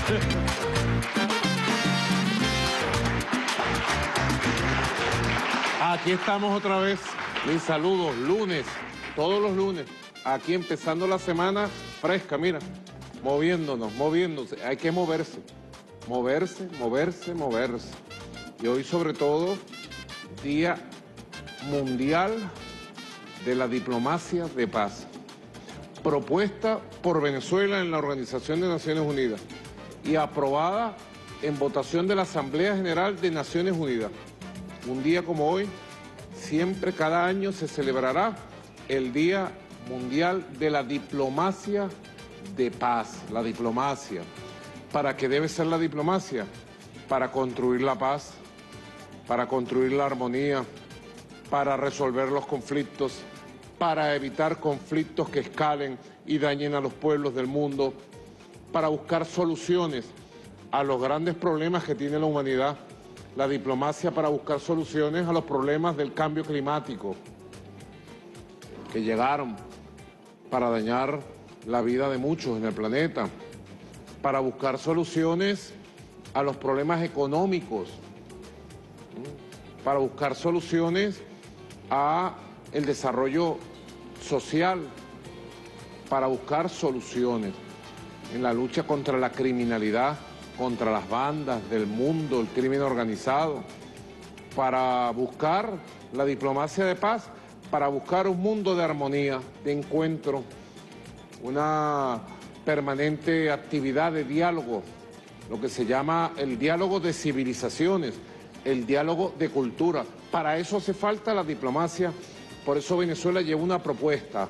Aquí estamos otra vez. Mis saludos, lunes, todos los lunes. Aquí empezando la semana fresca, mira. Moviéndose. Hay que moverse. Moverse. Y hoy sobre todo, Día Mundial de la Diplomacia de Paz. Propuesta por Venezuela en la Organización de Naciones Unidas y aprobada en votación de la Asamblea General de Naciones Unidas. Un día como hoy, siempre cada año se celebrará el Día Mundial de la Diplomacia de Paz. La diplomacia. ¿Para qué debe ser la diplomacia? Para construir la paz, para construir la armonía, para resolver los conflictos, para evitar conflictos que escalen y dañen a los pueblos del mundo, para buscar soluciones a los grandes problemas que tiene la humanidad. La diplomacia para buscar soluciones a los problemas del cambio climático, que llegaron para dañar la vida de muchos en el planeta, para buscar soluciones a los problemas económicos, para buscar soluciones a el desarrollo social, para buscar soluciones en la lucha contra la criminalidad, contra las bandas del mundo, el crimen organizado, para buscar la diplomacia de paz, para buscar un mundo de armonía, de encuentro, una permanente actividad de diálogo, lo que se llama el diálogo de civilizaciones, el diálogo de cultura. Para eso hace falta la diplomacia, por eso Venezuela llevamos una propuesta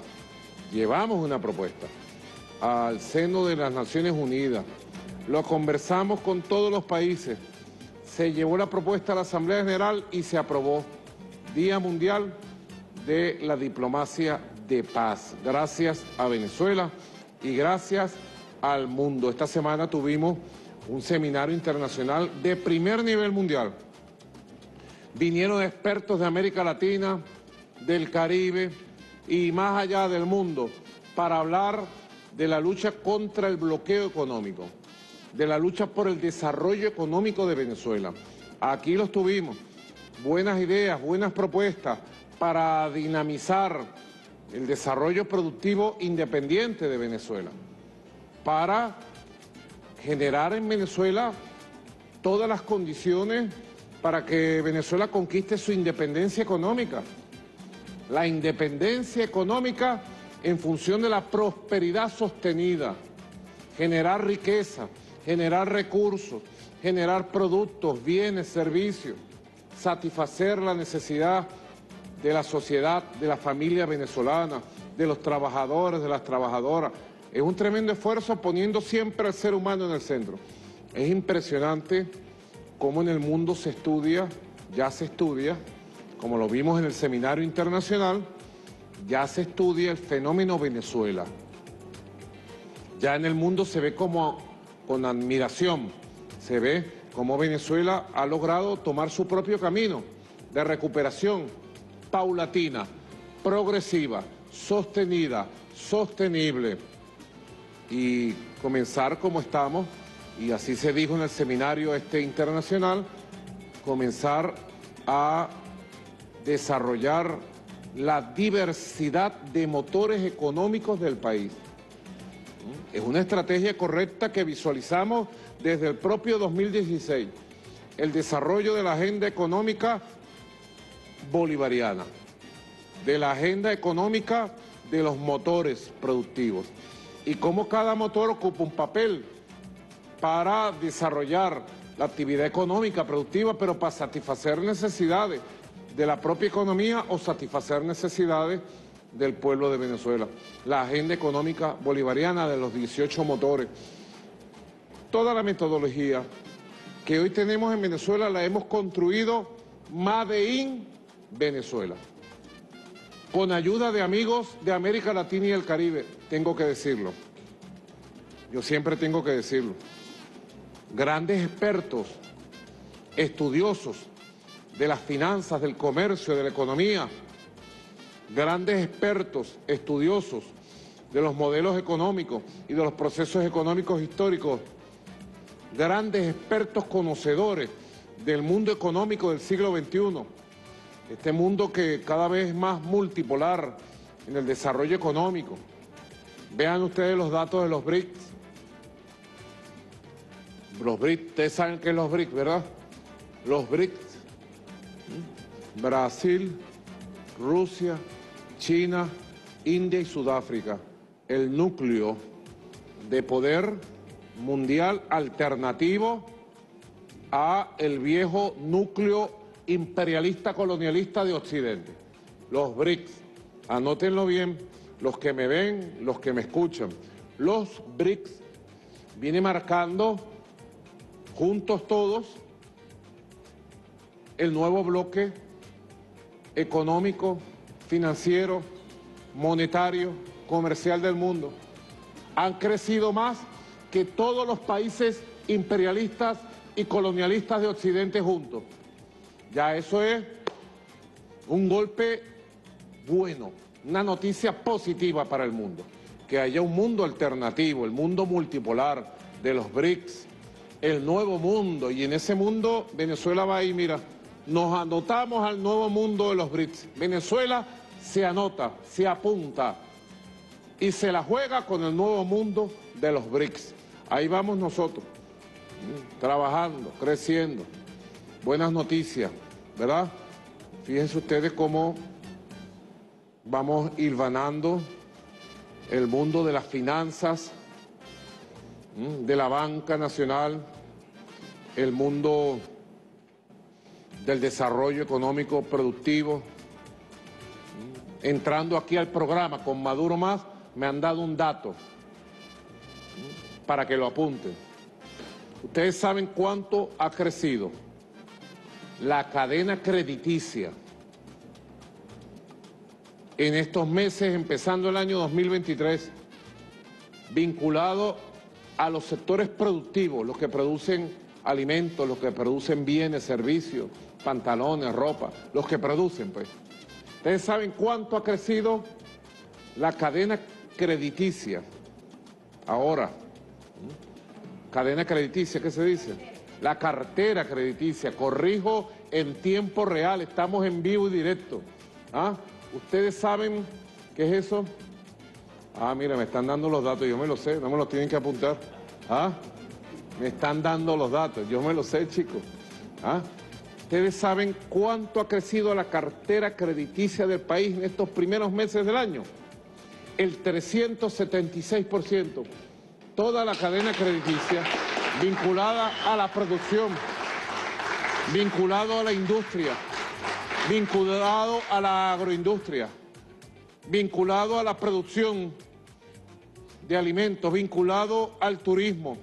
al seno de las Naciones Unidas. Lo conversamos con todos los países, se llevó la propuesta a la Asamblea General y se aprobó. Día Mundial de la Diplomacia de Paz. Gracias a Venezuela y gracias al mundo. Esta semana tuvimos un seminario internacional de primer nivel mundial. Vinieron expertos de América Latina, del Caribe y más allá del mundo para hablar de la lucha contra el bloqueo económico, de la lucha por el desarrollo económico de Venezuela. Aquí los tuvimos, buenas ideas, buenas propuestas para dinamizar el desarrollo productivo independiente de Venezuela, para generar en Venezuela todas las condiciones para que Venezuela conquiste su independencia económica. La independencia económica en función de la prosperidad sostenida, generar riqueza, generar recursos, generar productos, bienes, servicios, satisfacer la necesidad de la sociedad, de la familia venezolana, de los trabajadores, de las trabajadoras. Es un tremendo esfuerzo poniendo siempre al ser humano en el centro. Es impresionante cómo en el mundo se estudia, ya se estudia, como lo vimos en el seminario internacional, ya se estudia el fenómeno Venezuela. Ya en el mundo se ve como con admiración, se ve cómo Venezuela ha logrado tomar su propio camino de recuperación paulatina, progresiva, sostenida, sostenible y comenzar como estamos, y así se dijo en el seminario internacional, comenzar a desarrollar la diversidad de motores económicos del país. Es una estrategia correcta que visualizamos desde el propio 2016, el desarrollo de la agenda económica bolivariana, de la agenda económica de los motores productivos y cómo cada motor ocupa un papel para desarrollar la actividad económica productiva, pero para satisfacer necesidades de la propia economía o satisfacer necesidades del pueblo de Venezuela. La agenda económica bolivariana de los 18 motores. Toda la metodología que hoy tenemos en Venezuela la hemos construido Made in Venezuela, con ayuda de amigos de América Latina y el Caribe, tengo que decirlo. Yo siempre tengo que decirlo. Grandes expertos, estudiosos de las finanzas, del comercio, de la economía, grandes expertos, estudiosos de los modelos económicos y de los procesos económicos históricos, grandes expertos conocedores del mundo económico del siglo XXI. Este mundo que cada vez es más multipolar en el desarrollo económico. Vean ustedes los datos de los BRICS. Los BRICS, ustedes saben qué es los BRICS, ¿verdad? Los BRICS. Brasil, Rusia, China, India y Sudáfrica. El núcleo de poder mundial alternativo a el viejo núcleo imperialista colonialista de Occidente. Los BRICS, anótenlo bien, los que me ven, los que me escuchan. Los BRICS viene marcando juntos todos el nuevo bloque económico, financiero, monetario, comercial del mundo. Han crecido más que todos los países imperialistas y colonialistas de Occidente juntos. Ya eso es un golpe bueno, una noticia positiva para el mundo. Que haya un mundo alternativo, el mundo multipolar de los BRICS, el nuevo mundo. Y en ese mundo Venezuela va ahí, mira, nos anotamos al nuevo mundo de los BRICS. Venezuela se anota, se apunta y se la juega con el nuevo mundo de los BRICS. Ahí vamos nosotros, trabajando, creciendo. Buenas noticias, ¿verdad? Fíjense ustedes cómo vamos hilvanando el mundo de las finanzas, de la banca nacional, el mundo del desarrollo económico productivo. Entrando aquí al programa con Maduro Más, me han dado un dato para que lo apunten. Ustedes saben cuánto ha crecido la cadena crediticia en estos meses, empezando el año 2023, vinculado a los sectores productivos, los que producen alimentos, los que producen bienes, servicios, pantalones, ropa, los que producen, pues. Ustedes saben cuánto ha crecido la cadena crediticia. Ahora, cadena crediticia, ¿qué se dice? La cartera crediticia, corrijo en tiempo real, estamos en vivo y directo. ¿Ah? ¿Ustedes saben qué es eso? Ah, mira, me están dando los datos, yo me los sé, no me los tienen que apuntar. ¿Ah? Me están dando los datos, yo me los sé, chicos. ¿Ah? ¿Ustedes saben cuánto ha crecido la cartera crediticia del país en estos primeros meses del año? El 376%. Toda la cadena crediticia vinculada a la producción, vinculado a la industria, vinculado a la agroindustria, vinculado a la producción de alimentos, vinculado al turismo.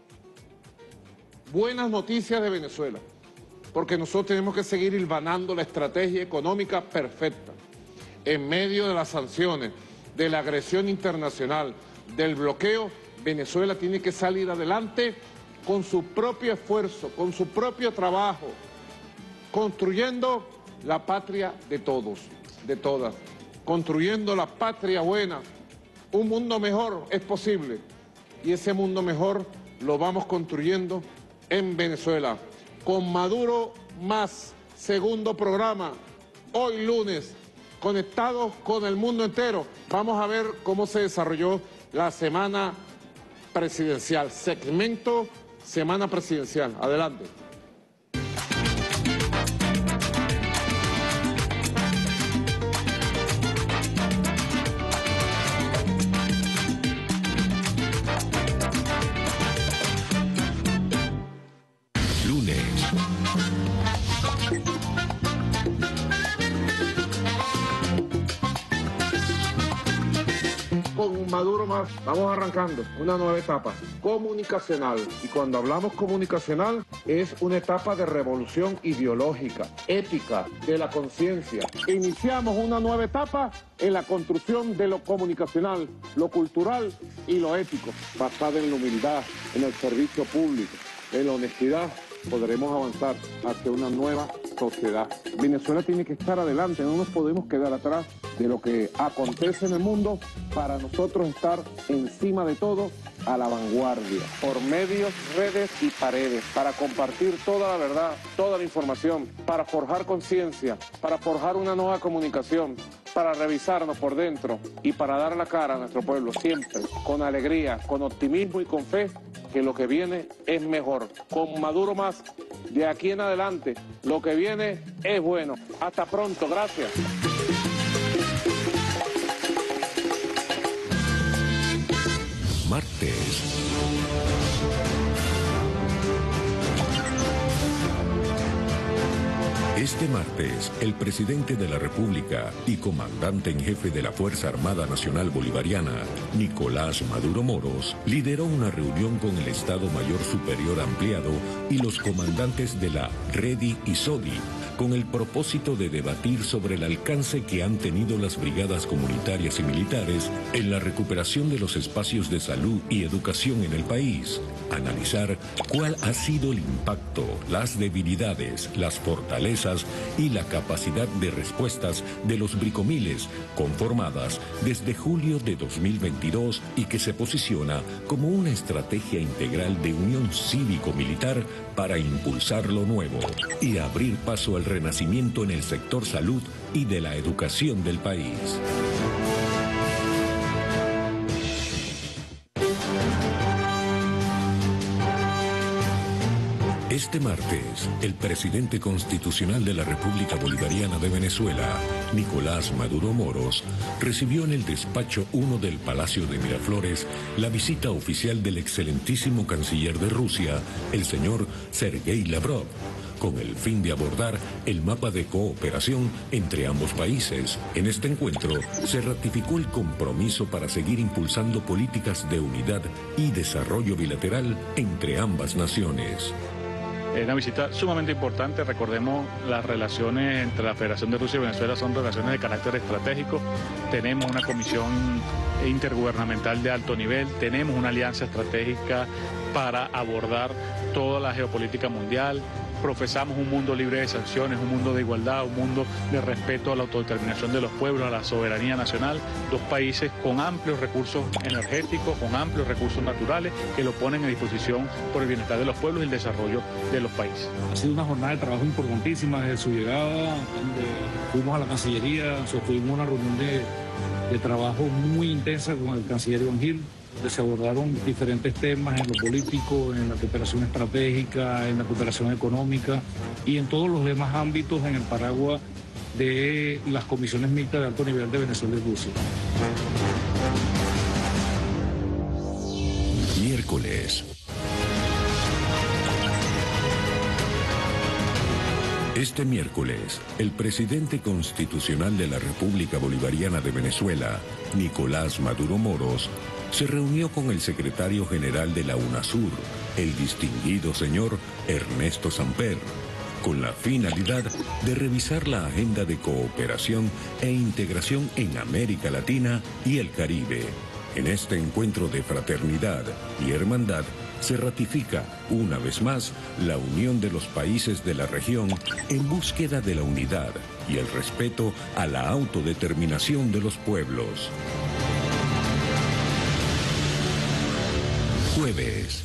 Buenas noticias de Venezuela, porque nosotros tenemos que seguir hilvanando la estrategia económica perfecta en medio de las sanciones, de la agresión internacional, del bloqueo. Venezuela tiene que salir adelante con su propio esfuerzo, con su propio trabajo, construyendo la patria de todos, de todas, construyendo la patria buena. Un mundo mejor es posible y ese mundo mejor lo vamos construyendo en Venezuela. Con Maduro Más, segundo programa, hoy lunes, conectados con el mundo entero. Vamos a ver cómo se desarrolló la semana presidencial, segmento semana presidencial. Adelante. Con Maduro Más, vamos arrancando una nueva etapa comunicacional, y cuando hablamos comunicacional es una etapa de revolución ideológica, ética, de la conciencia. Iniciamos una nueva etapa en la construcción de lo comunicacional, lo cultural y lo ético, basada en la humildad, en el servicio público, en la honestidad. Podremos avanzar hacia una nueva sociedad. Venezuela tiene que estar adelante, no nos podemos quedar atrás de lo que acontece en el mundo para nosotros estar encima de todo a la vanguardia, por medios, redes y paredes, para compartir toda la verdad, toda la información, para forjar conciencia, para forjar una nueva comunicación, para revisarnos por dentro y para dar la cara a nuestro pueblo siempre, con alegría, con optimismo y con fe, que lo que viene es mejor. Con Maduro más, de aquí en adelante, lo que viene es bueno. Hasta pronto, gracias. Martes. Este martes, el presidente de la República y comandante en jefe de la Fuerza Armada Nacional Bolivariana, Nicolás Maduro Moros, lideró una reunión con el Estado Mayor Superior Ampliado y los comandantes de la REDI y SODI, con el propósito de debatir sobre el alcance que han tenido las brigadas comunitarias y militares en la recuperación de los espacios de salud y educación en el país, analizar cuál ha sido el impacto, las debilidades, las fortalezas y la capacidad de respuestas de los bricomiles conformadas desde julio de 2022 y que se posiciona como una estrategia integral de unión cívico-militar para impulsar lo nuevo y abrir paso al renacimiento en el sector salud y de la educación del país. Este martes, el presidente constitucional de la República Bolivariana de Venezuela, Nicolás Maduro Moros, recibió en el despacho 1 del Palacio de Miraflores la visita oficial del excelentísimo canciller de Rusia, el señor Sergei Lavrov, con el fin de abordar el mapa de cooperación entre ambos países. En este encuentro se ratificó el compromiso para seguir impulsando políticas de unidad y desarrollo bilateral entre ambas naciones. Es una visita sumamente importante. Recordemos, las relaciones entre la Federación de Rusia y Venezuela son relaciones de carácter estratégico. Tenemos una comisión intergubernamental de alto nivel, tenemos una alianza estratégica para abordar toda la geopolítica mundial. Profesamos un mundo libre de sanciones, un mundo de igualdad, un mundo de respeto a la autodeterminación de los pueblos, a la soberanía nacional. Dos países con amplios recursos energéticos, con amplios recursos naturales, que lo ponen a disposición por el bienestar de los pueblos y el desarrollo de los países. Ha sido una jornada de trabajo importantísima desde su llegada, donde fuimos a la Cancillería, sostuvimos una reunión de trabajo muy intensa con el canciller Iván Gil, donde se abordaron diferentes temas en lo político, en la cooperación estratégica, en la cooperación económica y en todos los demás ámbitos en el paraguas de las comisiones mixtas de alto nivel de Venezuela y Rusia. Miércoles. Este miércoles, el presidente constitucional de la República Bolivariana de Venezuela, Nicolás Maduro Moros, se reunió con el secretario general de la UNASUR, el distinguido señor Ernesto Samper, con la finalidad de revisar la agenda de cooperación e integración en América Latina y el Caribe. En este encuentro de fraternidad y hermandad, se ratifica una vez más la unión de los países de la región en búsqueda de la unidad y el respeto a la autodeterminación de los pueblos. Jueves.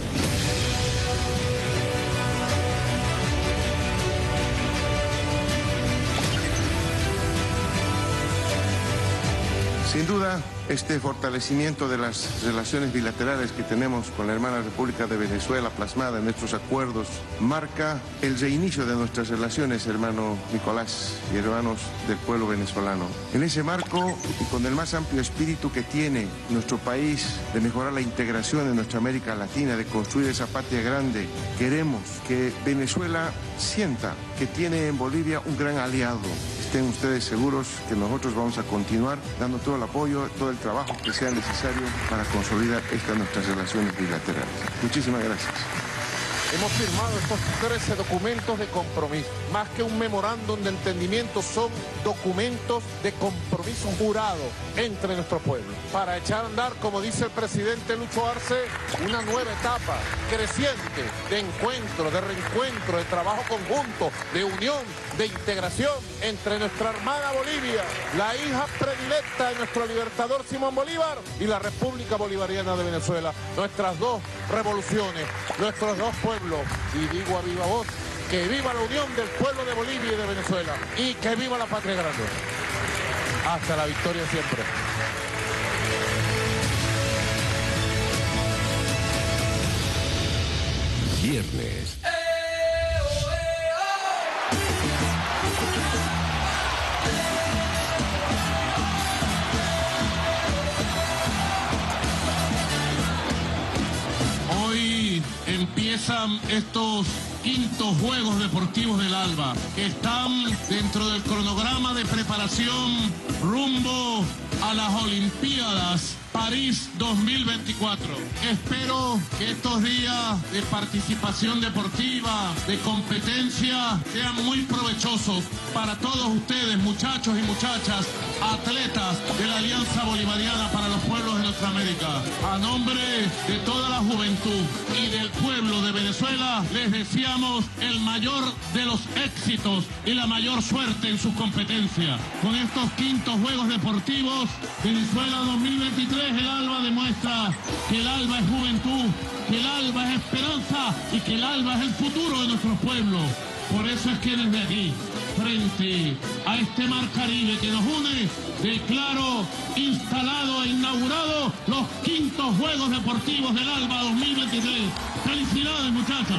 Sin duda, este fortalecimiento de las relaciones bilaterales que tenemos con la hermana República de Venezuela plasmada en nuestros acuerdos marca el reinicio de nuestras relaciones, hermano Nicolás y hermanos del pueblo venezolano. En ese marco y con el más amplio espíritu que tiene nuestro país de mejorar la integración en nuestra América Latina, de construir esa patria grande, queremos que Venezuela sienta que tiene en Bolivia un gran aliado. Estén ustedes seguros que nosotros vamos a continuar dando todo el apoyo, todo el trabajo que sea necesario para consolidar estas nuestras relaciones bilaterales. Muchísimas gracias. Hemos firmado estos 13 documentos de compromiso. Más que un memorándum de entendimiento, son documentos de compromiso jurado entre nuestro pueblo. Para echar a andar, como dice el presidente Lucho Arce, una nueva etapa creciente de encuentro, de reencuentro, de trabajo conjunto, de unión, de integración entre nuestra hermana Bolivia, la hija predilecta de nuestro libertador Simón Bolívar, y la República Bolivariana de Venezuela. Nuestras dos revoluciones, nuestros dos pueblos. Y digo a viva voz, que viva la unión del pueblo de Bolivia y de Venezuela, y que viva la patria grande. Hasta la victoria siempre. Viernes. Hoy empiezan estos quintos Juegos Deportivos del Alba, que están dentro del cronograma de preparación rumbo a las Olimpiadas París 2024. Espero que estos días de participación deportiva, de competencia, sean muy provechosos para todos ustedes, muchachos y muchachas, atletas de la Alianza Bolivariana para los Pueblos de nuestra América. A nombre de toda la juventud y del pueblo de Venezuela, les deseamos el mayor de los éxitos y la mayor suerte en sus competencias. Con estos quintos Juegos Deportivos, Venezuela 2023, el Alba demuestra que el Alba es juventud, que el Alba es esperanza y que el Alba es el futuro de nuestro pueblo. Por eso es que desde aquí, frente a este mar Caribe que nos une, declaro instalado e inaugurado los quintos Juegos Deportivos del Alba 2023. ¡Felicidades, muchachos!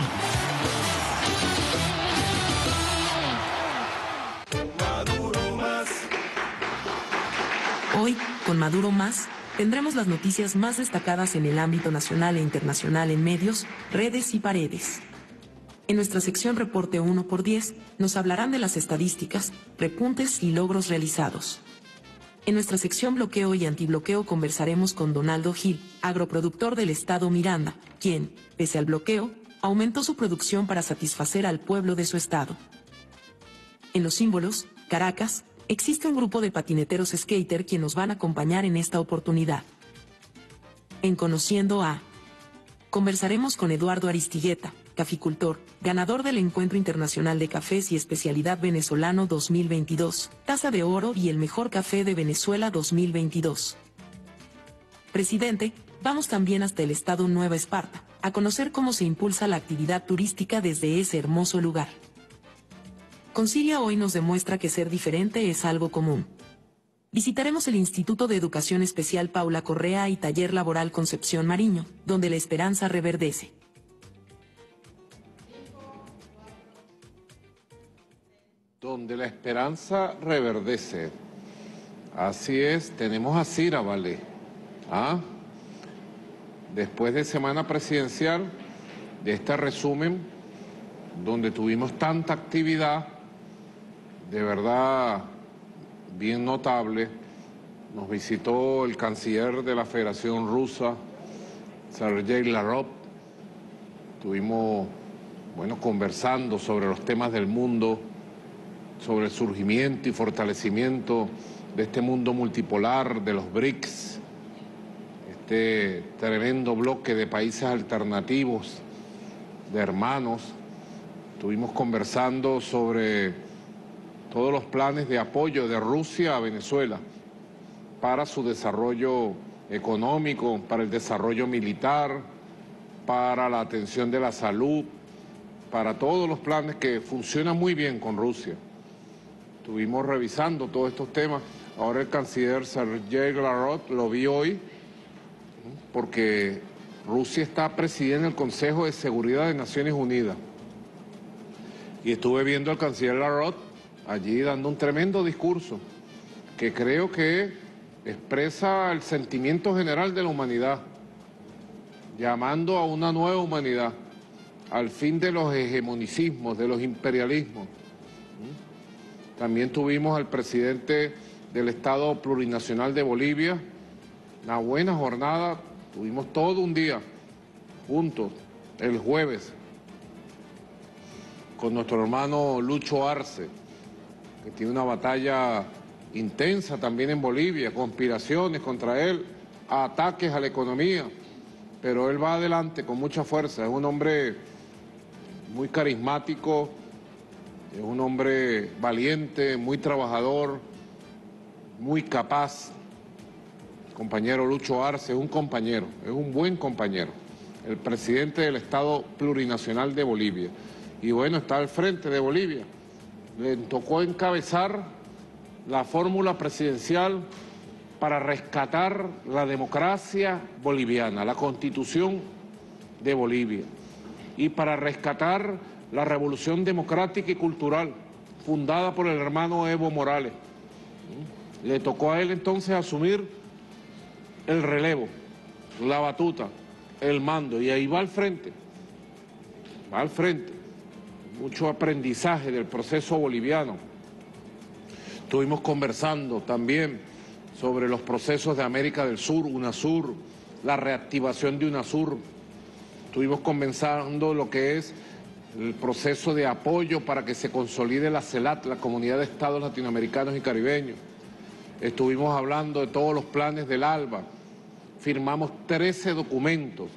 Hoy, con Maduro Más, tendremos las noticias más destacadas en el ámbito nacional e internacional en medios, redes y paredes. En nuestra sección Reporte 1×10, nos hablarán de las estadísticas, repuntes y logros realizados. En nuestra sección Bloqueo y Antibloqueo conversaremos con Donaldo Gil, agroproductor del estado Miranda, quien, pese al bloqueo, aumentó su producción para satisfacer al pueblo de su estado. En los símbolos, Caracas, existe un grupo de patineteros skater quien nos van a acompañar en esta oportunidad. En Conociendo a, conversaremos con Eduardo Aristigueta, caficultor, ganador del Encuentro Internacional de Cafés y Especialidad Venezolano 2022, Taza de Oro y el Mejor Café de Venezuela 2022. Presidente, vamos también hasta el estado Nueva Esparta, a conocer cómo se impulsa la actividad turística desde ese hermoso lugar. Concilia hoy nos demuestra que ser diferente es algo común. Visitaremos el Instituto de Educación Especial Paula Correa y Taller Laboral Concepción Mariño, donde la esperanza reverdece. Donde la esperanza reverdece. Así es, tenemos a Cira, ¿vale? Después de semana presidencial, de este resumen, donde tuvimos tanta actividad, de verdad bien notable, nos visitó el canciller de la Federación Rusa, Sergei Lavrov. Estuvimos, conversando sobre los temas del mundo, sobre el surgimiento y fortalecimiento de este mundo multipolar, de los BRICS, este tremendo bloque de países alternativos, de hermanos. Estuvimos conversando sobre todos los planes de apoyo de Rusia a Venezuela para su desarrollo económico, para el desarrollo militar, para la atención de la salud, para todos los planes que funcionan muy bien con Rusia. Estuvimos revisando todos estos temas. Ahora el canciller Sergei Lavrov lo vi hoy porque Rusia está presidiendo el Consejo de Seguridad de Naciones Unidas. Y estuve viendo al canciller Lavrov allí dando un tremendo discurso que creo que expresa el sentimiento general de la humanidad, llamando a una nueva humanidad, al fin de los hegemonicismos, de los imperialismos. También tuvimos al presidente del Estado Plurinacional de Bolivia, una buena jornada, tuvimos todo un día juntos, el jueves, con nuestro hermano Lucho Arce, que tiene una batalla intensa también en Bolivia, conspiraciones contra él, ataques a la economía, pero él va adelante con mucha fuerza. Es un hombre muy carismático, es un hombre valiente, muy trabajador, muy capaz. Compañero Lucho Arce es un compañero, es un buen compañero, el presidente del Estado Plurinacional de Bolivia. Y bueno, está al frente de Bolivia. Le tocó encabezar la fórmula presidencial para rescatar la democracia boliviana, la Constitución de Bolivia, y para rescatar la revolución democrática y cultural fundada por el hermano Evo Morales. Le tocó a él entonces asumir el relevo, la batuta, el mando, y ahí va al frente, mucho aprendizaje del proceso boliviano. Estuvimos conversando también sobre los procesos de América del Sur, UNASUR, la reactivación de UNASUR. Estuvimos conversando lo que es el proceso de apoyo para que se consolide la CELAT, la Comunidad de Estados Latinoamericanos y Caribeños. Estuvimos hablando de todos los planes del ALBA. Firmamos 13 documentos,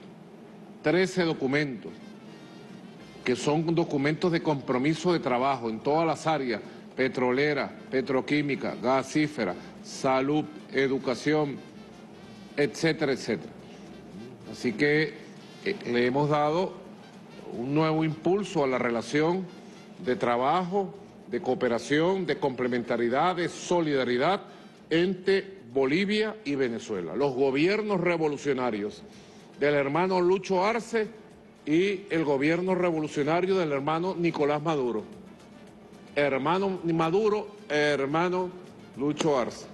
que son documentos de compromiso de trabajo en todas las áreas: petrolera, petroquímica, gasífera, salud, educación, etcétera, etcétera. Así que le hemos dado un nuevo impulso a la relación de trabajo, de cooperación, de complementariedad, de solidaridad entre Bolivia y Venezuela. Los gobiernos revolucionarios del hermano Lucho Arce y el gobierno revolucionario del hermano Nicolás Maduro. Hermano Maduro, hermano Lucho Arce.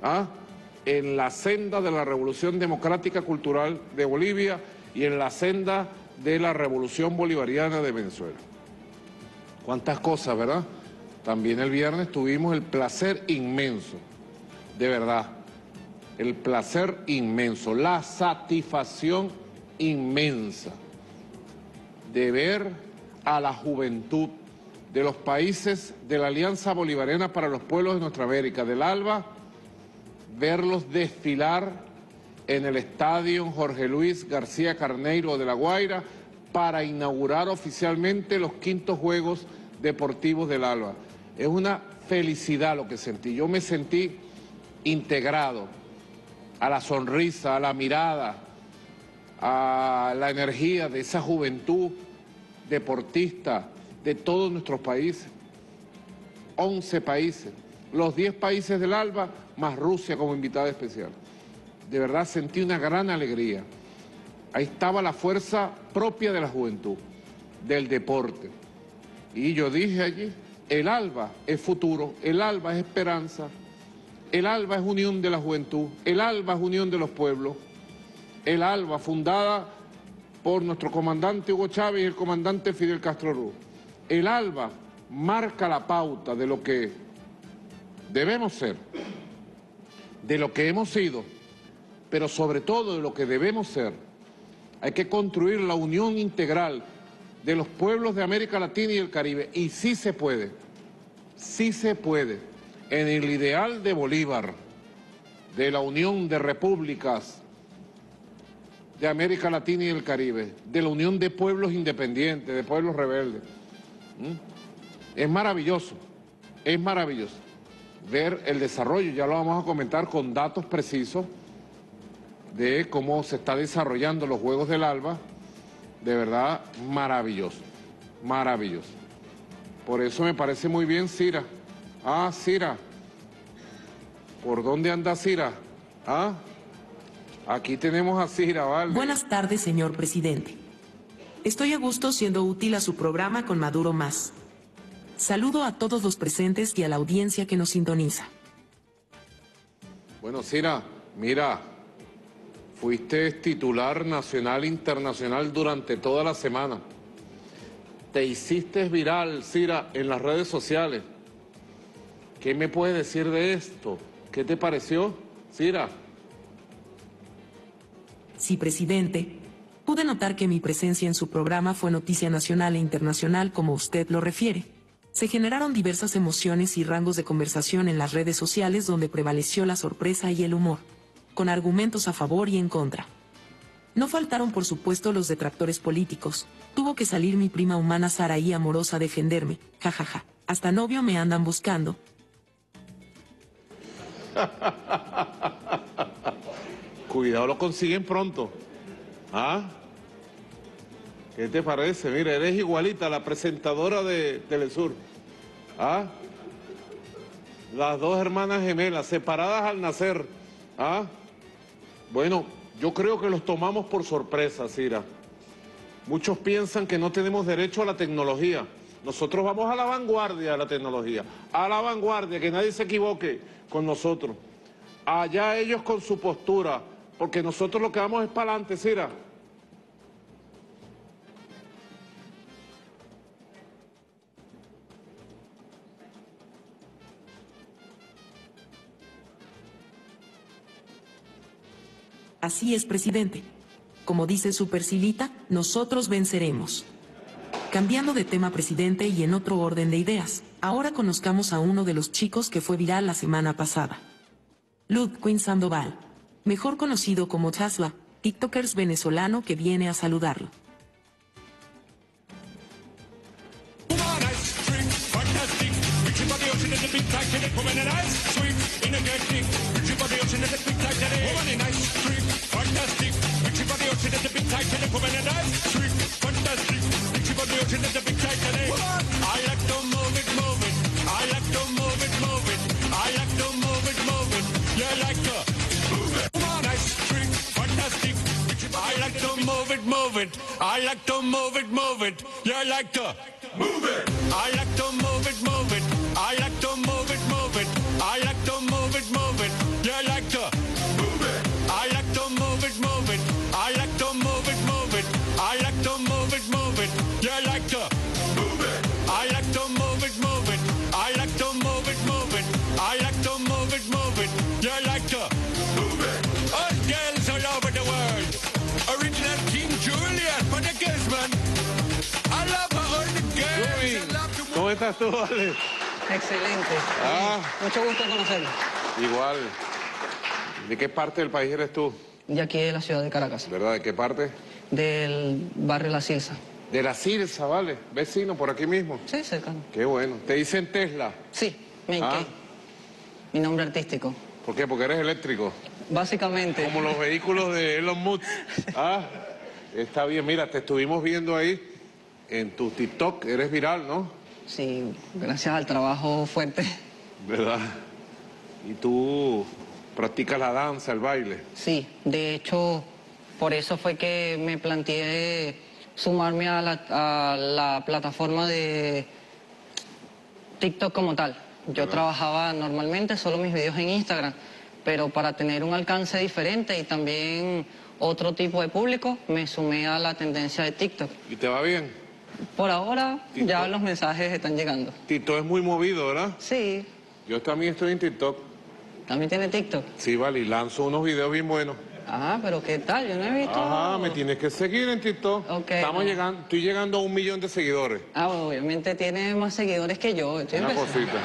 En la senda de la revolución democrática cultural de Bolivia y en la senda de la revolución bolivariana de Venezuela. Cuántas cosas, ¿verdad? También el viernes tuvimos el placer inmenso, de verdad, el placer inmenso, la satisfacción inmensa de ver a la juventud de los países de la Alianza Bolivariana para los Pueblos de Nuestra América, del ALBA, verlos desfilar en el estadio Jorge Luis García Carneiro de La Guaira para inaugurar oficialmente los 5º Juegos Deportivos del ALBA. Es una felicidad lo que sentí. Yo me sentí integrado a la sonrisa, a la mirada, a la energía de esa juventud deportista de todos nuestros países. 11 países, los 10 países del ALBA, más Rusia como invitada especial. De verdad sentí una gran alegría. Ahí estaba la fuerza propia de la juventud, del deporte. Y yo dije allí, el ALBA es futuro, el ALBA es esperanza, el ALBA es unión de la juventud, el ALBA es unión de los pueblos, el ALBA fundada por nuestro comandante Hugo Chávez y el comandante Fidel Castro Ruz. El ALBA marca la pauta de lo que debemos ser, de lo que hemos sido, pero sobre todo de lo que debemos ser. Hay que construir la unión integral de los pueblos de América Latina y el Caribe. Y sí se puede, en el ideal de Bolívar, de la unión de repúblicas de América Latina y el Caribe, de la unión de pueblos independientes, de pueblos rebeldes. Es maravilloso ver el desarrollo. Ya lo vamos a comentar con datos precisos de cómo se está desarrollando los Juegos del ALBA. De verdad, maravilloso. Por eso me parece muy bien Cira. Cira, ¿por dónde anda Cira? Aquí tenemos a Cira, ¿vale? Buenas tardes, señor presidente. Estoy a gusto siendo útil a su programa con Maduro Más. Saludo a todos los presentes y a la audiencia que nos sintoniza. Bueno, Cira, mira, fuiste titular nacional e internacional durante toda la semana. Te hiciste viral, Cira, en las redes sociales. ¿Qué me puedes decir de esto? ¿Qué te pareció, Cira? Sí, presidente. Pude notar que mi presencia en su programa fue noticia nacional e internacional, como usted lo refiere. Se generaron diversas emociones y rangos de conversación en las redes sociales donde prevaleció la sorpresa y el humor, con argumentos a favor y en contra. No faltaron por supuesto los detractores políticos. Tuvo que salir mi prima humana Saraí amorosa a defenderme, jajaja. Hasta novio me andan buscando. Cuidado, lo consiguen pronto. ¿Ah? ¿Qué te parece? Mira, eres igualita a la presentadora de Telesur. ¿Ah? Las dos hermanas gemelas, separadas al nacer. ¿Ah? Bueno, yo creo que los tomamos por sorpresa, Cira. Muchos piensan que no tenemos derecho a la tecnología. Nosotros vamos a la vanguardia de la tecnología. A la vanguardia, que nadie se equivoque con nosotros. Allá ellos con su postura, porque nosotros lo que vamos es para adelante, Cira. Así es, presidente. Como dice Supercilita, nosotros venceremos. Cambiando de tema, presidente, y en otro orden de ideas, ahora conozcamos a uno de los chicos que fue viral la semana pasada. Ludwig Sandoval, mejor conocido como Tesla, tiktokers venezolano que viene a saludarlo. Move it. I like to move it, move it. You like to move it. I like to move it, move it. I like to move it, move it. I like to move it, move it. You like to move it. I like to move it, move it. I like to move it, move it. I like to move it, move it. You like to move it. I like to move it, move it. I like to move it, move it. I like to move it, move it. You like to move it. All girls all over the world. Original King Julian for the girls, man. I love all the girls. ¿Cómo estás tú, Ale? Excelente. Mucho gusto en conocerlo. Igual. ¿De qué parte del país eres tú? De aquí de la ciudad de Caracas. ¿Verdad? ¿De qué parte? Del barrio La Silsa. De La Silsa, vale. Vecino, por aquí mismo. Sí, cercano. Qué bueno. ¿Te dicen Tesla? Sí, mi nombre artístico. ¿Por qué? Porque eres eléctrico. Básicamente. Como los vehículos de Elon Musk. Está bien. Mira, te estuvimos viendo ahí en tu TikTok. Eres viral, ¿no? Sí, gracias al trabajo fuerte. ¿Verdad? ¿Y tú practicas la danza, el baile? Sí, de hecho, por eso fue que me planteé sumarme a la plataforma de TikTok como tal. Yo trabajaba normalmente solo mis videos en Instagram, pero para tener un alcance diferente y también otro tipo de público, me sumé a la tendencia de TikTok. ¿Y te va bien? Por ahora, TikTok. ya los mensajes están llegando. TikTok es muy movido, ¿verdad? Sí. Yo también estoy en TikTok. ¿También tiene TikTok? Sí, vale, y lanzo unos videos bien buenos. Ah, pero ¿qué tal? Yo no he visto... Ajá, me tienes que seguir en TikTok. Okay. Estoy llegando a 1 millón de seguidores. Obviamente tiene más seguidores que yo. Una cosita.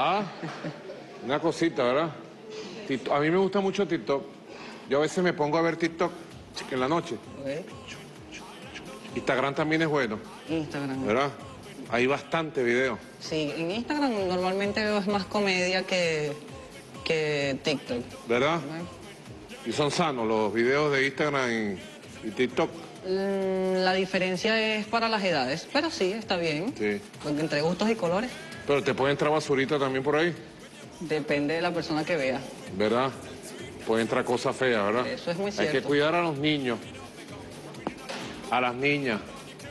Una cosita, ¿verdad? A mí me gusta mucho TikTok. Yo a veces me pongo a ver TikTok en la noche. Okay. Instagram también es bueno. Instagram. ¿Verdad? Hay bastante video. Sí, en Instagram normalmente veo más comedia que TikTok. ¿Verdad? ¿Y son sanos los videos de Instagram y TikTok? La diferencia es para las edades, pero sí, está bien. Sí. Porque entre gustos y colores. Pero te puede entrar basurita también por ahí. Depende de la persona que vea. ¿Verdad? Puede entrar cosas feas, ¿verdad? Eso es muy cierto. Hay que cuidar a los niños, a las niñas.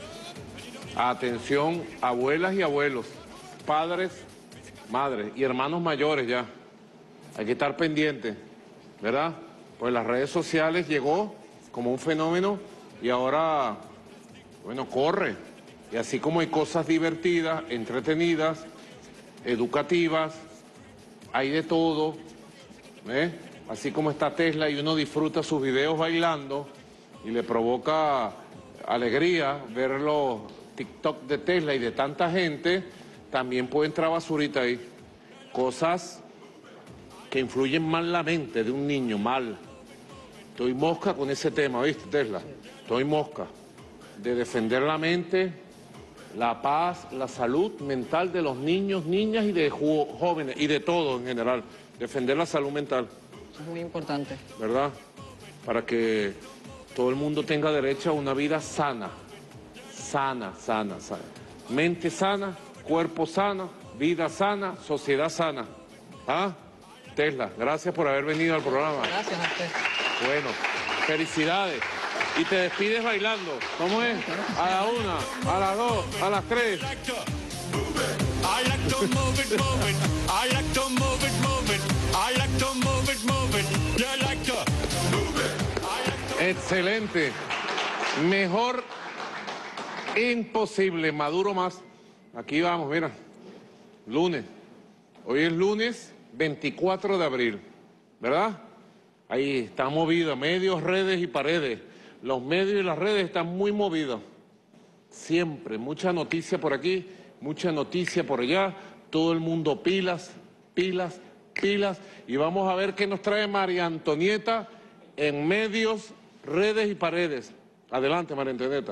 Atención, abuelas y abuelos, padres, madres y hermanos mayores ya. Hay que estar pendientes, ¿verdad? Pues las redes sociales llegó como un fenómeno y ahora, bueno, corre. Y así como hay cosas divertidas, entretenidas, educativas, hay de todo, ¿eh? Así como está Tesla y uno disfruta sus videos bailando, y le provoca alegría ver los TikTok de Tesla y de tanta gente, también puede entrar basurita ahí. Cosas que influyen mal la mente de un niño, mal. Estoy mosca con ese tema, ¿viste, Tesla? Estoy mosca de defender la mente, la paz, la salud mental de los niños, niñas y de jóvenes y de todos en general. Defender la salud mental. Es muy importante. ¿Verdad? Para que todo el mundo tenga derecho a una vida sana. Sana. Mente sana, cuerpo sana, vida sana, sociedad sana. ¿Ah? Tesla, gracias por haber venido al programa. Gracias a usted. Bueno, felicidades. Y te despides bailando. ¿Cómo es? A la 1, a las 2, a las 3. I like to move it, move it. I like to move it, move it. I like to move it, move it. Yeah, I like to move it. Excelente. Mejor imposible. Maduro más. Aquí vamos, mira. Lunes. Hoy es lunes 24 de abril. ¿Verdad? Ahí está movida. Medios, redes y paredes. Los medios y las redes están muy movidos. Siempre. Mucha noticia por aquí, mucha noticia por allá. Todo el mundo pilas. Y vamos a ver qué nos trae María Antonieta en medios, redes y paredes. Adelante, María Antonieta.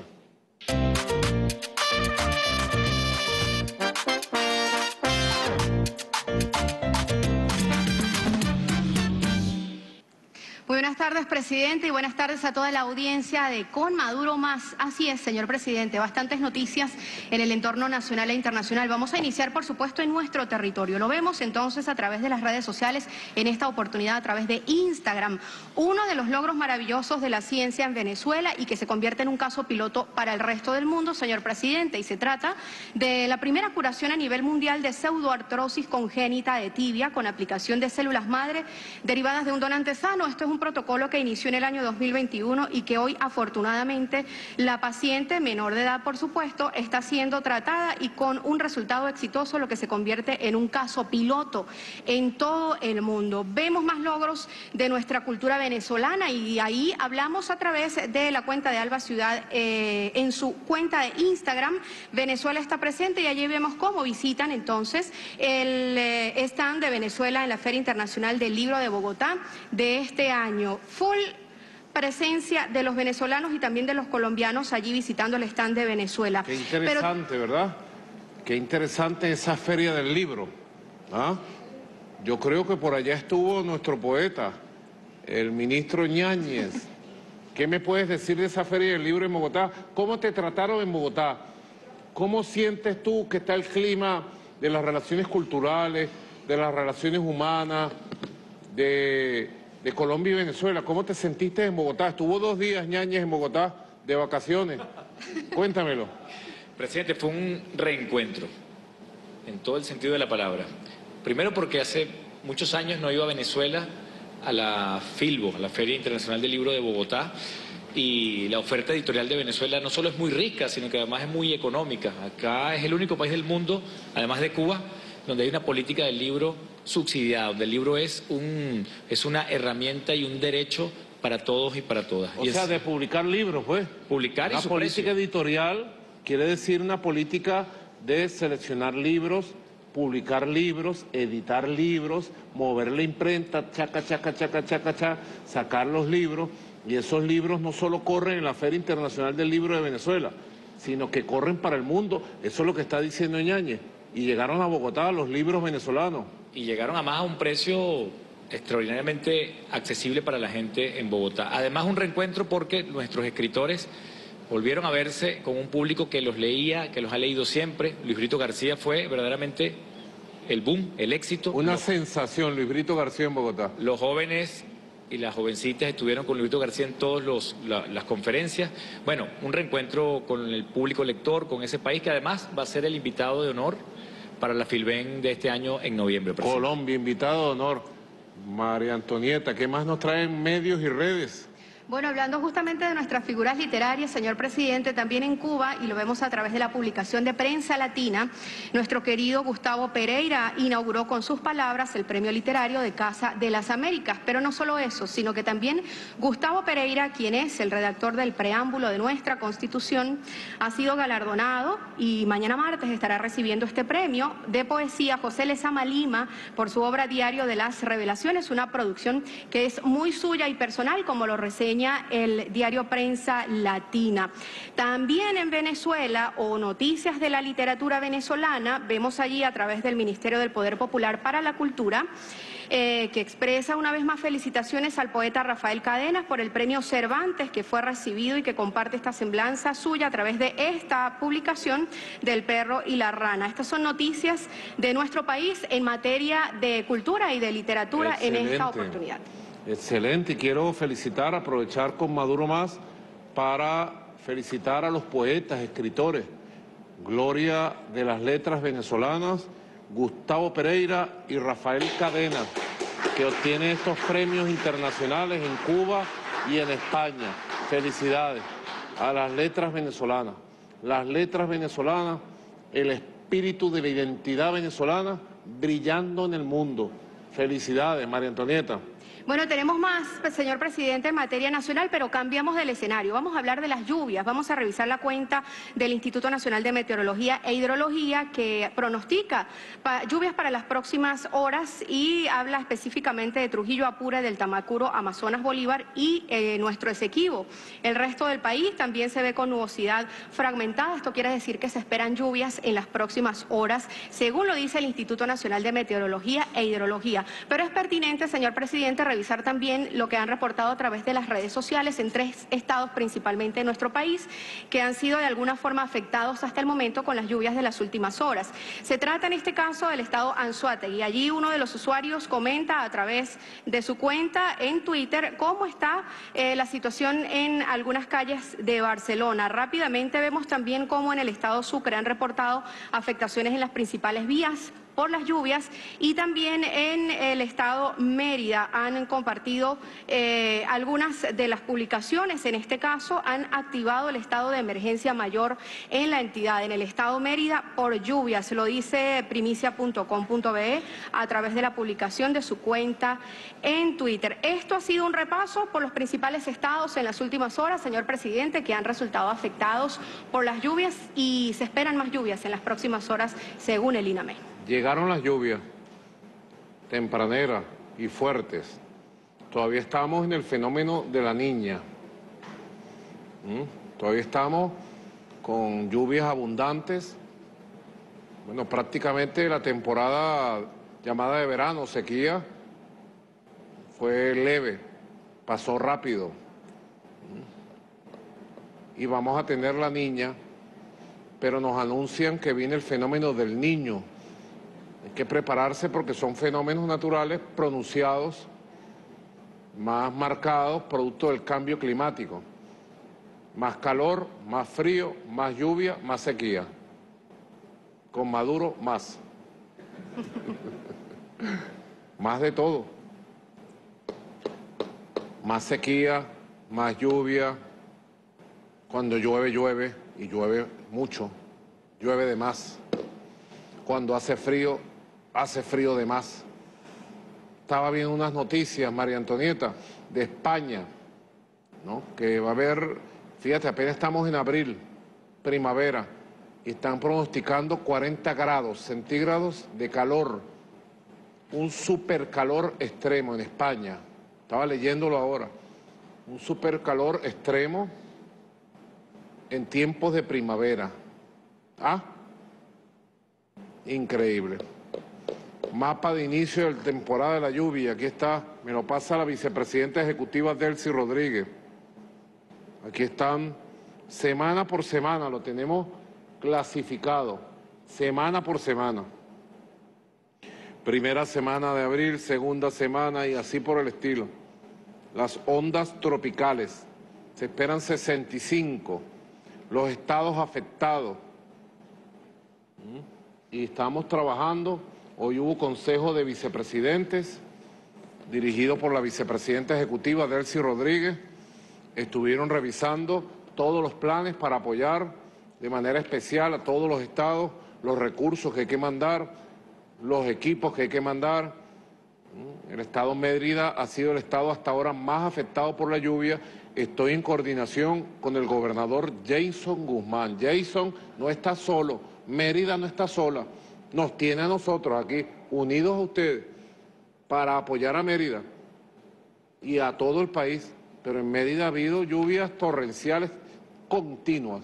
Muy buenas tardes, presidente, y buenas tardes a toda la audiencia de Con Maduro Más. Así es, señor presidente, bastantes noticias en el entorno nacional e internacional. Vamos a iniciar, por supuesto, en nuestro territorio. Lo vemos entonces a través de las redes sociales, en esta oportunidad a través de Instagram. Uno de los logros maravillosos de la ciencia en Venezuela y que se convierte en un caso piloto para el resto del mundo, señor presidente, y se trata de la primera curación a nivel mundial de pseudoartrosis congénita de tibia con aplicación de células madre derivadas de un donante sano. Esto es un protocolo que inició en el año 2021 y que hoy afortunadamente la paciente menor de edad, por supuesto, está siendo tratada y con un resultado exitoso, lo que se convierte en un caso piloto en todo el mundo. Vemos más logros de nuestra cultura venezolana y ahí hablamos a través de la cuenta de Alba Ciudad en su cuenta de Instagram. Venezuela está presente y allí vemos cómo visitan entonces el stand de Venezuela en la Feria Internacional del Libro de Bogotá de este año. Full presencia de los venezolanos y también de los colombianos allí visitando el stand de Venezuela. Qué interesante, ¿verdad? Qué interesante esa Feria del Libro. ¿Ah? Yo creo que por allá estuvo nuestro poeta, el ministro Ñáñez. ¿Qué me puedes decir de esa Feria del Libro en Bogotá? ¿Cómo te trataron en Bogotá? ¿Cómo sientes tú que está el clima de las relaciones culturales, de las relaciones humanas, de Colombia y Venezuela? ¿Cómo te sentiste en Bogotá? Estuvo 2 días Ñáñez en Bogotá de vacaciones. Cuéntamelo. Presidente, fue un reencuentro, en todo el sentido de la palabra. Primero porque hace muchos años no iba a Venezuela a la FILBO, a la Feria Internacional del Libro de Bogotá, y la oferta editorial de Venezuela no solo es muy rica, sino que además es muy económica. Acá es el único país del mundo, además de Cuba, donde hay una política del libro subsidiada, donde el libro es una herramienta y un derecho para todos y para todas. O sea, de publicar libros, pues. Publicar y su política editorial quiere decir una política de seleccionar libros, publicar libros, editar libros, mover la imprenta, chaca, sacar los libros. Y esos libros no solo corren en la Feria Internacional del Libro de Venezuela, sino que corren para el mundo. Eso es lo que está diciendo Ñáñez. Y llegaron a Bogotá los libros venezolanos. Y llegaron además a un precio extraordinariamente accesible para la gente en Bogotá. Además, un reencuentro porque nuestros escritores volvieron a verse con un público que los leía, que los ha leído siempre. Luis Brito García fue verdaderamente el boom, el éxito. Una sensación, Luis Brito García en Bogotá. Los jóvenes y las jovencitas estuvieron con Luis Brito García en todas las conferencias. Bueno, un reencuentro con el público lector, con ese país que además va a ser el invitado de honor para la Filben de este año en noviembre. Presidente. Colombia, invitado de honor. María Antonieta, ¿qué más nos traen medios y redes? Bueno, hablando justamente de nuestras figuras literarias, señor presidente, también en Cuba, y lo vemos a través de la publicación de Prensa Latina, nuestro querido Gustavo Pereira inauguró con sus palabras el premio literario de Casa de las Américas. Pero no solo eso, sino que también Gustavo Pereira, quien es el redactor del preámbulo de nuestra Constitución, ha sido galardonado y mañana martes estará recibiendo este premio de poesía José Lezama Lima por su obra Diario de las Revelaciones, una producción que es muy suya y personal, como lo reseña el diario Prensa Latina. También en Venezuela, o Noticias de la Literatura Venezolana, vemos allí a través del Ministerio del Poder Popular para la Cultura, que expresa una vez más felicitaciones al poeta Rafael Cadenas por el premio Cervantes que fue recibido y que comparte esta semblanza suya a través de esta publicación del Perro y la Rana. Estas son noticias de nuestro país en materia de cultura y de literatura. Excelente. En esta oportunidad. Excelente, y quiero aprovechar con Maduro Más para felicitar a los poetas, escritores, gloria de las letras venezolanas, Gustavo Pereira y Rafael Cadenas, que obtienen estos premios internacionales en Cuba y en España. Felicidades a las letras venezolanas. Las letras venezolanas, el espíritu de la identidad venezolana brillando en el mundo. Felicidades, María Antonieta. Bueno, tenemos más, señor presidente, en materia nacional, pero cambiamos del escenario. Vamos a hablar de las lluvias. Vamos a revisar la cuenta del Instituto Nacional de Meteorología e Hidrología, que pronostica lluvias para las próximas horas y habla específicamente de Trujillo, Apure, del Tamacuro, Amazonas, Bolívar y nuestro Esequibo. El resto del país también se ve con nubosidad fragmentada. Esto quiere decir que se esperan lluvias en las próximas horas, según lo dice el Instituto Nacional de Meteorología e Hidrología. Pero es pertinente, señor presidente, revisar también lo que han reportado a través de las redes sociales en 3 estados principalmente de nuestro país que han sido de alguna forma afectados hasta el momento con las lluvias de las últimas horas. Se trata en este caso del estado Anzoátegui. Allí uno de los usuarios comenta a través de su cuenta en Twitter cómo está la situación en algunas calles de Barcelona. Rápidamente vemos también cómo en el estado Sucre han reportado afectaciones en las principales vías por las lluvias, y también en el estado Mérida han compartido algunas de las publicaciones. En este caso han activado el estado de emergencia mayor en la entidad, en el estado Mérida, por lluvias. Lo dice primicia.com.be a través de la publicación de su cuenta en Twitter. Esto ha sido un repaso por los principales estados en las últimas horas, señor presidente, que han resultado afectados por las lluvias, y se esperan más lluvias en las próximas horas según el INAME. Llegaron las lluvias tempraneras y fuertes. Todavía estamos en el fenómeno de la Niña. Todavía estamos con lluvias abundantes. Bueno, prácticamente la temporada llamada de verano, sequía, fue leve, pasó rápido. Y vamos a tener la Niña, pero nos anuncian que viene el fenómeno del Niño. Hay que prepararse porque son fenómenos naturales pronunciados, más marcados, producto del cambio climático. Más calor, más frío, más lluvia, más sequía. Con Maduro, más. Más de todo. Más sequía, más lluvia. Cuando llueve, llueve, y llueve mucho. Llueve de más. Cuando hace frío de más. Estaba viendo unas noticias, María Antonieta, de España, ¿no? Que va a haber, fíjate, apenas estamos en abril, primavera, y están pronosticando 40 grados centígrados de calor, un supercalor extremo en España. Estaba leyéndolo ahora, un supercalor extremo en tiempos de primavera. ¿Ah? Increíble. Mapa de inicio de la temporada de la lluvia. Aquí está, me lo pasa la vicepresidenta ejecutiva Delcy Rodríguez. Aquí están, semana por semana, lo tenemos clasificado, semana por semana. Primera semana de abril, segunda semana y así por el estilo. Las ondas tropicales, se esperan 65, los estados afectados. Y estamos trabajando. Hoy hubo consejo de vicepresidentes, dirigido por la vicepresidenta ejecutiva Delcy Rodríguez, estuvieron revisando todos los planes para apoyar de manera especial a todos los estados, los recursos que hay que mandar, los equipos que hay que mandar. El estado Mérida ha sido el estado hasta ahora más afectado por la lluvia. Estoy en coordinación con el gobernador Jason Guzmán. Jason no está solo, Mérida no está sola, nos tiene a nosotros aquí, unidos a ustedes, para apoyar a Mérida y a todo el país. Pero en Mérida ha habido lluvias torrenciales continuas,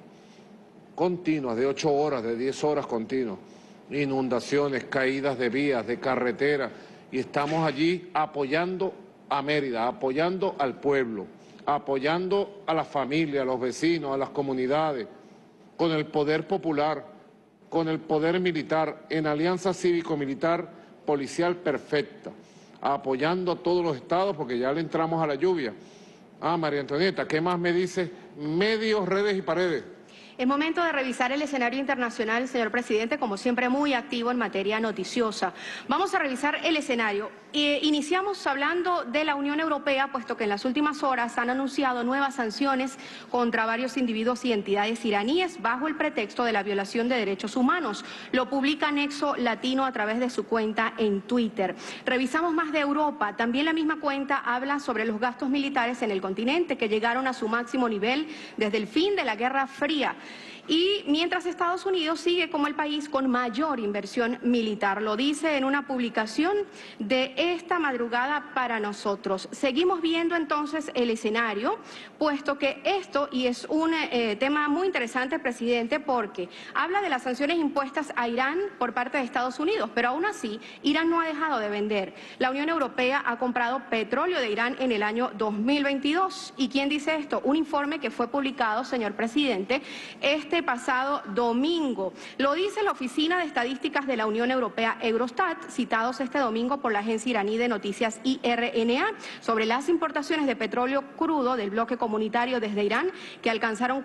de 8 horas, de 10 horas continuas, inundaciones, caídas de vías, de carreteras, y estamos allí apoyando a Mérida, apoyando al pueblo, apoyando a las familias, a los vecinos, a las comunidades, con el poder popular, con el poder militar, en alianza cívico-militar policial perfecta, apoyando a todos los estados porque ya le entramos a la lluvia. María Antonieta, ¿qué más me dices? Medios, redes y paredes. Es momento de revisar el escenario internacional, señor presidente, como siempre muy activo en materia noticiosa. Vamos a revisar el escenario. Iniciamos hablando de la Unión Europea, puesto que en las últimas horas han anunciado nuevas sanciones contra varios individuos y entidades iraníes bajo el pretexto de la violación de derechos humanos. Lo publica Nexo Latino a través de su cuenta en Twitter. Revisamos más de Europa. También la misma cuenta habla sobre los gastos militares en el continente que llegaron a su máximo nivel desde el fin de la Guerra Fría. Y mientras Estados Unidos sigue como el país con mayor inversión militar, lo dice en una publicación de esta madrugada para nosotros. Seguimos viendo entonces el escenario, puesto que esto, y es un tema muy interesante, presidente, porque habla de las sanciones impuestas a Irán por parte de Estados Unidos, pero aún así Irán no ha dejado de vender. La Unión Europea ha comprado petróleo de Irán en el año 2022. ¿Y quién dice esto? Un informe que fue publicado, señor presidente, este pasado domingo. Lo dice la Oficina de Estadísticas de la Unión Europea, Eurostat, citados este domingo por la agencia iraní de noticias IRNA, sobre las importaciones de petróleo crudo del bloque comunitario desde Irán, que alcanzaron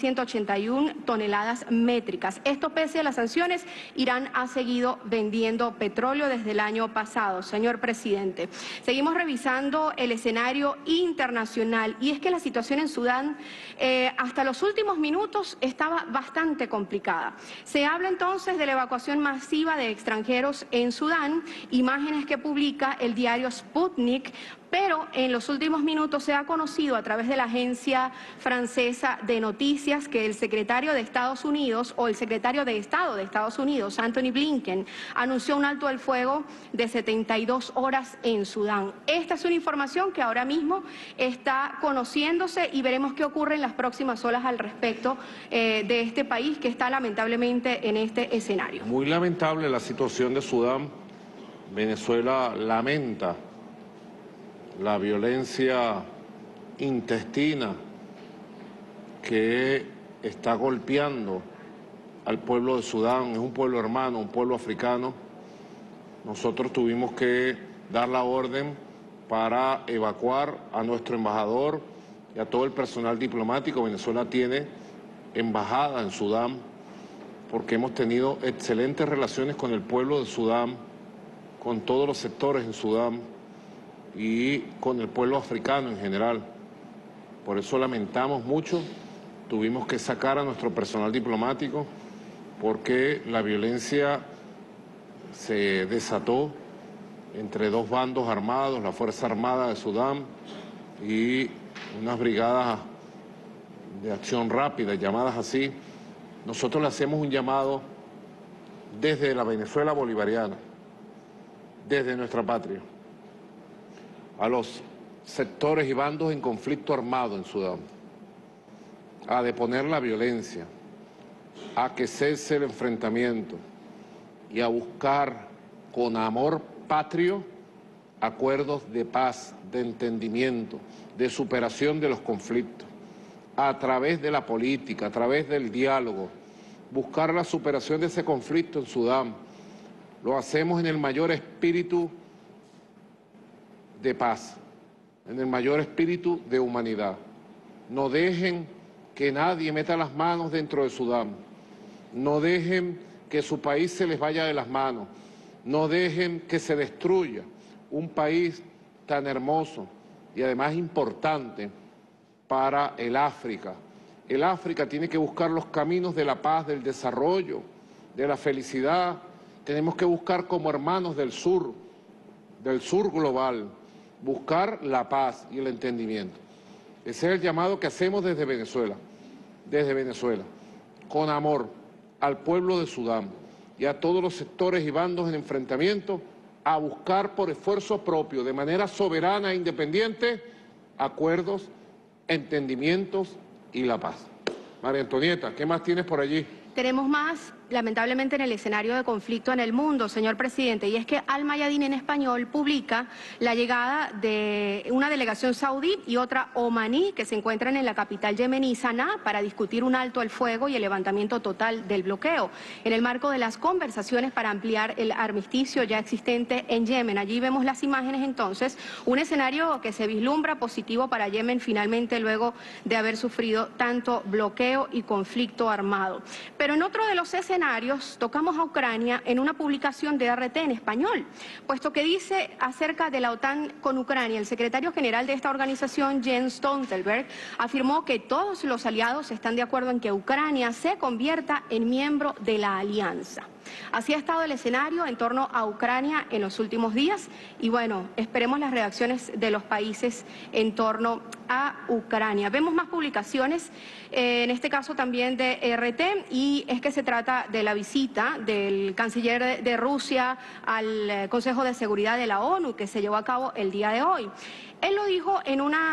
4.181 toneladas métricas. Esto pese a las sanciones, Irán ha seguido vendiendo petróleo desde el año pasado, señor presidente. Seguimos revisando el escenario internacional, y es que la situación en Sudán hasta los últimos minutos estaba bastante complicada. Se habla entonces de la evacuación masiva de extranjeros en Sudán, imágenes que publica el diario Sputnik, pero en los últimos minutos se ha conocido a través de la agencia francesa de noticias que el secretario de Estados Unidos, o el secretario de Estado de Estados Unidos, Anthony Blinken, anunció un alto al fuego de 72 horas en Sudán. Esta es una información que ahora mismo está conociéndose y veremos qué ocurre en las próximas horas al respecto de este país que está lamentablemente en este escenario. Muy lamentable la situación de Sudán. Venezuela lamenta la violencia intestina que está golpeando al pueblo de Sudán. Es un pueblo hermano, un pueblo africano. Nosotros tuvimos que dar la orden para evacuar a nuestro embajador y a todo el personal diplomático. Venezuela tiene embajada en Sudán porque hemos tenido excelentes relaciones con el pueblo de Sudán, con todos los sectores en Sudán y con el pueblo africano en general. Por eso lamentamos mucho, tuvimos que sacar a nuestro personal diplomático porque la violencia se desató entre dos bandos armados, la Fuerza Armada de Sudán y unas brigadas de acción rápida, llamadas así. Nosotros le hacemos un llamado desde la Venezuela bolivariana, desde nuestra patria, a los sectores y bandos en conflicto armado en Sudán, a deponer la violencia, a que cese el enfrentamiento y a buscar con amor patrio acuerdos de paz, de entendimiento, de superación de los conflictos, a través de la política, a través del diálogo, buscar la superación de ese conflicto en Sudán. Lo hacemos en el mayor espíritu de paz, en el mayor espíritu de humanidad. No dejen que nadie meta las manos dentro de Sudán. No dejen que su país se les vaya de las manos. No dejen que se destruya un país tan hermoso y además importante para el África. El África tiene que buscar los caminos de la paz, del desarrollo, de la felicidad. Tenemos que buscar como hermanos del sur global, buscar la paz y el entendimiento. Ese es el llamado que hacemos desde Venezuela, con amor al pueblo de Sudán y a todos los sectores y bandos en enfrentamiento, a buscar por esfuerzo propio, de manera soberana e independiente, acuerdos, entendimientos y la paz. María Antonieta, ¿qué más tienes por allí? Tenemos más, lamentablemente, en el escenario de conflicto en el mundo, señor presidente, y es que Al Mayadin en español publica la llegada de una delegación saudí y otra omaní que se encuentran en la capital yemení, Saná, para discutir un alto al fuego y el levantamiento total del bloqueo, en el marco de las conversaciones para ampliar el armisticio ya existente en Yemen. Allí vemos las imágenes entonces, un escenario que se vislumbra positivo para Yemen finalmente luego de haber sufrido tanto bloqueo y conflicto armado. Pero en otro de los escenarios tocamos a Ucrania en una publicación de RT en español, puesto que dice acerca de la OTAN con Ucrania, el secretario general de esta organización, Jens Stoltenberg, afirmó que todos los aliados están de acuerdo en que Ucrania se convierta en miembro de la alianza. Así ha estado el escenario en torno a Ucrania en los últimos días y bueno, esperemos las reacciones de los países en torno a Ucrania. Vemos más publicaciones, en este caso también de RT, y es que se trata de la visita del canciller de Rusia al Consejo de Seguridad de la ONU que se llevó a cabo el día de hoy. Él lo dijo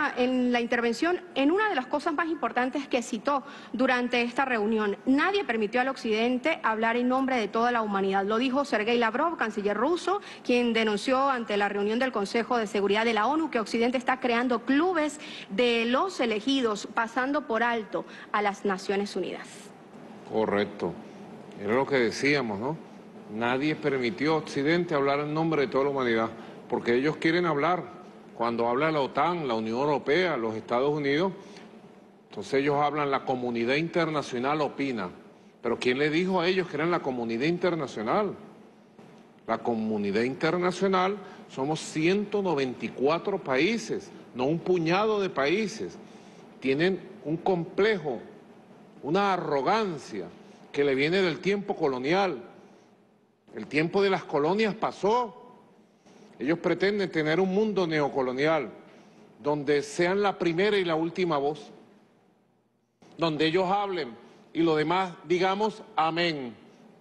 en la intervención, en una de las cosas más importantes que citó durante esta reunión. Nadie permitió al Occidente hablar en nombre de toda la humanidad. Lo dijo Sergei Lavrov, canciller ruso, quien denunció ante la reunión del Consejo de Seguridad de la ONU que Occidente está creando clubes de los elegidos, pasando por alto a las Naciones Unidas. Correcto. Era lo que decíamos, ¿no? Nadie permitió a Occidente hablar en nombre de toda la humanidad, porque ellos quieren hablar. Cuando habla la OTAN, la Unión Europea, los Estados Unidos, entonces ellos hablan, la comunidad internacional opina. Pero ¿quién le dijo a ellos que eran la comunidad internacional? La comunidad internacional somos 194 países, no un puñado de países. Tienen un complejo, una arrogancia que le viene del tiempo colonial. El tiempo de las colonias pasó. Ellos pretenden tener un mundo neocolonial, donde sean la primera y la última voz, donde ellos hablen y lo demás digamos amén.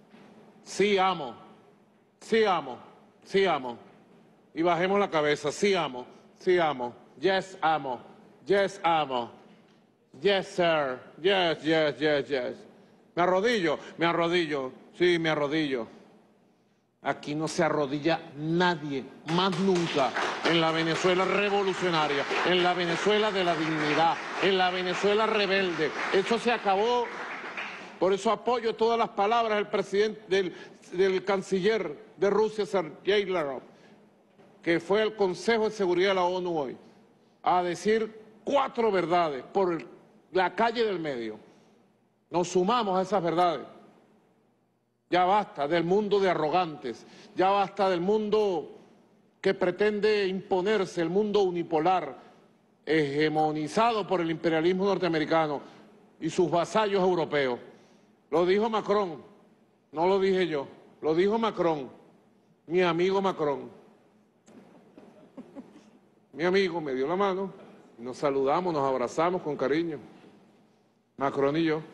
Sí amo, sí amo, sí amo. Y bajemos la cabeza, sí amo, yes amo, yes amo, yes sir, yes, yes, yes, yes. Me arrodillo, sí, me arrodillo. Aquí no se arrodilla nadie, más nunca, en la Venezuela revolucionaria, en la Venezuela de la dignidad, en la Venezuela rebelde. Eso se acabó. Por eso apoyo todas las palabras del presidente, del canciller de Rusia, Sergei Lavrov, que fue al Consejo de Seguridad de la ONU hoy, a decir 4 verdades por la calle del medio. Nos sumamos a esas verdades. Ya basta del mundo de arrogantes, ya basta del mundo que pretende imponerse, el mundo unipolar, hegemonizado por el imperialismo norteamericano y sus vasallos europeos. Lo dijo Macron, no lo dije yo, lo dijo Macron, mi amigo Macron. Mi amigo me dio la mano, nos saludamos, nos abrazamos con cariño, Macron y yo.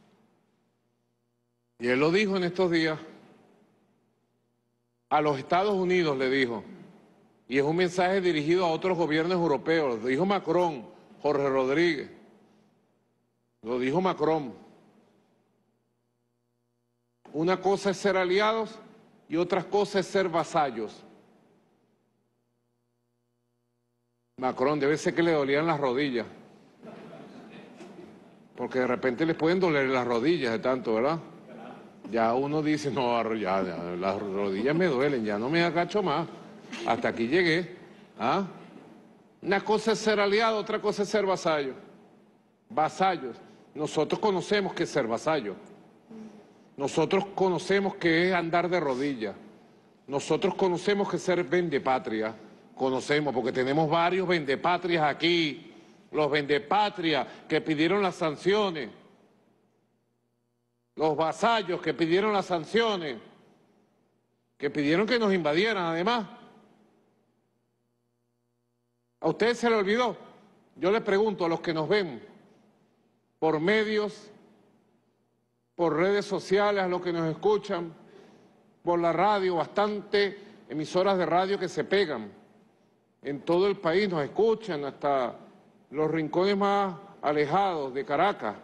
Y él lo dijo en estos días, a los Estados Unidos le dijo, y es un mensaje dirigido a otros gobiernos europeos, lo dijo Macron, Jorge Rodríguez, lo dijo Macron. Una cosa es ser aliados y otra cosa es ser vasallos. Macron, debe ser que le dolían las rodillas, porque de repente les pueden doler las rodillas de tanto, ¿verdad? Ya uno dice, no, ya, las rodillas me duelen, ya no me agacho más, hasta aquí llegué. ¿Ah? Una cosa es ser aliado, otra cosa es ser vasallo. Vasallos. Nosotros conocemos qué es ser vasallo. Nosotros conocemos qué es andar de rodillas. Nosotros conocemos qué es ser vendepatria. Conocemos, porque tenemos varios vendepatrias aquí. los vendepatria que pidieron las sanciones, los vasallos que pidieron las sanciones, que pidieron que nos invadieran además. ¿A ustedes se les olvidó? Yo les pregunto a los que nos ven por medios, por redes sociales, a los que nos escuchan, por la radio, bastante emisoras de radio que se pegan. En todo el país nos escuchan, hasta los rincones más alejados de Caracas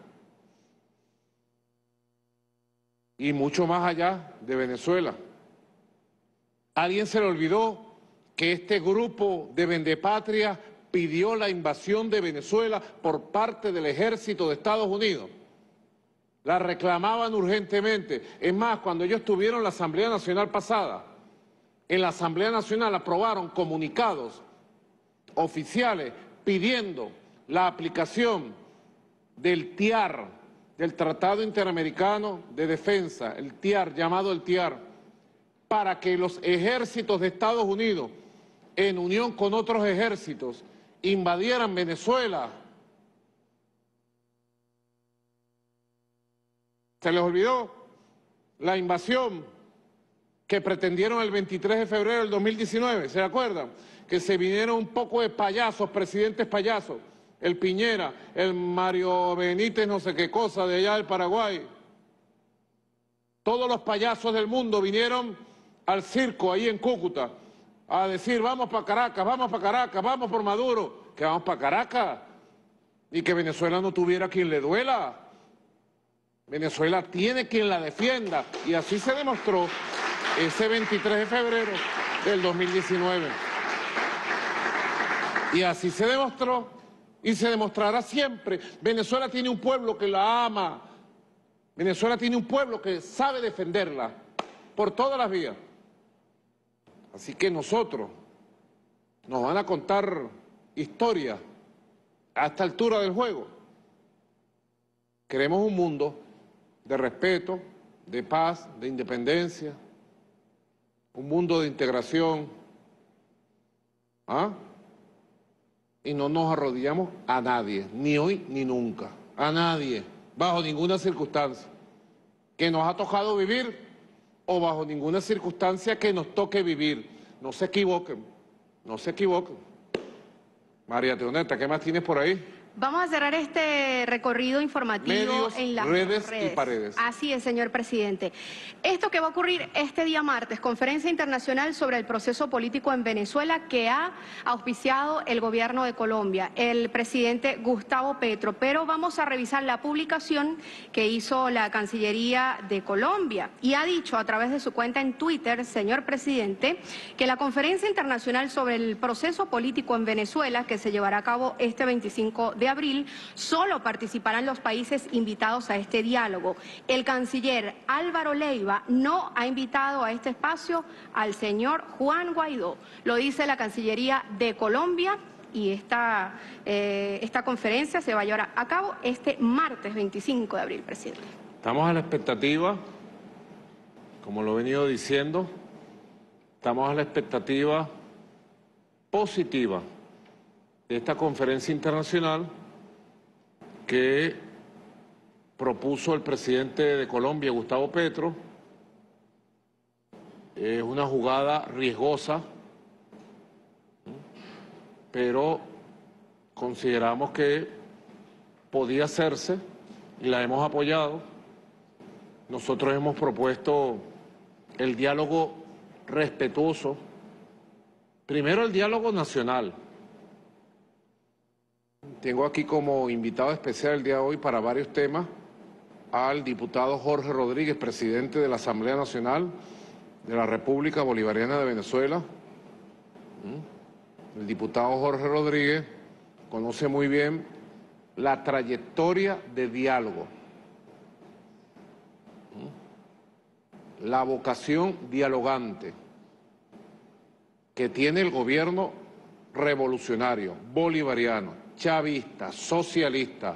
y mucho más allá de Venezuela. ¿A alguien se le olvidó que este grupo de vendepatria pidió la invasión de Venezuela por parte del ejército de Estados Unidos? La reclamaban urgentemente. Es más, cuando ellos tuvieron la Asamblea Nacional pasada, en la Asamblea Nacional aprobaron comunicados oficiales pidiendo la aplicación del TIAR, del Tratado Interamericano de Defensa, el TIAR, llamado el TIAR, para que los ejércitos de Estados Unidos, en unión con otros ejércitos, invadieran Venezuela. ¿Se les olvidó la invasión que pretendieron el 23 de febrero del 2019? ¿Se acuerdan? Que se vinieron un poco de payasos, presidentes payasos, el Piñera, el Mario Benítez no sé qué cosa de allá del Paraguay. Todos los payasos del mundo vinieron al circo ahí en Cúcuta a decir vamos para Caracas, vamos por Maduro, que vamos para Caracas y que Venezuela no tuviera quien le duela. Venezuela tiene quien la defienda y así se demostró ese 23 de febrero del 2019. Y así se demostró y se demostrará siempre. Venezuela tiene un pueblo que la ama. Venezuela tiene un pueblo que sabe defenderla por todas las vías. Así que nosotros nos van a contar historias a esta altura del juego. Queremos un mundo de respeto, de paz, de independencia, un mundo de integración. ¿Ah? Y no nos arrodillamos a nadie, ni hoy ni nunca, a nadie, bajo ninguna circunstancia que nos ha tocado vivir o bajo ninguna circunstancia que nos toque vivir. No se equivoquen, no se equivoquen. María Teoneta, ¿qué más tienes por ahí? Vamos a cerrar este recorrido informativo Medios, en las redes y paredes. Así es, señor presidente. Esto que va a ocurrir este día martes, conferencia internacional sobre el proceso político en Venezuela que ha auspiciado el gobierno de Colombia, el presidente Gustavo Petro. Pero vamos a revisar la publicación que hizo la Cancillería de Colombia y ha dicho a través de su cuenta en Twitter, señor presidente, que la conferencia internacional sobre el proceso político en Venezuela, que se llevará a cabo este 25 de abril, solo participarán los países invitados a este diálogo. El canciller Álvaro Leiva no ha invitado a este espacio al señor Juan Guaidó. Lo dice la Cancillería de Colombia y esta conferencia se va a llevar a cabo este martes 25 de abril, presidente. Estamos a la expectativa, como lo he venido diciendo, estamos a la expectativa positiva de esta conferencia internacional que propuso el presidente de Colombia, Gustavo Petro. Es una jugada riesgosa, pero consideramos que podía hacerse y la hemos apoyado. Nosotros hemos propuesto el diálogo respetuoso, primero el diálogo nacional. Tengo aquí como invitado especial el día de hoy para varios temas al diputado Jorge Rodríguez, presidente de la Asamblea Nacional de la República Bolivariana de Venezuela. El diputado Jorge Rodríguez conoce muy bien la trayectoria de diálogo, la vocación dialogante que tiene el gobierno revolucionario, bolivariano, chavista, socialista,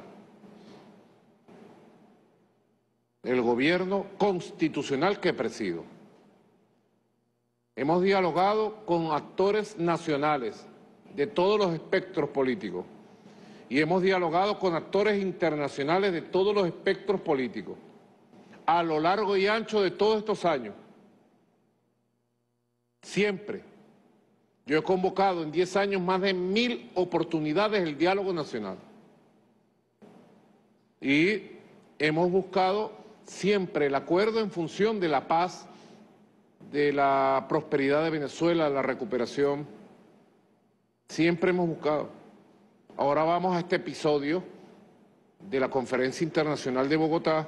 el gobierno constitucional que presido. Hemos dialogado con actores nacionales de todos los espectros políticos y hemos dialogado con actores internacionales de todos los espectros políticos, a lo largo y ancho de todos estos años. Siempre. Yo he convocado en 10 años más de 1000 oportunidades del diálogo nacional. Y hemos buscado siempre el acuerdo en función de la paz, de la prosperidad de Venezuela, de la recuperación. Siempre hemos buscado. Ahora vamos a este episodio de la Conferencia Internacional de Bogotá.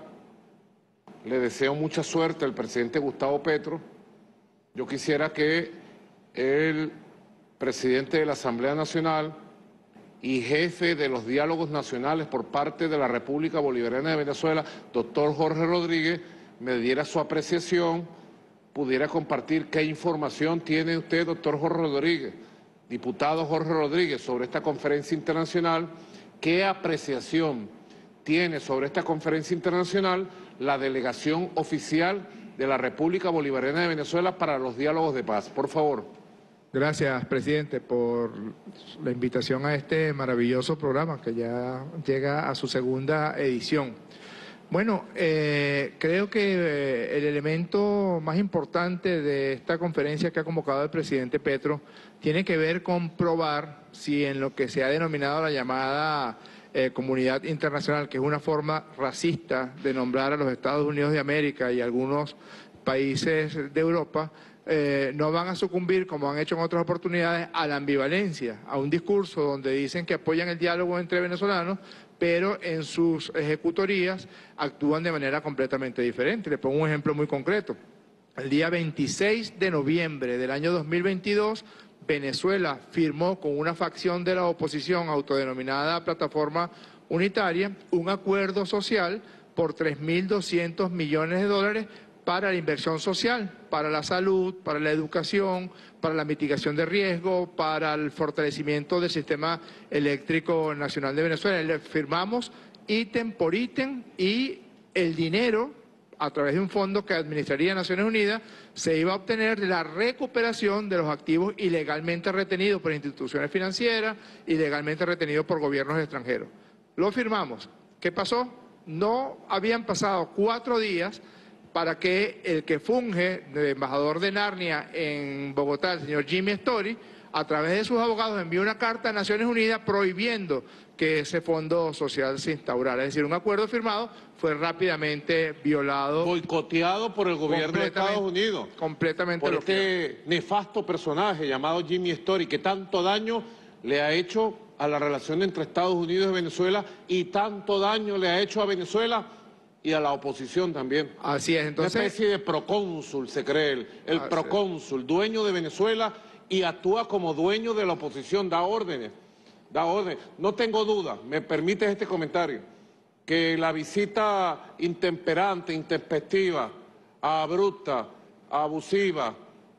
Le deseo mucha suerte al presidente Gustavo Petro. Yo quisiera que el presidente de la Asamblea Nacional y jefe de los diálogos nacionales por parte de la República Bolivariana de Venezuela, doctor Jorge Rodríguez, me diera su apreciación, pudiera compartir qué información tiene usted, doctor Jorge Rodríguez, diputado Jorge Rodríguez, sobre esta conferencia internacional, qué apreciación tiene sobre esta conferencia internacional la delegación oficial de la República Bolivariana de Venezuela para los diálogos de paz. Por favor. Gracias, presidente, por la invitación a este maravilloso programa que ya llega a su segunda edición. Bueno, creo que el elemento más importante de esta conferencia que ha convocado el presidente Petro tiene que ver con probar si en lo que se ha denominado la llamada comunidad internacional, que es una forma racista de nombrar a los Estados Unidos de América y algunos países de Europa, no van a sucumbir, como han hecho en otras oportunidades, a la ambivalencia, a un discurso donde dicen que apoyan el diálogo entre venezolanos, pero en sus ejecutorías actúan de manera completamente diferente. Le pongo un ejemplo muy concreto. El día 26 de noviembre del año 2022, Venezuela firmó con una facción de la oposición autodenominada Plataforma Unitaria un acuerdo social por 3.200 millones de dólares para la inversión social, para la salud, para la educación, para la mitigación de riesgo, para el fortalecimiento del sistema eléctrico nacional de Venezuela. Le firmamos ítem por ítem y el dinero, a través de un fondo que administraría Naciones Unidas, se iba a obtener de la recuperación de los activos ilegalmente retenidos por instituciones financieras, ilegalmente retenidos por gobiernos extranjeros. Lo firmamos. ¿Qué pasó? No habían pasado 4 días para que el que funge de embajador de Narnia en Bogotá, el señor Jimmy Story, a través de sus abogados envió una carta a Naciones Unidas prohibiendo que ese fondo social se instaurara. Es decir, un acuerdo firmado fue rápidamente violado. Boicoteado por el gobierno de Estados Unidos. Completamente por bloqueado. Este nefasto personaje llamado Jimmy Story, que tanto daño le ha hecho a la relación entre Estados Unidos y Venezuela y tanto daño le ha hecho a Venezuela y a la oposición también. Así es, entonces... Una especie de procónsul, se cree el procónsul, dueño de Venezuela y actúa como dueño de la oposición, da órdenes. No tengo duda, me permite este comentario, que la visita intemperante, intempestiva, abrupta, abusiva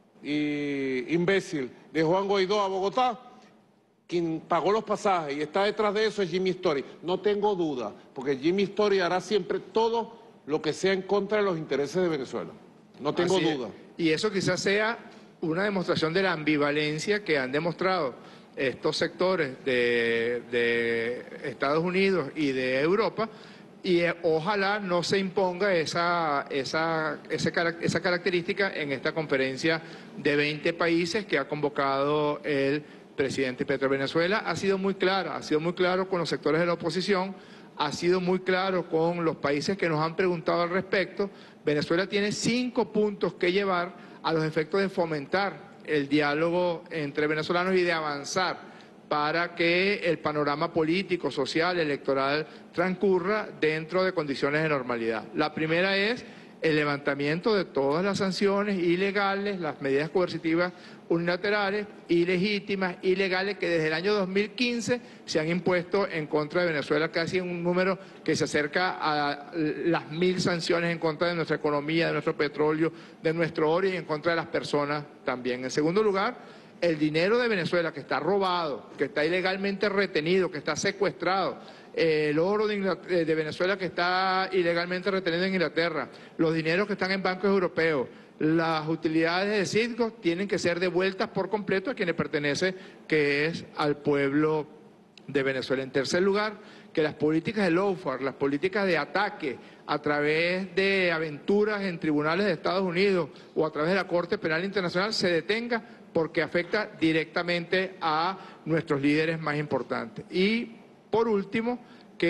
y imbécil de Juan Guaidó a Bogotá, quien pagó los pasajes y está detrás de eso es Jimmy Story. No tengo duda, porque Jimmy Story hará siempre todo lo que sea en contra de los intereses de Venezuela. No tengo duda. Y eso quizás sea una demostración de la ambivalencia que han demostrado estos sectores de Estados Unidos y de Europa, y ojalá no se imponga esa característica en esta conferencia de 20 países que ha convocado el presidente Petro. Venezuela ha sido muy claro con los sectores de la oposición, ha sido muy claro con los países que nos han preguntado al respecto. Venezuela tiene 5 puntos que llevar a los efectos de fomentar el diálogo entre venezolanos y de avanzar para que el panorama político, social, electoral transcurra dentro de condiciones de normalidad. La primera es el levantamiento de todas las sanciones ilegales, las medidas coercitivas unilaterales, ilegítimas, ilegales, que desde el año 2015 se han impuesto en contra de Venezuela, casi un número que se acerca a las 1000 sanciones en contra de nuestra economía, de nuestro petróleo, de nuestro oro y en contra de las personas también. En segundo lugar, el dinero de Venezuela que está robado, que está ilegalmente retenido, que está secuestrado, el oro de Venezuela que está ilegalmente retenido en Inglaterra, los dineros que están en bancos europeos, las utilidades de Citgo tienen que ser devueltas por completo a quienes pertenece, que es al pueblo de Venezuela. En tercer lugar, que las políticas de lawfare, las políticas de ataque a través de aventuras en tribunales de Estados Unidos o a través de la Corte Penal Internacional se detenga porque afecta directamente a nuestros líderes más importantes. Y, por último,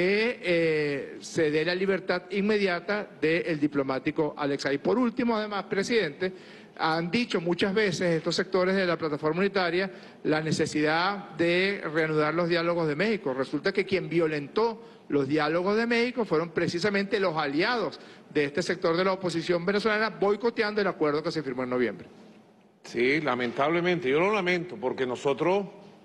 que se dé la libertad inmediata del diplomático Alex Saab. Y por último, además, presidente, han dicho muchas veces estos sectores de la plataforma unitaria la necesidad de reanudar los diálogos de México. Resulta que quien violentó los diálogos de México fueron precisamente los aliados de este sector de la oposición venezolana, boicoteando el acuerdo que se firmó en noviembre. Sí, lamentablemente, yo lo lamento, porque nosotros,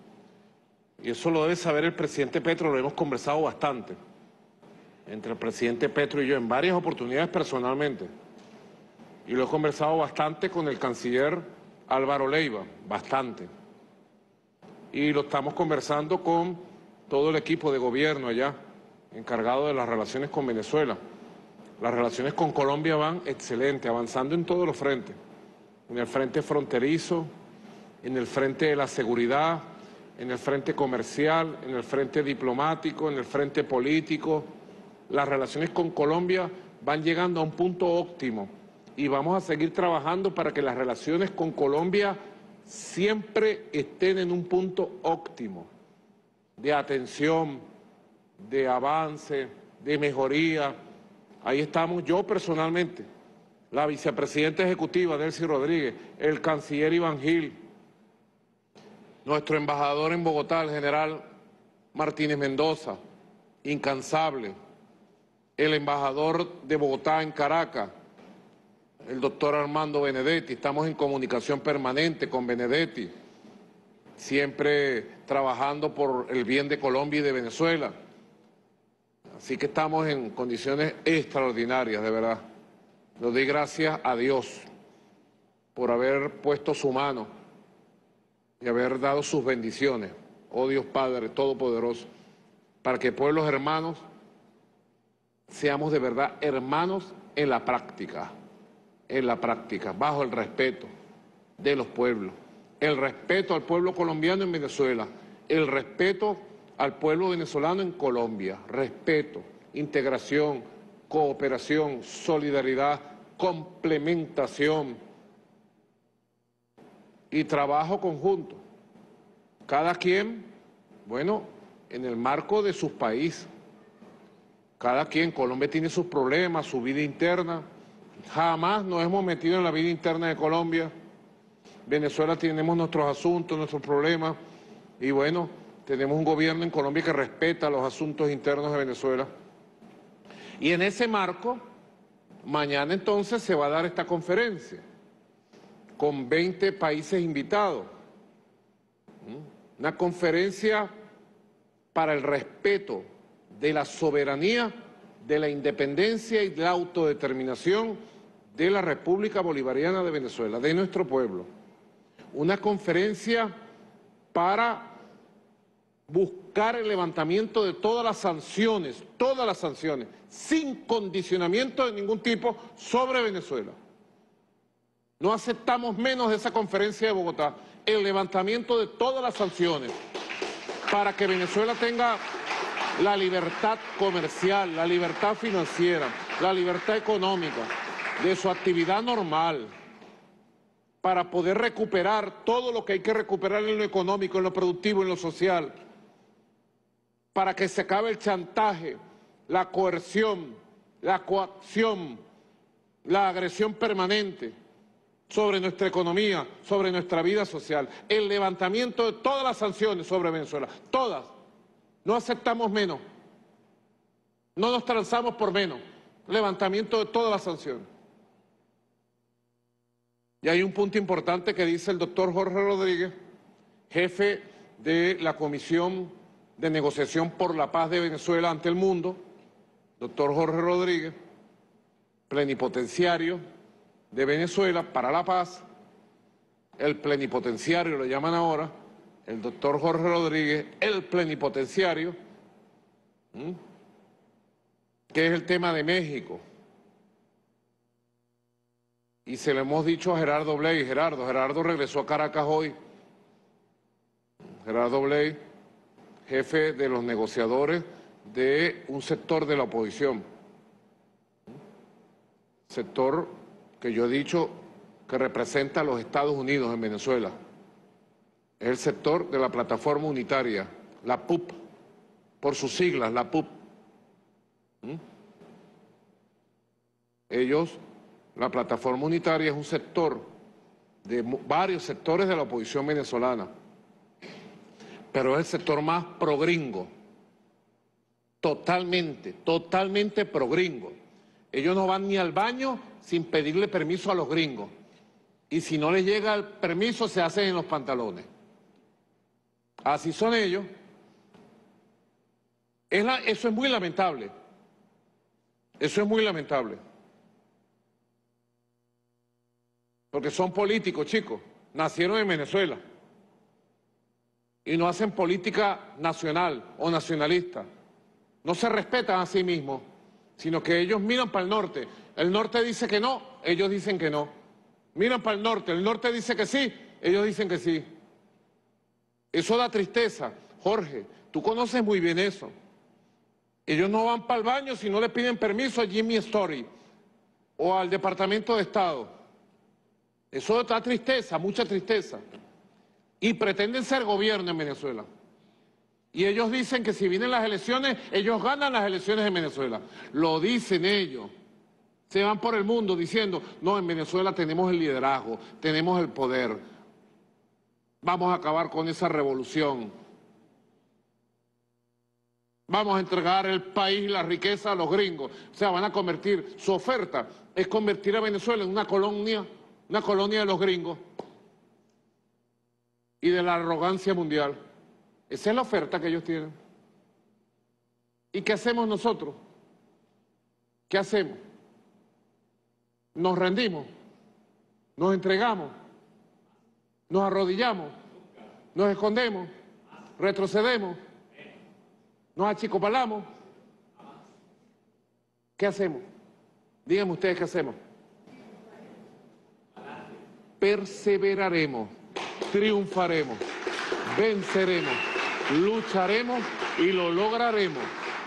y eso lo debe saber el presidente Petro, lo hemos conversado bastante, entre el presidente Petro y yo, en varias oportunidades personalmente, y lo he conversado bastante con el canciller Álvaro Leiva, bastante, y lo estamos conversando con todo el equipo de gobierno allá, encargado de las relaciones con Venezuela. Las relaciones con Colombia van excelente, avanzando en todos los frentes, en el frente fronterizo, en el frente de la seguridad, en el frente comercial, en el frente diplomático, en el frente político. Las relaciones con Colombia van llegando a un punto óptimo y vamos a seguir trabajando para que las relaciones con Colombia siempre estén en un punto óptimo de atención, de avance, de mejoría. Ahí estamos yo personalmente, la vicepresidenta ejecutiva Delcy Rodríguez, el canciller Iván Gil, nuestro embajador en Bogotá, el general Martínez Mendoza, incansable, el embajador de Bogotá en Caracas, el doctor Armando Benedetti. Estamos en comunicación permanente con Benedetti, siempre trabajando por el bien de Colombia y de Venezuela. Así que estamos en condiciones extraordinarias, de verdad. Le doy gracias a Dios por haber puesto su mano y haber dado sus bendiciones, oh Dios Padre Todopoderoso, para que pueblos hermanos seamos de verdad hermanos en la práctica, bajo el respeto de los pueblos, el respeto al pueblo colombiano en Venezuela, el respeto al pueblo venezolano en Colombia, respeto, integración, cooperación, solidaridad, complementación y trabajo conjunto. Cada quien, bueno, en el marco de sus países. Cada quien, Colombia tiene sus problemas, su vida interna. Jamás nos hemos metido en la vida interna de Colombia. Venezuela tenemos nuestros asuntos, nuestros problemas. Y bueno, tenemos un gobierno en Colombia que respeta los asuntos internos de Venezuela. Y en ese marco, mañana entonces se va a dar esta conferencia con 20 países invitados. Una conferencia para el respeto de la soberanía, de la independencia y de la autodeterminación de la República Bolivariana de Venezuela, de nuestro pueblo. Una conferencia para buscar el levantamiento de todas las sanciones, sin condicionamiento de ningún tipo sobre Venezuela. No aceptamos menos de esa conferencia de Bogotá, el levantamiento de todas las sanciones para que Venezuela tenga la libertad comercial, la libertad financiera, la libertad económica de su actividad normal, para poder recuperar todo lo que hay que recuperar en lo económico, en lo productivo, en lo social, para que se acabe el chantaje, la coerción, la coacción, la agresión permanente sobre nuestra economía, sobre nuestra vida social, el levantamiento de todas las sanciones sobre Venezuela, todas. No aceptamos menos, no nos transamos por menos, levantamiento de todas las sanciones. Y hay un punto importante que dice el doctor Jorge Rodríguez, jefe de la Comisión de Negociación por la Paz de Venezuela ante el mundo, doctor Jorge Rodríguez, plenipotenciario de Venezuela para la paz, el plenipotenciario lo llaman ahora, el doctor Jorge Rodríguez, el plenipotenciario, que es el tema de México. Y se lo hemos dicho a Gerardo Bley. Gerardo regresó a Caracas hoy. Gerardo Bley, jefe de los negociadores de un sector de la oposición. Sector que yo he dicho que representa a los Estados Unidos en Venezuela. Es el sector de la Plataforma Unitaria, la PUP, por sus siglas, la PUP. Ellos, la Plataforma Unitaria es un sector de varios sectores de la oposición venezolana, pero es el sector más progringo, totalmente progringo. Ellos no van ni al baño sin pedirle permiso a los gringos, y si no les llega el permiso se hacen en los pantalones. Así son ellos. Eso es muy lamentable. Eso es muy lamentable. Porque son políticos, chicos. Nacieron en Venezuela. Y no hacen política nacional o nacionalista. No se respetan a sí mismos, sino que ellos miran para el norte. El norte dice que no, ellos dicen que no. Miran para el norte dice que sí, ellos dicen que sí. Eso da tristeza. Jorge, tú conoces muy bien eso. Ellos no van para el baño si no le piden permiso a Jimmy Story o al Departamento de Estado. Eso da tristeza, mucha tristeza. Y pretenden ser gobierno en Venezuela. Y ellos dicen que si vienen las elecciones, ellos ganan las elecciones en Venezuela. Lo dicen ellos. Se van por el mundo diciendo, no, en Venezuela tenemos el liderazgo, tenemos el poder. Vamos a acabar con esa revolución. Vamos a entregar el país y la riqueza a los gringos. O sea, van a convertir, su oferta es convertir a Venezuela en una colonia de los gringos y de la arrogancia mundial. Esa es la oferta que ellos tienen. ¿Y qué hacemos nosotros? ¿Qué hacemos? Nos rendimos, nos entregamos, nos arrodillamos, nos escondemos, retrocedemos, nos achicopalamos. ¿Qué hacemos? Díganme ustedes qué hacemos. Perseveraremos, triunfaremos, venceremos, lucharemos y lo lograremos.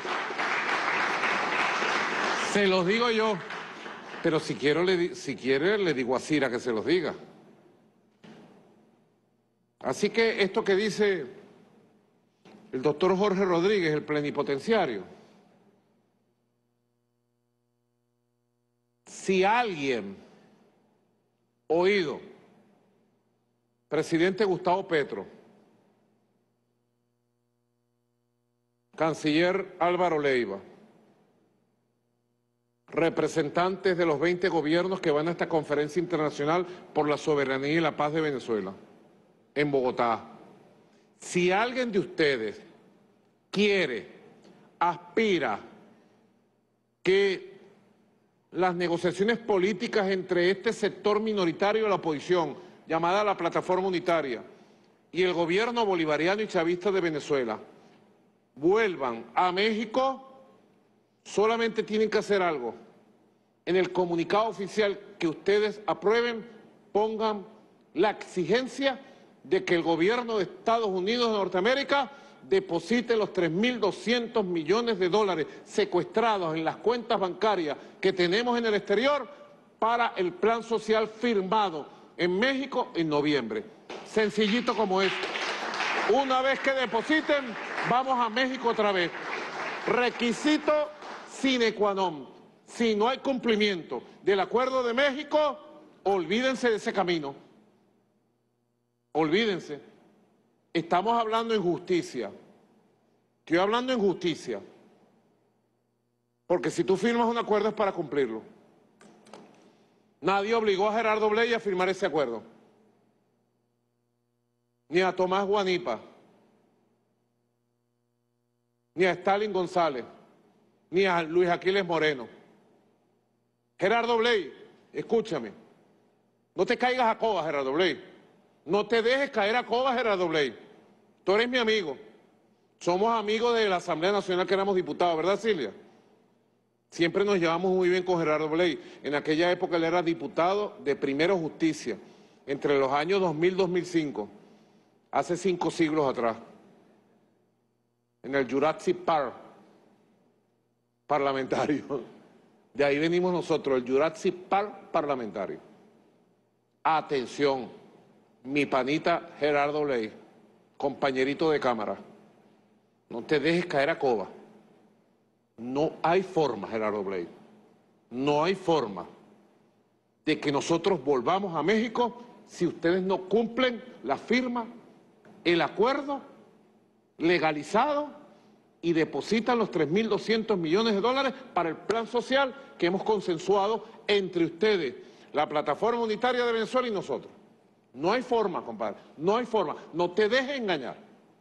Se los digo yo, pero si quiere le digo a Cira que se los diga. Así que esto que dice el doctor Jorge Rodríguez, el plenipotenciario, si alguien oído, presidente Gustavo Petro, canciller Álvaro Leiva, representantes de los 20 gobiernos que van a esta conferencia internacional por la soberanía y la paz de Venezuela, en Bogotá. Si alguien de ustedes quiere, aspira que las negociaciones políticas entre este sector minoritario de la oposición, llamada la Plataforma Unitaria, y el gobierno bolivariano y chavista de Venezuela, vuelvan a México, solamente tienen que hacer algo. En el comunicado oficial que ustedes aprueben, pongan la exigencia de que el gobierno de Estados Unidos de Norteamérica deposite los 3.200 millones de dólares secuestrados en las cuentas bancarias que tenemos en el exterior para el plan social firmado en México en noviembre. Sencillito como es. Una vez que depositen, vamos a México otra vez. Requisito sine qua non. Si no hay cumplimiento del Acuerdo de México, olvídense de ese camino. Olvídense. Estamos hablando en justicia. Estoy hablando en justicia. Porque si tú firmas un acuerdo es para cumplirlo. Nadie obligó a Gerardo Blay a firmar ese acuerdo. Ni a Tomás Guanipa. Ni a Stalin González. Ni a Luis Aquiles Moreno. Gerardo Blay, escúchame. No te caigas a coba, Gerardo Blay. No te dejes caer a coba, Gerardo Blay. Tú eres mi amigo. Somos amigos de la Asamblea Nacional que éramos diputados, ¿verdad, Silvia? Siempre nos llevamos muy bien con Gerardo Blay. En aquella época él era diputado de Primero Justicia, entre los años 2000 y 2005, hace 5 siglos atrás. en el Jurassic Park parlamentario. De ahí venimos nosotros, el Jurassic Park parlamentario. Atención, mi panita Gerardo Bley, compañerito de cámara, no te dejes caer a coba. No hay forma, Gerardo Bley, no hay forma de que nosotros volvamos a México si ustedes no cumplen la firma, el acuerdo legalizado y depositan los 3.200 millones de dólares para el plan social que hemos consensuado entre ustedes, la Plataforma Unitaria de Venezuela y nosotros. No hay forma, compadre, no hay forma. No te dejes engañar.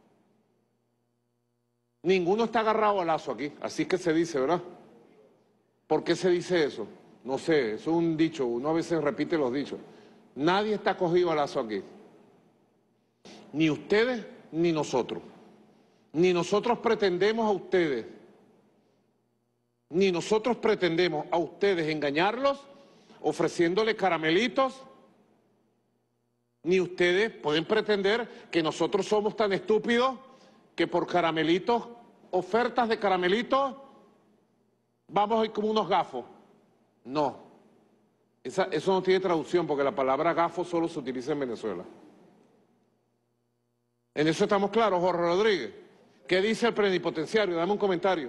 Ninguno está agarrado al lazo aquí, así que se dice, ¿verdad? ¿Por qué se dice eso? No sé, eso es un dicho, uno a veces repite los dichos. Nadie está cogido al lazo aquí. Ni ustedes ni nosotros. Ni nosotros pretendemos a ustedes. Ni nosotros pretendemos a ustedes engañarlos, ofreciéndole caramelitos. Ni ustedes pueden pretender que nosotros somos tan estúpidos que por caramelitos, ofertas de caramelitos, vamos a ir como unos gafos. No, eso no tiene traducción porque la palabra gafo solo se utiliza en Venezuela. En eso estamos claros, Jorge Rodríguez. ¿Qué dice el plenipotenciario? Dame un comentario.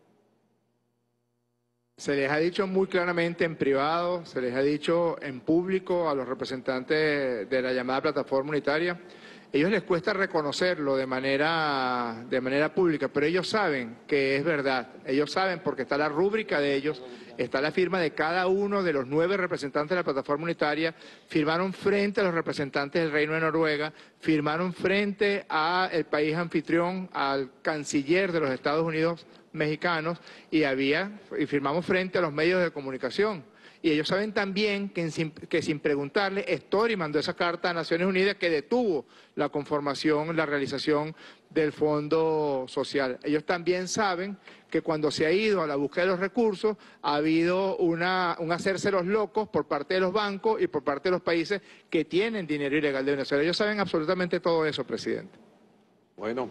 Se les ha dicho muy claramente en privado, se les ha dicho en público a los representantes de la llamada Plataforma Unitaria. Ellos les cuesta reconocerlo de manera pública, pero ellos saben que es verdad. Ellos saben porque está la rúbrica de ellos, está la firma de cada uno de los 9 representantes de la Plataforma Unitaria, firmaron frente a los representantes del Reino de Noruega, firmaron frente al país anfitrión, al canciller de los Estados Unidos mexicanos y firmamos frente a los medios de comunicación. Y ellos saben también que sin preguntarle, Story mandó esa carta a Naciones Unidas que detuvo la conformación, la realización del Fondo Social. Ellos también saben que cuando se ha ido a la búsqueda de los recursos, ha habido un hacerse los locos por parte de los bancos y por parte de los países que tienen dinero ilegal de Venezuela. Ellos saben absolutamente todo eso, presidente. Bueno,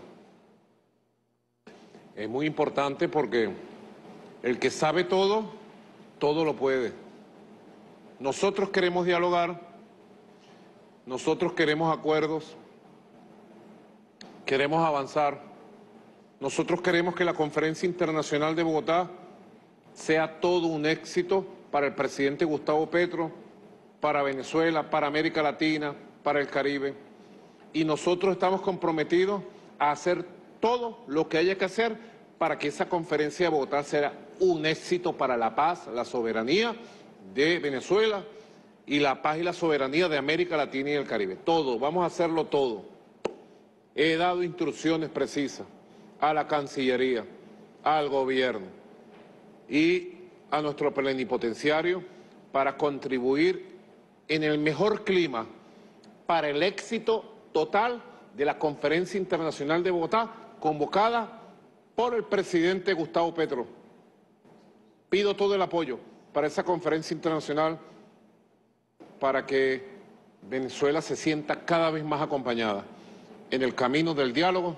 es muy importante porque el que sabe todo, todo lo puede. Nosotros queremos dialogar, nosotros queremos acuerdos, queremos avanzar, nosotros queremos que la Conferencia Internacional de Bogotá sea todo un éxito para el presidente Gustavo Petro, para Venezuela, para América Latina, para el Caribe. Y nosotros estamos comprometidos a hacer todo lo que haya que hacer para que esa Conferencia de Bogotá sea un éxito para la paz, la soberanía de Venezuela y la paz y la soberanía de América Latina y el Caribe. Todo, vamos a hacerlo todo. He dado instrucciones precisas a la Cancillería, al gobierno y a nuestro plenipotenciario para contribuir en el mejor clima para el éxito total de la Conferencia Internacional de Bogotá convocada por el presidente Gustavo Petro. Pido todo el apoyo para esa conferencia internacional, para que Venezuela se sienta cada vez más acompañada en el camino del diálogo,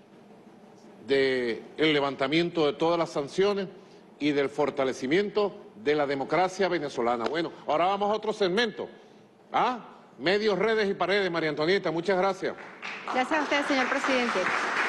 del levantamiento de todas las sanciones y del fortalecimiento de la democracia venezolana. Bueno, ahora vamos a otro segmento. Medios, redes y paredes, María Antonieta, muchas gracias. Gracias a usted, señor presidente.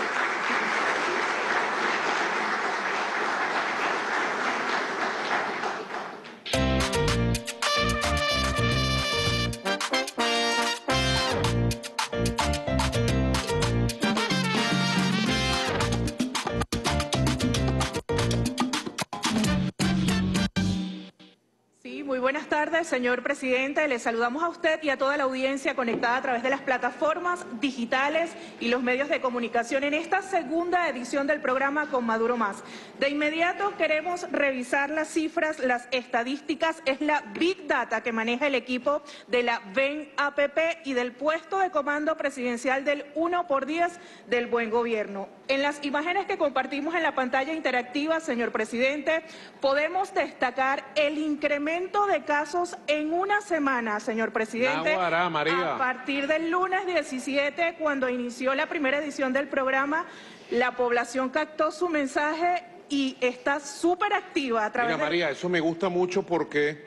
Muy buenas tardes, señor presidente. Le saludamos a usted y a toda la audiencia conectada a través de las plataformas digitales y los medios de comunicación en esta segunda edición del programa Con Maduro Más. De inmediato queremos revisar las cifras, las estadísticas. Es la Big Data que maneja el equipo de la VEN-APP y del puesto de comando presidencial del 1x10 del Buen Gobierno. En las imágenes que compartimos en la pantalla interactiva, señor presidente, podemos destacar el incremento de casos en una semana, señor presidente, María. a partir del lunes 17, cuando inició la primera edición del programa. La población captó su mensaje y está súper activa a través Mira, María, eso me gusta mucho porque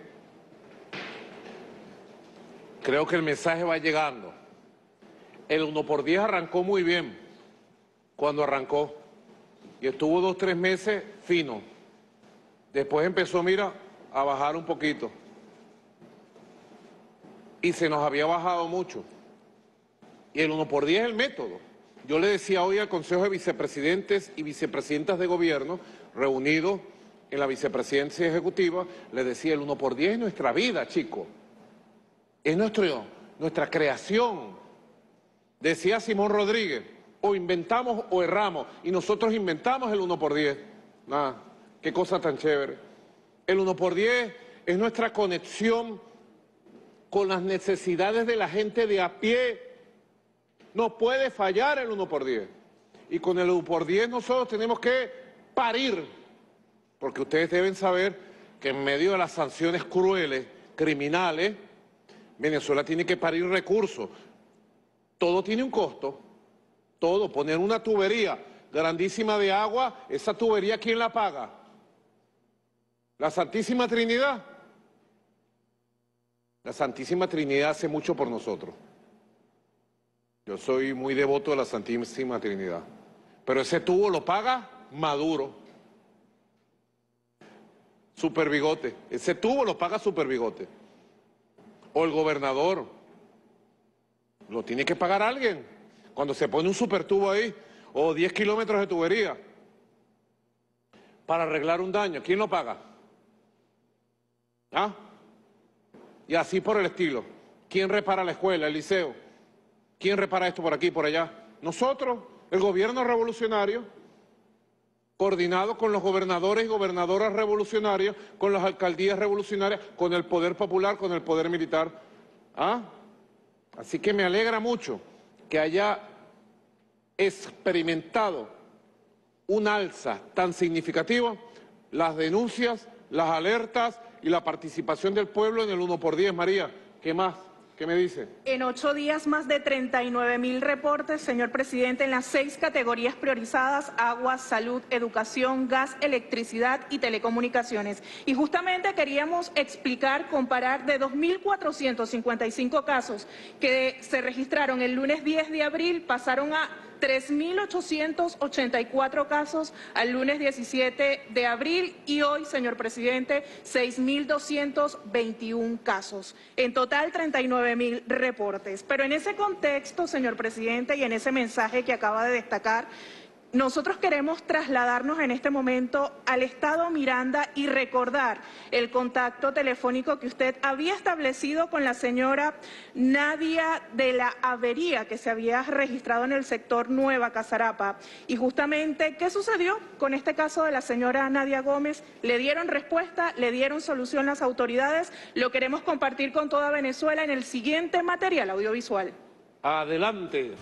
creo que el mensaje va llegando. El 1x10 arrancó muy bien cuando arrancó y estuvo 2 o 3 meses fino. Después empezó, mira, a bajar un poquito. Y se nos había bajado mucho. Y el 1x10 es el método. Yo le decía hoy al Consejo de Vicepresidentes y Vicepresidentas de Gobierno, reunidos en la Vicepresidencia Ejecutiva, le decía, el 1x10 es nuestra vida, chicos. Es nuestra creación. Decía Simón Rodríguez, o inventamos o erramos, y nosotros inventamos el 1x10. Nada, qué cosa tan chévere. El 1x10 es nuestra conexión con las necesidades de la gente de a pie. No puede fallar el 1x10. Y con el 1x10 nosotros tenemos que parir, porque ustedes deben saber que en medio de las sanciones crueles, criminales, Venezuela tiene que parir recursos. Todo tiene un costo, todo. Poner una tubería grandísima de agua, esa tubería, ¿quién la paga? ¿La Santísima Trinidad? La Santísima Trinidad hace mucho por nosotros. Yo soy muy devoto de la Santísima Trinidad. Pero ese tubo lo paga Maduro. Super Bigote. Ese tubo lo paga Super Bigote. O el gobernador. Lo tiene que pagar alguien. Cuando se pone un super tubo ahí, o 10 kilómetros de tubería, para arreglar un daño, ¿quién lo paga? ¿Ah? Y así por el estilo. ¿Quién repara la escuela, el liceo? ¿Quién repara esto por aquí y por allá? Nosotros, el gobierno revolucionario, coordinado con los gobernadores y gobernadoras revolucionarios, con las alcaldías revolucionarias, con el poder popular, con el poder militar. ¿Ah? Así que me alegra mucho que haya experimentado un alza tan significativa, las denuncias, las alertas y la participación del pueblo en el 1x10. María, ¿qué más? ¿Qué me dice? En 8 días, más de 39.000 reportes, señor presidente, en las 6 categorías priorizadas: agua, salud, educación, gas, electricidad y telecomunicaciones. Y justamente queríamos explicar, comparar de 2.455 casos que se registraron el lunes 10 de abril, pasaron a 3.884 casos al lunes 17 de abril y hoy, señor presidente, 6.221 casos. En total, 39.000 reportes. Pero en ese contexto, señor presidente, y en ese mensaje que acaba de destacar, nosotros queremos trasladarnos en este momento al estado Miranda y recordar el contacto telefónico que usted había establecido con la señora Nadia de la Avería, que se había registrado en el sector Nueva Casarapa. Y justamente, ¿qué sucedió con este caso de la señora Nadia Gómez? ¿Le dieron respuesta? ¿Le dieron solución las autoridades? Lo queremos compartir con toda Venezuela en el siguiente material audiovisual. Adelante.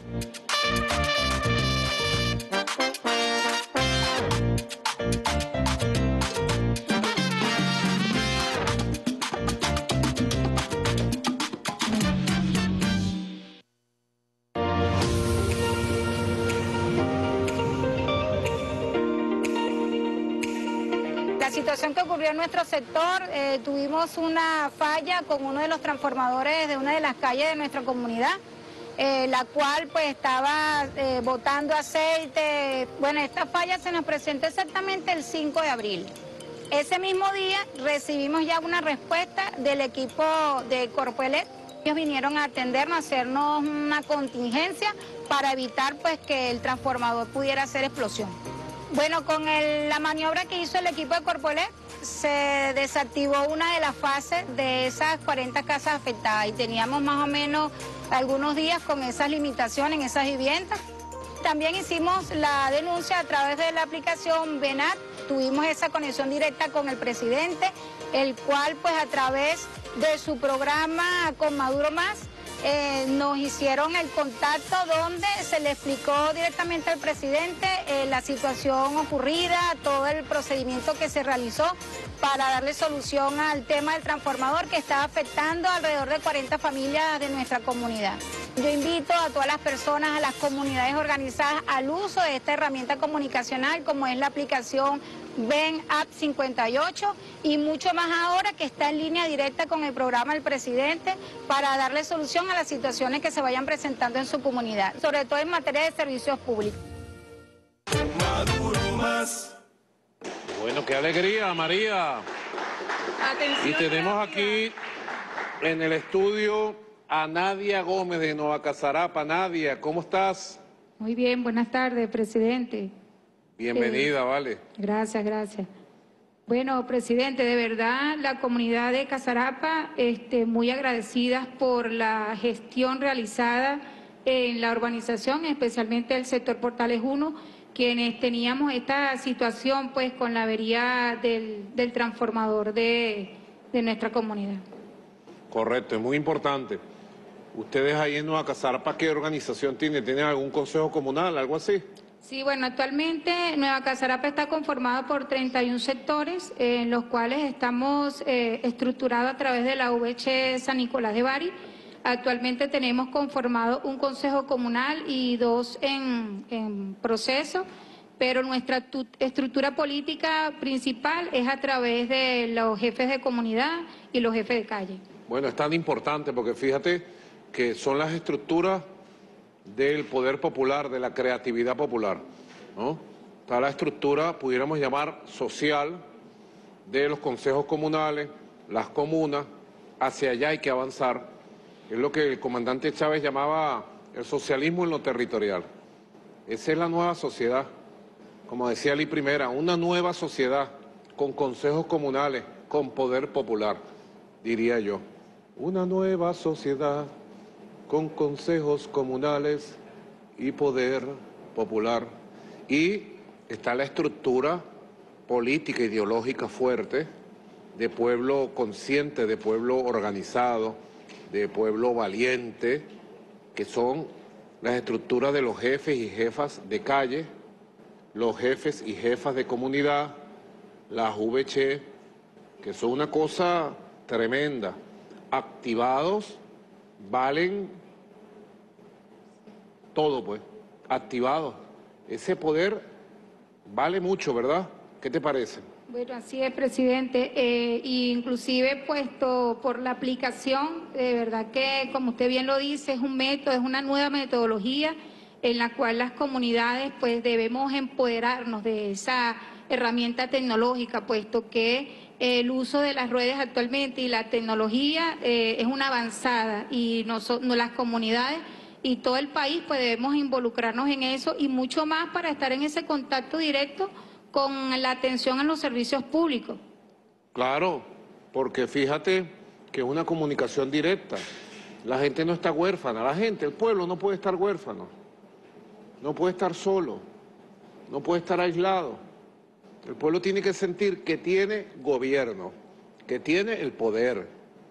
La situación que ocurrió en nuestro sector, tuvimos una falla con uno de los transformadores de una de las calles de nuestra comunidad, la cual pues estaba botando aceite. Bueno, esta falla se nos presentó exactamente el 5 de abril. Ese mismo día recibimos ya una respuesta del equipo de Corpoelec. Ellos vinieron a atendernos, a hacernos una contingencia para evitar pues que el transformador pudiera hacer explosión. Bueno, con la maniobra que hizo el equipo de Corpoelec, se desactivó una de las fases de esas 40 casas afectadas y teníamos más o menos algunos días con esas limitaciones en esas viviendas. También hicimos la denuncia a través de la aplicación VENAT, tuvimos esa conexión directa con el presidente, el cual pues a través de su programa Con Maduro Más nos hicieron el contacto donde se le explicó directamente al presidente la situación ocurrida, todo el procedimiento que se realizó para darle solución al tema del transformador que está afectando alrededor de 40 familias de nuestra comunidad. Yo invito a todas las personas, a las comunidades organizadas al uso de esta herramienta comunicacional como es la aplicación Ven App 58 y mucho más ahora que está en línea directa con el programa del presidente para darle solución a las situaciones que se vayan presentando en su comunidad, sobre todo en materia de servicios públicos. Maduro más. Bueno, qué alegría, María. Atención, y tenemos aquí en el estudio a Nadia Gómez de Nueva Casarapa. Nadia, ¿cómo estás? Muy bien, buenas tardes, presidente. Bienvenida, vale. Gracias, gracias. Bueno, presidente, de verdad, la comunidad de Casarapa, muy agradecidas por la gestión realizada en la urbanización, especialmente el sector Portales 1, quienes teníamos esta situación pues con la avería del transformador de nuestra comunidad. Correcto, es muy importante. Ustedes ahí en Nueva Casarapa, ¿qué organización tienen? ¿Tienen algún consejo comunal, algo así? Sí, bueno, actualmente Nueva Casarapa está conformado por 31 sectores, en los cuales estamos estructurados a través de la VH San Nicolás de Bari. Actualmente tenemos conformado un consejo comunal y 2 en proceso, pero nuestra estructura política principal es a través de los jefes de comunidad y los jefes de calle. Bueno, es tan importante porque fíjate que son las estructuras del poder popular, de la creatividad popular, ¿no? Está la estructura, pudiéramos llamar social, de los consejos comunales, las comunas, hacia allá hay que avanzar. Es lo que el comandante Chávez llamaba el socialismo en lo territorial. Esa es la nueva sociedad, como decía Lee Primera, una nueva sociedad con consejos comunales, con poder popular, diría yo. Una nueva sociedad con consejos comunales y poder popular. Y está la estructura política, ideológica fuerte, de pueblo consciente, de pueblo organizado, de pueblo valiente, que son las estructuras de los jefes y jefas de calle, los jefes y jefas de comunidad, las VC, que son una cosa tremenda. Activados, valen todo, pues, activados. Ese poder vale mucho, ¿verdad? ¿Qué te parece? Bueno, así es, presidente. Inclusive puesto por la aplicación, de verdad que, como usted bien lo dice, es un método, es una nueva metodología en la cual las comunidades pues debemos empoderarnos de esa herramienta tecnológica, puesto que el uso de las redes actualmente y la tecnología es una avanzada y las comunidades y todo el país pues debemos involucrarnos en eso y mucho más para estar en ese contacto directo con la atención a los servicios públicos. Claro, porque fíjate que es una comunicación directa. La gente no está huérfana, el pueblo no puede estar huérfano, no puede estar solo, no puede estar aislado. El pueblo tiene que sentir que tiene gobierno, que tiene el poder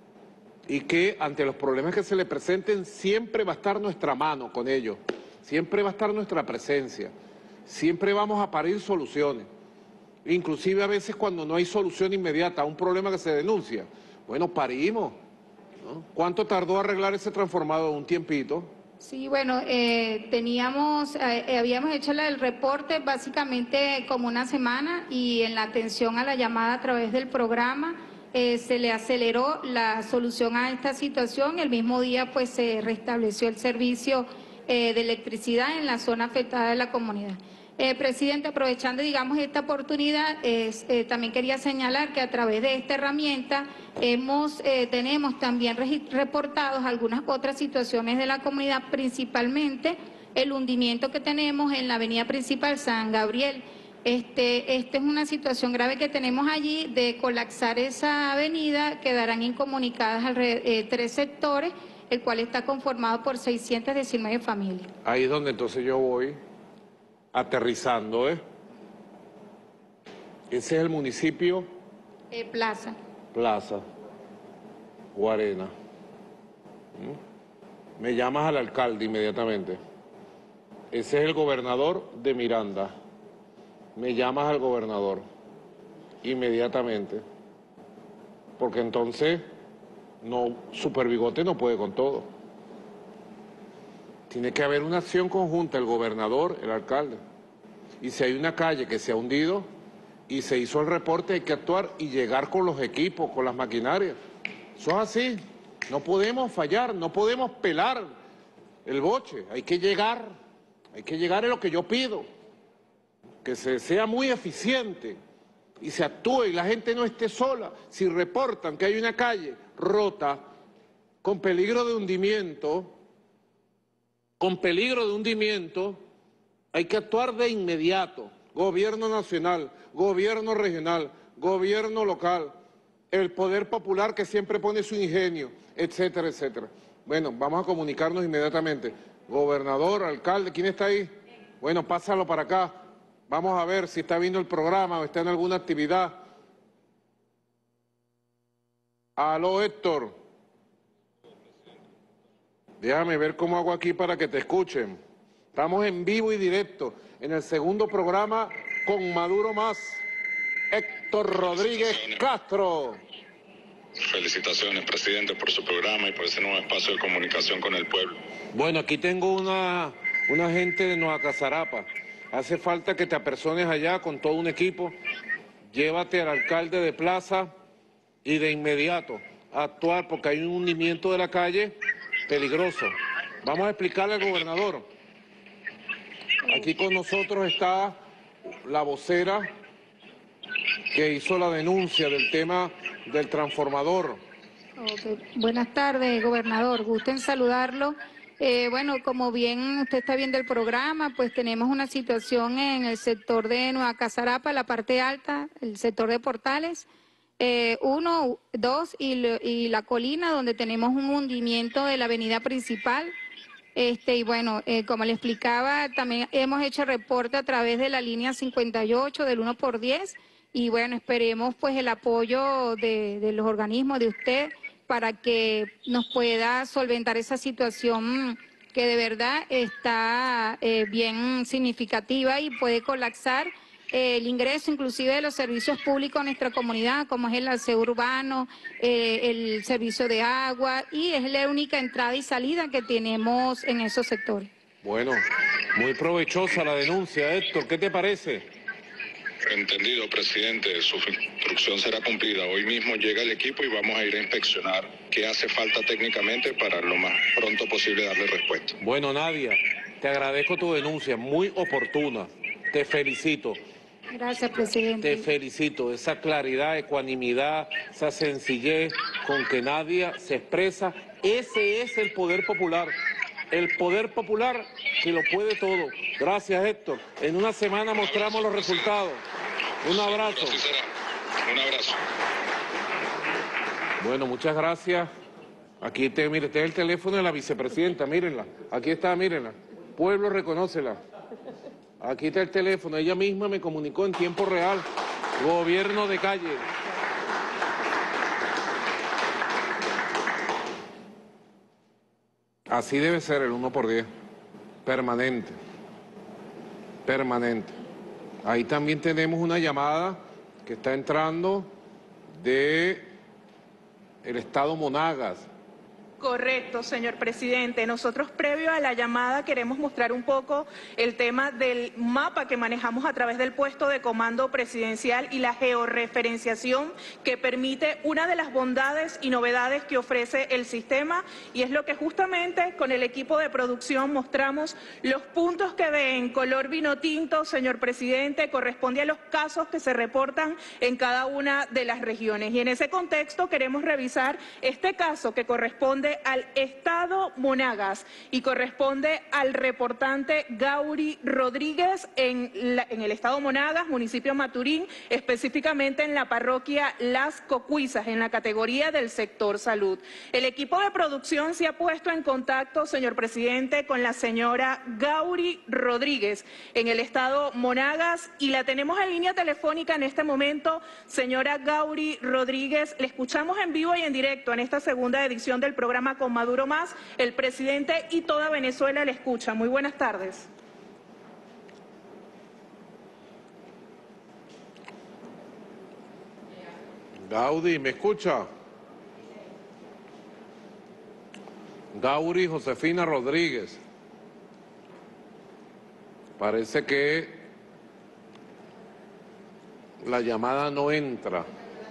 y que ante los problemas que se le presenten siempre va a estar nuestra mano con ellos, siempre va a estar nuestra presencia, siempre vamos a parir soluciones. Inclusive a veces cuando no hay solución inmediata a un problema que se denuncia, bueno, parimos, ¿no? ¿Cuánto tardó arreglar ese transformador? Un tiempito. Sí, bueno, habíamos hecho el reporte básicamente como una semana y en la atención a la llamada a través del programa se le aceleró la solución a esta situación. El mismo día pues se restableció el servicio de electricidad en la zona afectada de la comunidad. Presidente, aprovechando, digamos, esta oportunidad, también quería señalar que a través de esta herramienta tenemos también reportados algunas otras situaciones de la comunidad, principalmente el hundimiento que tenemos en la avenida principal San Gabriel. Esta es una situación grave que tenemos allí de colapsar esa avenida, quedarán incomunicadas 3 sectores, el cual está conformado por 619 familias. Ahí es donde entonces yo voy aterrizando, ¿eh? Ese es el municipio... Plaza. Plaza, Guarena. me llamas al alcalde inmediatamente. Ese es el gobernador de Miranda. Me llamas al gobernador inmediatamente. Porque entonces, no, Super Bigote no puede con todo. Tiene que haber una acción conjunta, el gobernador, el alcalde. Y si hay una calle que se ha hundido y se hizo el reporte, hay que actuar y llegar con los equipos, con las maquinarias. Eso es así. No podemos fallar, no podemos pelar el boche. Hay que llegar es lo que yo pido. Que se sea muy eficiente y se actúe y la gente no esté sola. Si reportan que hay una calle rota, con peligro de hundimiento, hay que actuar de inmediato. Gobierno nacional, gobierno regional, gobierno local, el poder popular que siempre pone su ingenio, etcétera, etcétera. Bueno, vamos a comunicarnos inmediatamente. Gobernador, alcalde, ¿quién está ahí? Bueno, pásalo para acá. Vamos a ver si está viendo el programa o está en alguna actividad. Aló, Héctor. Déjame ver cómo hago aquí para que te escuchen. Estamos en vivo y directo en el segundo programa con Maduro Más. Héctor Rodríguez Castro. Felicitaciones, presidente, por su programa y por ese nuevo espacio de comunicación con el pueblo. Bueno, aquí tengo una gente de Nueva Casarapa. Hace falta que te apersones allá con todo un equipo. Llévate al alcalde de plaza y de inmediato a actuar porque hay un hundimiento de la calle peligroso. Vamos a explicarle al gobernador. Aquí con nosotros está la vocera que hizo la denuncia del tema del transformador. Okay. Buenas tardes, gobernador. Gusto en saludarlo. Bueno, como bien usted está viendo el programa, pues tenemos una situación en el sector de Nueva Casarapa, la parte alta, el sector de Portales, 1, 2 y la colina, donde tenemos un hundimiento de la avenida principal. Y bueno, como le explicaba, también hemos hecho reporte a través de la línea 58 del 1x10 y bueno, esperemos pues el apoyo de los organismos, de usted, para que nos pueda solventar esa situación que de verdad está bien significativa y puede colapsar el ingreso inclusive de los servicios públicos a nuestra comunidad, como es el aseo urbano, el servicio de agua, y es la única entrada y salida que tenemos en esos sectores. Bueno, muy provechosa la denuncia, Héctor. ¿Qué te parece? Entendido, presidente. Su instrucción será cumplida. Hoy mismo llega el equipo y vamos a ir a inspeccionar qué hace falta técnicamente para lo más pronto posible darle respuesta. Bueno, Nadia, te agradezco tu denuncia, muy oportuna. Te felicito. Gracias, presidente. Te felicito. Esa claridad, ecuanimidad, esa sencillez con que Nadia se expresa, ese es el poder popular. El poder popular que lo puede todo. Gracias, Héctor. En una semana mostramos los resultados. Un abrazo. Así será. Un abrazo. Bueno, muchas gracias. Aquí mire, este es el teléfono de la vicepresidenta, mírenla. Aquí está, mírenla. Pueblo, reconócela. Aquí está el teléfono. Ella misma me comunicó en tiempo real. Gobierno de calle. Así debe ser el 1x10, permanente, permanente. Ahí también tenemos una llamada que está entrando de el estado Monagas. Correcto, señor presidente. Nosotros, previo a la llamada, queremos mostrar un poco el tema del mapa que manejamos a través del puesto de comando presidencial y la georreferenciación que permite una de las bondades y novedades que ofrece el sistema, y es lo que justamente con el equipo de producción mostramos. Los puntos que ve en color vino tinto, señor presidente, corresponde a los casos que se reportan en cada una de las regiones. Y en ese contexto queremos revisar este caso que corresponde al estado Monagas y corresponde al reportante Gauri Rodríguez en el estado Monagas, municipio Maturín, específicamente en la parroquia Las Cocuizas, en la categoría del sector salud. El equipo de producción se ha puesto en contacto, señor presidente, con la señora Gauri Rodríguez en el estado Monagas y la tenemos en línea telefónica en este momento. Señora Gauri Rodríguez, le escuchamos en vivo y en directo en esta segunda edición del programa programa Con Maduro Más. El presidente y toda Venezuela le escucha. Muy buenas tardes. Gaudí, ¿me escucha? Gauri Josefina Rodríguez. Parece que la llamada no entra.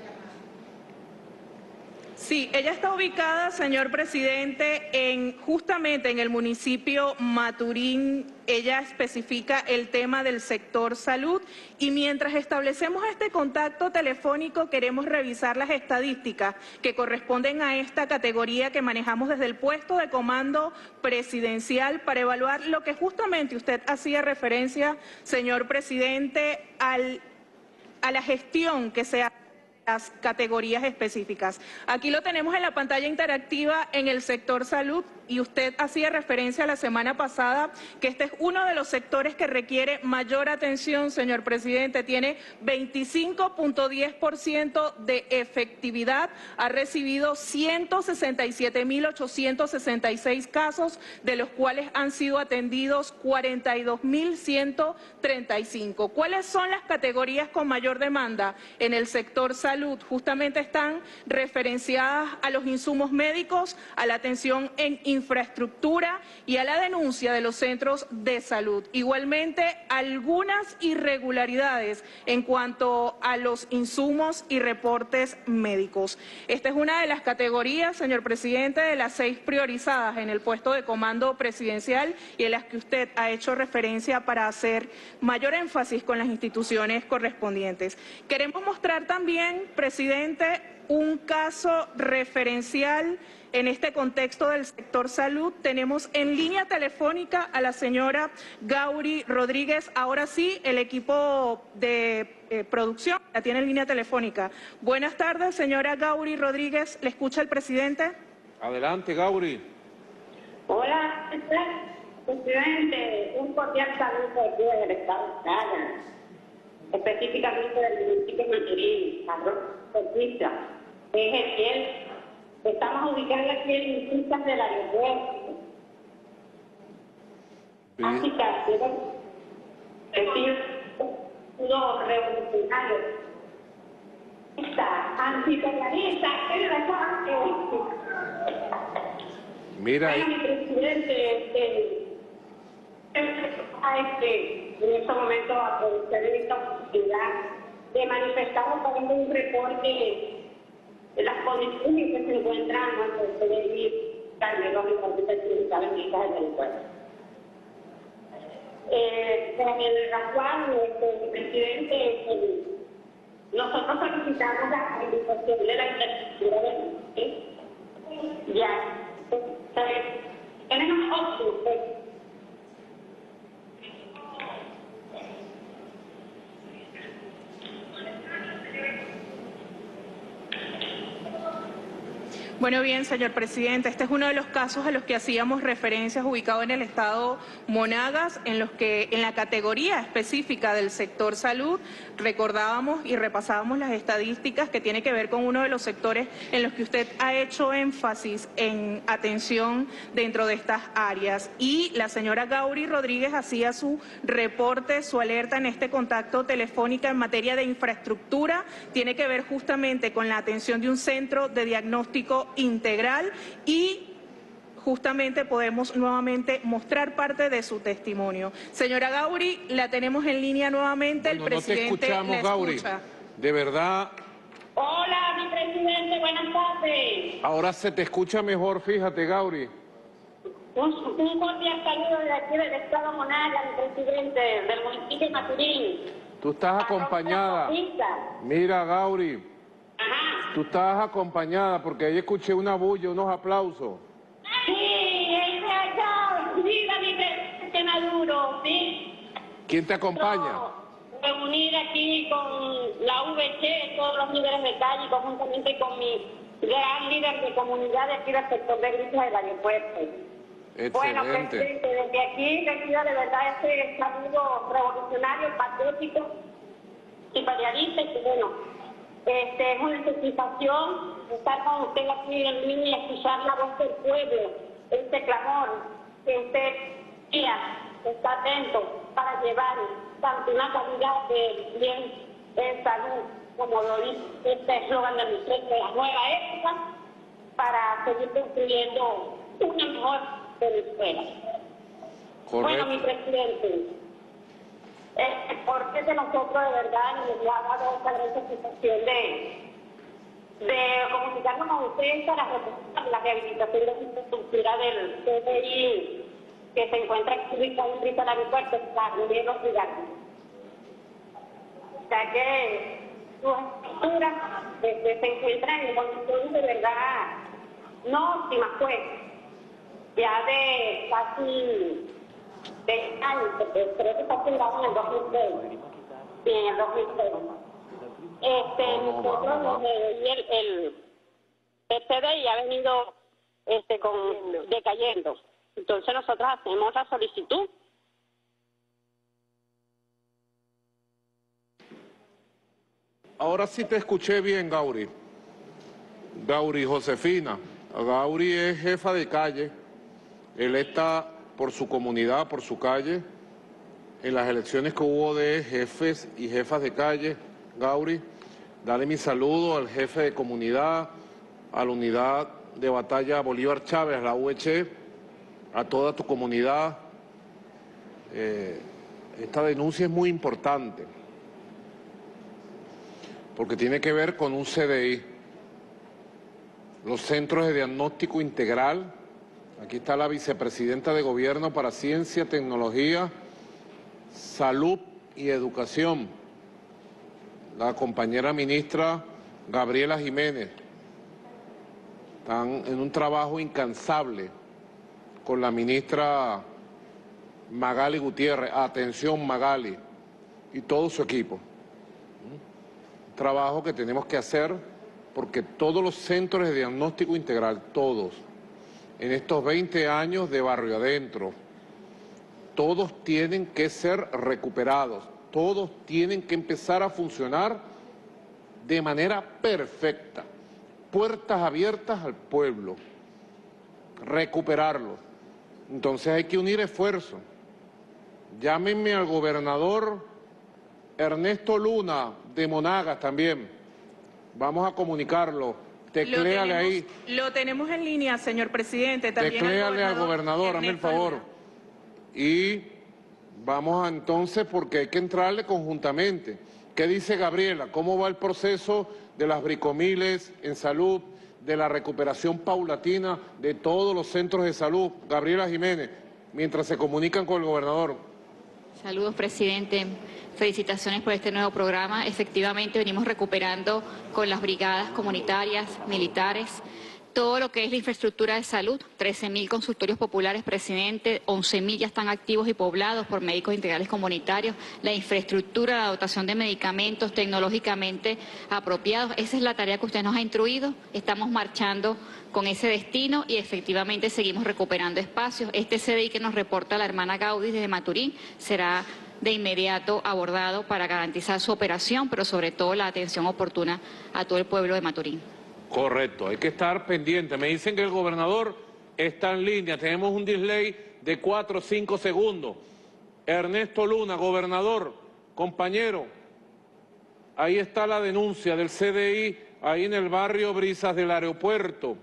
Sí, ella está ubicada, señor presidente, justamente en el municipio Maturín. Ella especifica el tema del sector salud y mientras establecemos este contacto telefónico queremos revisar las estadísticas que corresponden a esta categoría que manejamos desde el puesto de comando presidencial para evaluar lo que justamente usted hacía referencia, señor presidente, a la gestión que se hace las categorías específicas. Aquí lo tenemos en la pantalla interactiva en el sector salud y usted hacía referencia la semana pasada que este es uno de los sectores que requiere mayor atención, señor presidente. Tiene 25.10% de efectividad, ha recibido 167.866 casos, de los cuales han sido atendidos 42.135. ¿Cuáles son las categorías con mayor demanda en el sector salud? Justamente están referenciadas a los insumos médicos, a la atención en infraestructura y a la denuncia de los centros de salud. Igualmente, algunas irregularidades en cuanto a los insumos y reportes médicos. Esta es una de las categorías, señor presidente, de las 6 priorizadas en el puesto de comando presidencial y en las que usted ha hecho referencia para hacer mayor énfasis con las instituciones correspondientes. Queremos mostrar también, presidente, un caso referencial en este contexto del sector salud. Tenemos en línea telefónica a la señora Gauri Rodríguez. Ahora sí, el equipo de producción la tiene en línea telefónica. Buenas tardes, señora Gauri Rodríguez. ¿Le escucha el presidente? Adelante, Gauri. Hola, presidente. Un cordial saludo aquí del estado de Aragua, específicamente del municipio de Maturín, Ezequiel. Estamos ubicados aquí en pistas del aeropuerto. Así que el tío revolucionario. Esta antiperialista, ¿qué le pasa? Mira ahí. Mi presidente, en este momento aprovechar esta oportunidad de manifestar a través de un reporte de las condiciones que se encuentran antes de vivir Carmelo y principales militares del pueblo. Con el cual nuestro presidente, nosotros solicitamos la habilitación de la infraestructura de ya. Tenemos otro. Bueno, bien, señor presidente, este es uno de los casos a los que hacíamos referencias ubicado en el estado Monagas, en los que en la categoría específica del sector salud recordábamos y repasábamos las estadísticas que tiene que ver con uno de los sectores en los que usted ha hecho énfasis en atención dentro de estas áreas. Y la señora Gauri Rodríguez hacía su reporte, su alerta en este contacto telefónica en materia de infraestructura, tiene que ver justamente con la atención de un centro de diagnóstico integral y justamente podemos nuevamente mostrar parte de su testimonio. Señora Gauri, la tenemos en línea nuevamente, el presidente no te escuchamos, Gauri. De verdad. Hola, mi presidente, buenas tardes. Ahora se te escucha mejor, fíjate, Gauri. Un cordial saludo de aquí del estado Monagas, mi presidente, del municipio de Maturín. Tú estás acompañada. Mira, Gauri. Ajá. Tú estás acompañada porque ahí escuché una bulla, unos aplausos. Sí, viva mi presidente Maduro, ¿sí? ¿Quién te acompaña? Reunir aquí con la VC, todos los líderes de calle, conjuntamente con mi gran líder de comunidad de aquí del sector de Grises del aeropuerto. Excelente. Bueno, presidente, desde aquí recibo de verdad este saludo revolucionario, patriótico, imperialista y bueno. Es una satisfacción estar con usted aquí en línea y escuchar la voz del pueblo este clamor, que usted está atento para llevar tanto una calidad de bien en salud, como lo dice este eslogan de la nueva época, para seguir construyendo una mejor Venezuela. Correcto. Bueno, mi presidente, porque de nosotros de verdad nos ha dado esta gran satisfacción de comunicarnos con ustedes para la rehabilitación de la infraestructura del CDI que se encuentra ubicado en Brito del Aeropuerto, de los gigantes. Ya que sus estructuras se encuentran en condiciones de verdad no óptimas, pues, ya de casi 20 años, porque creo que está fundado en el 2006. Sí, en el 2006. Nosotros el CDI ha venido decayendo. Entonces nosotros hacemos la solicitud. Ahora sí te escuché bien, Gauri. Gauri Josefina. Gauri es jefa de calle. Electa por su comunidad, por su calle, en las elecciones que hubo de jefes y jefas de calle. Gauri, dale mi saludo al jefe de comunidad, a la unidad de batalla Bolívar Chávez, la UH, a toda tu comunidad. Esta denuncia es muy importante, porque tiene que ver con un CDI, los Centros de Diagnóstico Integral. Aquí está la vicepresidenta de Gobierno para Ciencia, Tecnología, Salud y Educación, la compañera ministra Gabriela Jiménez. Están en un trabajo incansable con la ministra Magali Gutiérrez. Atención, Magali, y todo su equipo. Un trabajo que tenemos que hacer porque todos los centros de diagnóstico integral, todos, en estos 20 años de Barrio Adentro, todos tienen que ser recuperados, todos tienen que empezar a funcionar de manera perfecta, puertas abiertas al pueblo, recuperarlos. Entonces hay que unir esfuerzos. Llámenme al gobernador Ernesto Luna de Monagas también, vamos a comunicarlo. Tecléale ahí. Lo tenemos en línea, señor presidente. Tecléale al gobernador, hazme el favor. Y vamos entonces, porque hay que entrarle conjuntamente. ¿Qué dice Gabriela? ¿Cómo va el proceso de las bricomiles en salud, de la recuperación paulatina de todos los centros de salud? Gabriela Jiménez, mientras se comunican con el gobernador. Saludos, presidente. Felicitaciones por este nuevo programa. Efectivamente, venimos recuperando con las brigadas comunitarias, militares, todo lo que es la infraestructura de salud. 13.000 consultorios populares, presidente, 11.000 ya están activos y poblados por médicos integrales comunitarios. La infraestructura, la dotación de medicamentos tecnológicamente apropiados. Esa es la tarea que usted nos ha instruido. Estamos marchando con ese destino y efectivamente seguimos recuperando espacios. Este CDI que nos reporta la hermana Gaudí desde Maturín será de inmediato abordado para garantizar su operación, pero sobre todo la atención oportuna a todo el pueblo de Maturín. Correcto, hay que estar pendiente. Me dicen que el gobernador está en línea, tenemos un delay de 4 o 5 segundos. Ernesto Luna, gobernador, compañero, ahí está la denuncia del CDI, ahí en el barrio Brisas del Aeropuerto.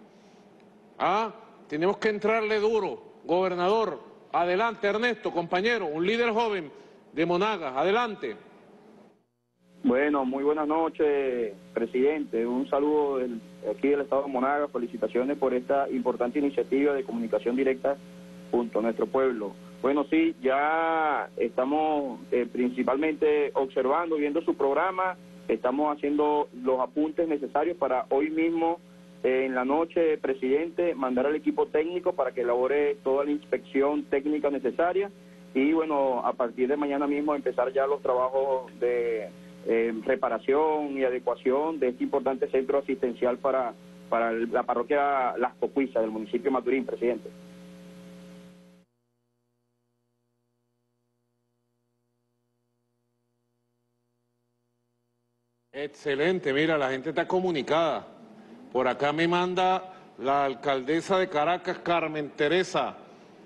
Tenemos que entrarle duro, gobernador. Adelante, Ernesto, compañero, un líder joven de Monagas, adelante. Bueno, muy buenas noches, presidente. Un saludo aquí del Estado de Monagas. Felicitaciones por esta importante iniciativa de comunicación directa junto a nuestro pueblo. Bueno, sí, ya estamos principalmente observando, viendo su programa. Estamos haciendo los apuntes necesarios para hoy mismo, en la noche, presidente, mandar al equipo técnico para que elabore toda la inspección técnica necesaria. Y bueno, a partir de mañana mismo empezar ya los trabajos de reparación y adecuación de este importante centro asistencial para la parroquia Las Cocuizas del municipio de Maturín, presidente. Excelente, mira, la gente está comunicada. Por acá me manda la alcaldesa de Caracas, Carmen Teresa,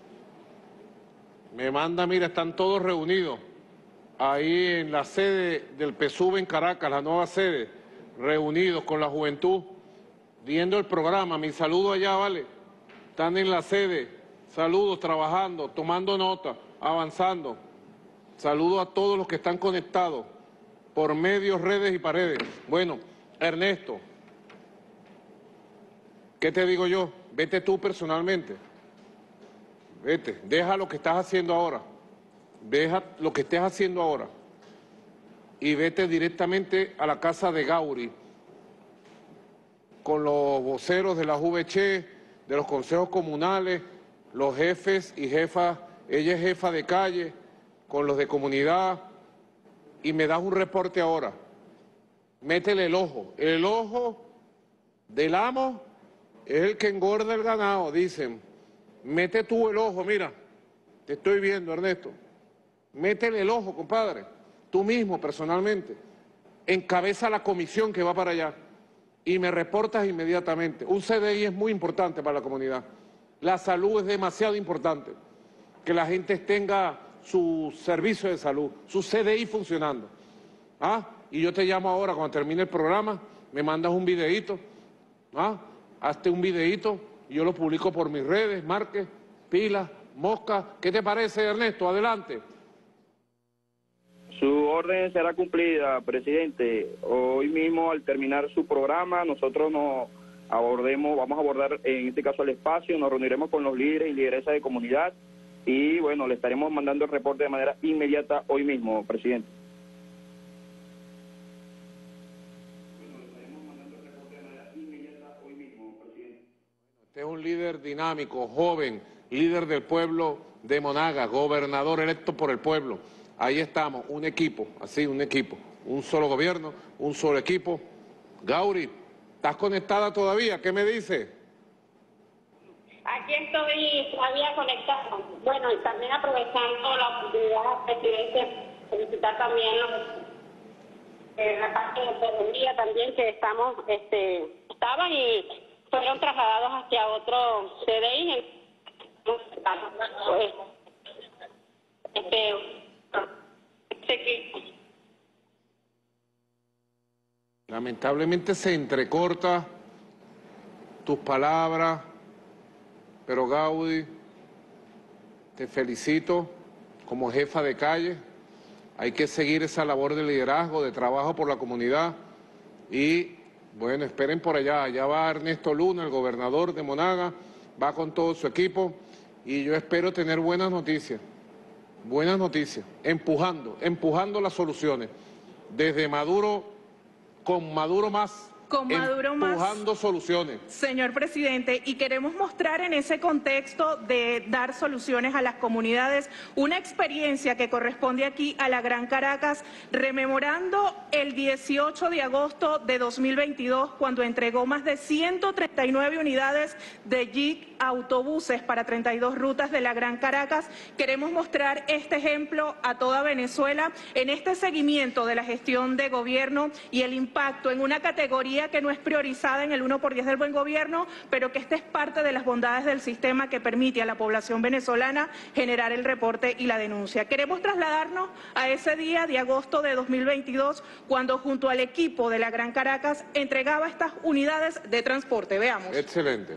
me manda, mira, están todos reunidos ahí en la sede del PSUV en Caracas, la nueva sede, reunidos con la juventud, viendo el programa. Mi saludo allá, ¿vale? Están en la sede, saludos, trabajando, tomando nota, avanzando. Saludo a todos los que están conectados por medios, redes y paredes. Bueno, Ernesto, ¿qué te digo yo? Vete tú personalmente. Vete, deja lo que estás haciendo ahora. Deja lo que estés haciendo ahora. Y vete directamente a la casa de Gauri, con los voceros de la JVC, de los consejos comunales, los jefes y jefas, ella es jefa de calle, con los de comunidad, y me das un reporte ahora. Métele el ojo del amo es el que engorda el ganado, dicen. Mete tú el ojo, mira, te estoy viendo, Ernesto. Métele el ojo, compadre, tú mismo, personalmente. Encabeza la comisión que va para allá y me reportas inmediatamente. Un CDI es muy importante para la comunidad. La salud es demasiado importante. Que la gente tenga su servicio de salud, su CDI funcionando. Y yo te llamo ahora cuando termine el programa, me mandas un videíto, hazte un videíto y yo lo publico por mis redes, Márquez, Pilas, Mosca. ¿Qué te parece, Ernesto? Adelante. Su orden será cumplida, presidente. Hoy mismo, al terminar su programa, nosotros vamos a abordar en este caso el espacio, nos reuniremos con los líderes y lideresas de comunidad y bueno, le estaremos mandando el reporte de manera inmediata hoy mismo, presidente. Este es un líder dinámico, joven, líder del pueblo de Monagas, gobernador electo por el pueblo. Ahí estamos, un equipo, así, un equipo, un solo gobierno, un solo equipo. Gauri, ¿estás conectada todavía? ¿Qué me dice? Aquí estoy todavía conectado. Bueno, y también aprovechando la oportunidad, presidente, felicitar también la parte de enfermería también que estaban y fueron trasladados hacia otro CDI. Lamentablemente se entrecorta tus palabras, pero Gauri, te felicito como jefa de calle. Hay que seguir esa labor de liderazgo, de trabajo por la comunidad y, bueno, esperen por allá. Allá va Ernesto Luna, el gobernador de Monagas, va con todo su equipo y yo espero tener buenas noticias, empujando las soluciones. Desde Maduro, con Maduro más. Empujando soluciones. Señor presidente, y queremos mostrar en ese contexto de dar soluciones a las comunidades una experiencia que corresponde aquí a la Gran Caracas, rememorando el 18 de agosto de 2022, cuando entregó más de 139 unidades de JIC autobuses para 32 rutas de la Gran Caracas. Queremos mostrar este ejemplo a toda Venezuela en este seguimiento de la gestión de gobierno y el impacto en una categoría que no es priorizada en el 1x10 del buen gobierno, pero que esta es parte de las bondades del sistema que permite a la población venezolana generar el reporte y la denuncia. Queremos trasladarnos a ese día de agosto de 2022, cuando junto al equipo de la Gran Caracas entregaba estas unidades de transporte. Veamos. Excelente.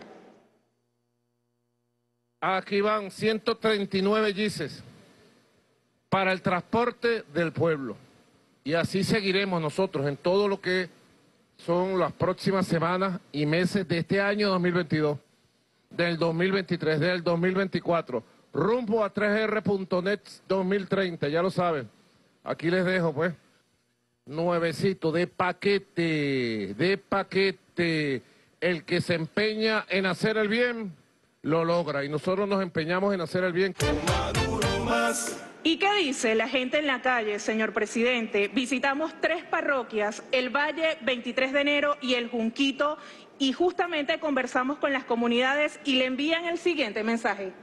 Aquí van 139 GICES para el transporte del pueblo. Y así seguiremos nosotros en todo lo que son las próximas semanas y meses de este año 2022, del 2023, del 2024, rumbo a 3R.net 2030, ya lo saben. Aquí les dejo, pues, nuevecito, de paquete. El que se empeña en hacer el bien, lo logra. Y nosotros nos empeñamos en hacer el bien. Maduro más. ¿Y qué dice la gente en la calle, señor presidente? Visitamos 3 parroquias, El Valle, 23 de enero y El Junquito, y justamente conversamos con las comunidades y le envían el siguiente mensaje.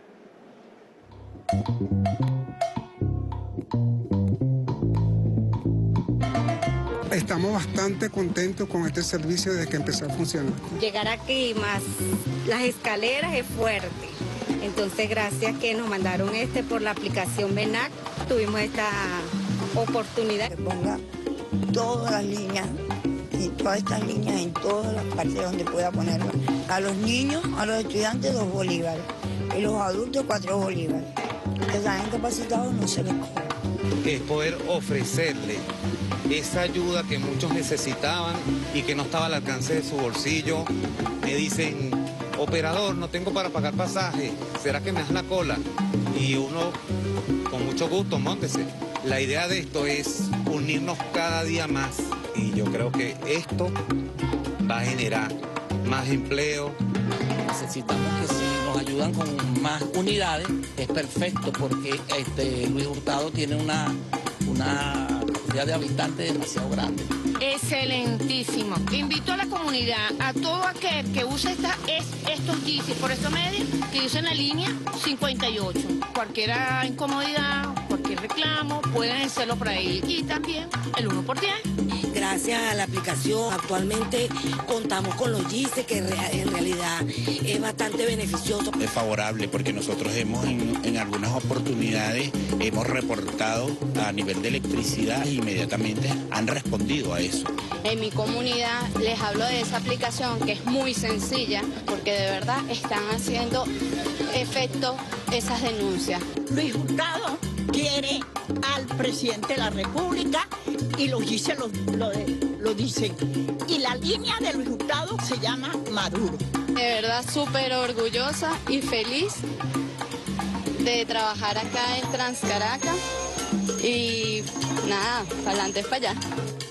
estamos bastante contentos con este servicio desde que empezó a funcionar. Llegar aquí más las escaleras es fuerte. Entonces, gracias que nos mandaron por la aplicación BENAC, tuvimos esta oportunidad. Que ponga todas las líneas y todas estas líneas en todas las partes donde pueda ponerlas. A los niños, a los estudiantes 2 bolívares y los adultos 4 bolívares. Que están incapacitados no se les cobra. Es poder ofrecerle esa ayuda que muchos necesitaban y que no estaba al alcance de su bolsillo. Me dicen, operador, no tengo para pagar pasaje, ¿será que me das la cola? Y uno, con mucho gusto, móntese. La idea de esto es unirnos cada día más y yo creo que esto va a generar más empleo. Necesitamos que si nos ayudan con más unidades, es perfecto porque Luis Hurtado tiene una cantidad de habitantes demasiado grande. Excelentísimo. Invito a la comunidad, a todo aquel que use estos GICs por estos medios, que usen la línea 58. Cualquier incomodidad, cualquier reclamo, pueden hacerlo por ahí. Y también el 1x10. Gracias a la aplicación, actualmente contamos con los GICs, que en realidad es bastante beneficioso. Es favorable porque nosotros en algunas oportunidades hemos reportado a nivel de electricidad e inmediatamente han respondido a eso. En mi comunidad les hablo de esa aplicación que es muy sencilla porque de verdad están haciendo efecto esas denuncias. Luis Hurtado quiere al presidente de la República y los GICs lo dicen. Y la línea de Luis Hurtado se llama Maduro. De verdad súper orgullosa y feliz de trabajar acá en Transcaracas y nada, para adelante, para allá.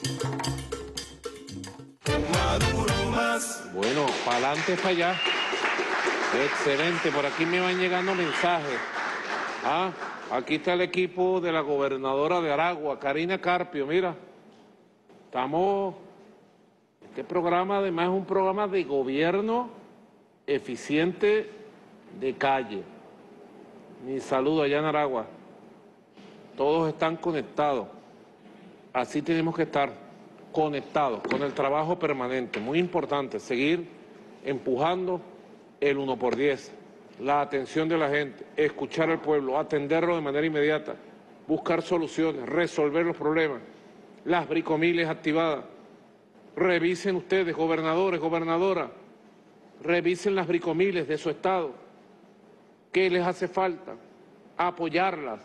Maduro más. Bueno, para adelante, para allá. Excelente, por aquí me van llegando mensajes. Aquí está el equipo de la gobernadora de Aragua, Karina Carpio, mira. Este programa además es un programa de gobierno eficiente de calle. Mi saludo allá en Aragua. Todos están conectados. Así tenemos que estar conectados con el trabajo permanente. Muy importante, seguir empujando el 1x10, la atención de la gente, escuchar al pueblo, atenderlo de manera inmediata, buscar soluciones, resolver los problemas. Las bricomiles activadas. Revisen ustedes, gobernadores, gobernadoras, revisen las bricomiles de su estado. ¿Qué les hace falta? Apoyarlas.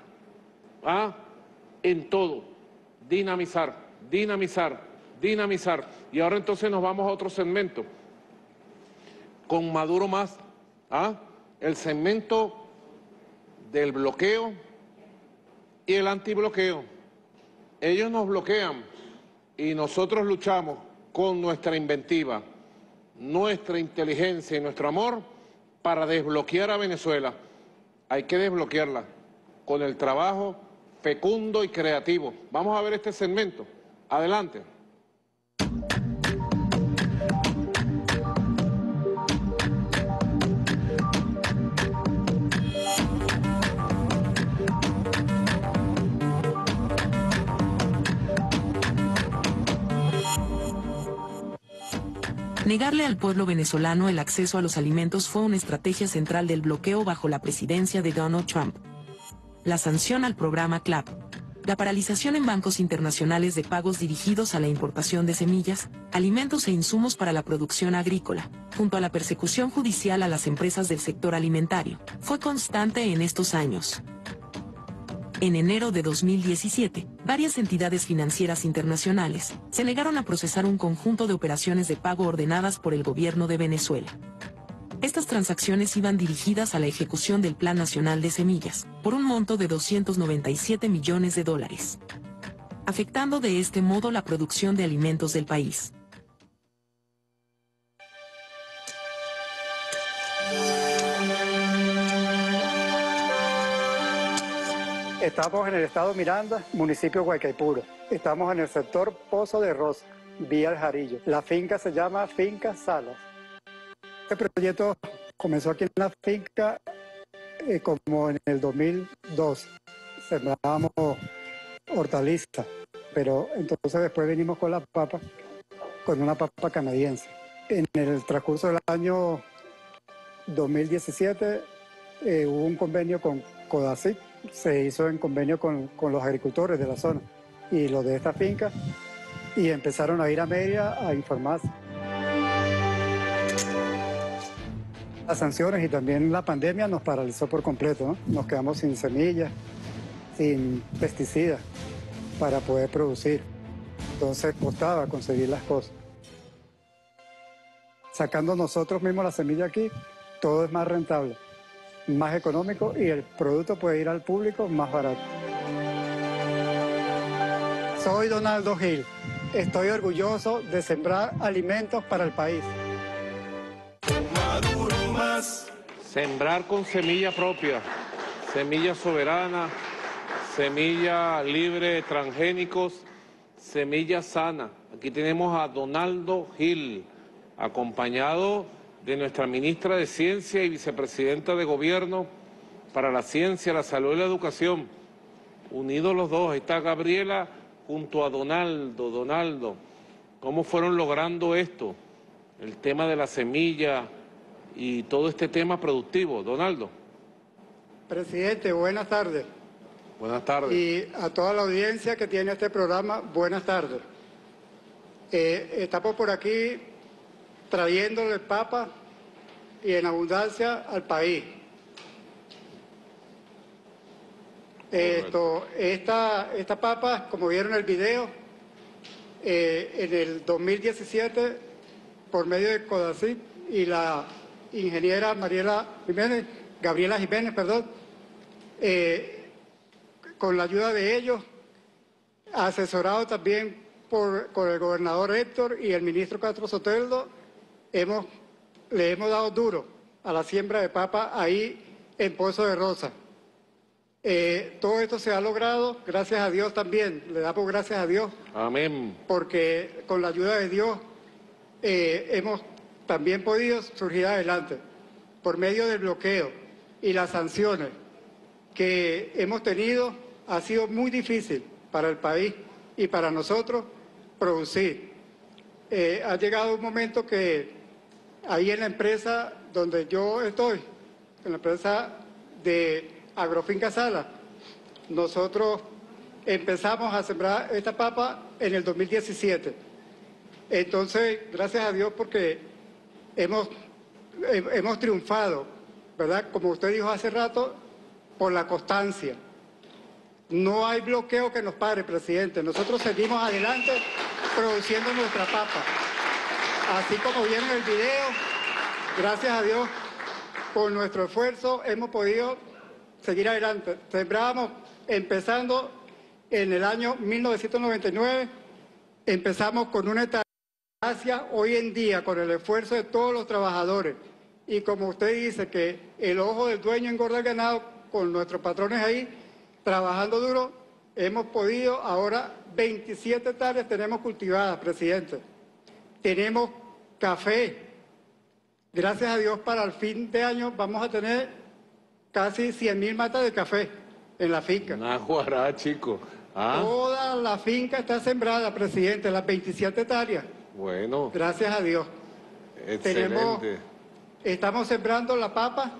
En todo. Dinamizar, dinamizar, dinamizar. Y ahora entonces nos vamos a otro segmento. Con Maduro más. El segmento del bloqueo y el antibloqueo. Ellos nos bloquean y nosotros luchamos con nuestra inventiva, nuestra inteligencia y nuestro amor para desbloquear a Venezuela. Hay que desbloquearla con el trabajo fecundo y creativo. Vamos a ver este segmento. Adelante. Negarle al pueblo venezolano el acceso a los alimentos fue una estrategia central del bloqueo bajo la presidencia de Donald Trump. La sanción al programa CLAP, la paralización en bancos internacionales de pagos dirigidos a la importación de semillas, alimentos e insumos para la producción agrícola, junto a la persecución judicial a las empresas del sector alimentario, fue constante en estos años. En enero de 2017, varias entidades financieras internacionales se negaron a procesar un conjunto de operaciones de pago ordenadas por el gobierno de Venezuela. Estas transacciones iban dirigidas a la ejecución del Plan Nacional de Semillas, por un monto de $297 millones, afectando de este modo la producción de alimentos del país. Estamos en el estado Miranda, municipio Guaycaipuro. Estamos en el sector Pozo de Rosa, vía El Jarillo. La finca se llama Finca Salas. Este proyecto comenzó aquí en la finca como en el 2002. Sembrábamos hortalizas. Pero entonces después venimos con la papa, con una papa canadiense. En el transcurso del año 2017 hubo un convenio con CODACIC, se hizo en convenio con los agricultores de la zona y los de esta finca, y empezaron a ir a Mérida a informarse. Las sanciones y también la pandemia nos paralizó por completo, ¿no? Nos quedamos sin semillas, sin pesticidas para poder producir. Entonces costaba conseguir las cosas. Sacando nosotros mismos la semilla aquí, todo es más rentable, más económico y el producto puede ir al público más barato. Soy Donaldo Gil. Estoy orgulloso de sembrar alimentos para el país. Maduro más. Sembrar con semilla propia, semilla soberana, semilla libre de transgénicos, semilla sana. Aquí tenemos a Donaldo Gil, acompañado de nuestra ministra de Ciencia y vicepresidenta de Gobierno para la Ciencia, la Salud y la Educación. Unidos los dos, ahí está Gabriela junto a Donaldo. Donaldo, ¿cómo fueron logrando esto? El tema de la semilla y todo este tema productivo. Donaldo. Presidente, buenas tardes. Buenas tardes. Y a toda la audiencia que tiene este programa, buenas tardes. Estamos por aquí trayéndole papa y en abundancia al país. Esta papa, como vieron en el video, en el 2017, por medio de CODACIC y la ingeniera Gabriela Jiménez, con la ayuda de ellos, asesorado también con el gobernador Héctor y el ministro Castro Soteldo, le hemos dado duro a la siembra de papa ahí en Pozo de Rosa. Todo esto se ha logrado, gracias a Dios también, le damos gracias a Dios. Amén. Porque con la ayuda de Dios hemos también podido surgir adelante por medio del bloqueo y las sanciones que hemos tenido. Ha sido muy difícil para el país y para nosotros producir. Ha llegado un momento que ahí en la empresa donde yo estoy, en la empresa de Agrofinca Salas, nosotros empezamos a sembrar esta papa en el 2017. Entonces, gracias a Dios porque hemos triunfado, ¿verdad? Como usted dijo hace rato, por la constancia. No hay bloqueo que nos pare, presidente. Nosotros seguimos adelante produciendo nuestra papa. Así como vieron el video, gracias a Dios, con nuestro esfuerzo hemos podido seguir adelante. Sembrábamos, empezando en el año 1999, empezamos con una etapa. Gracias hoy en día, con el esfuerzo de todos los trabajadores, y como usted dice que el ojo del dueño engorda el ganado, con nuestros patrones ahí, trabajando duro, hemos podido, ahora 27 hectáreas tenemos cultivadas, presidente. Tenemos café. Gracias a Dios, para el fin de año vamos a tener casi 100.000 matas de café en la finca. Naguará, chico. Toda la finca está sembrada, presidente, las 27 hectáreas. Bueno. Gracias a Dios. Excelente. Estamos sembrando la papa,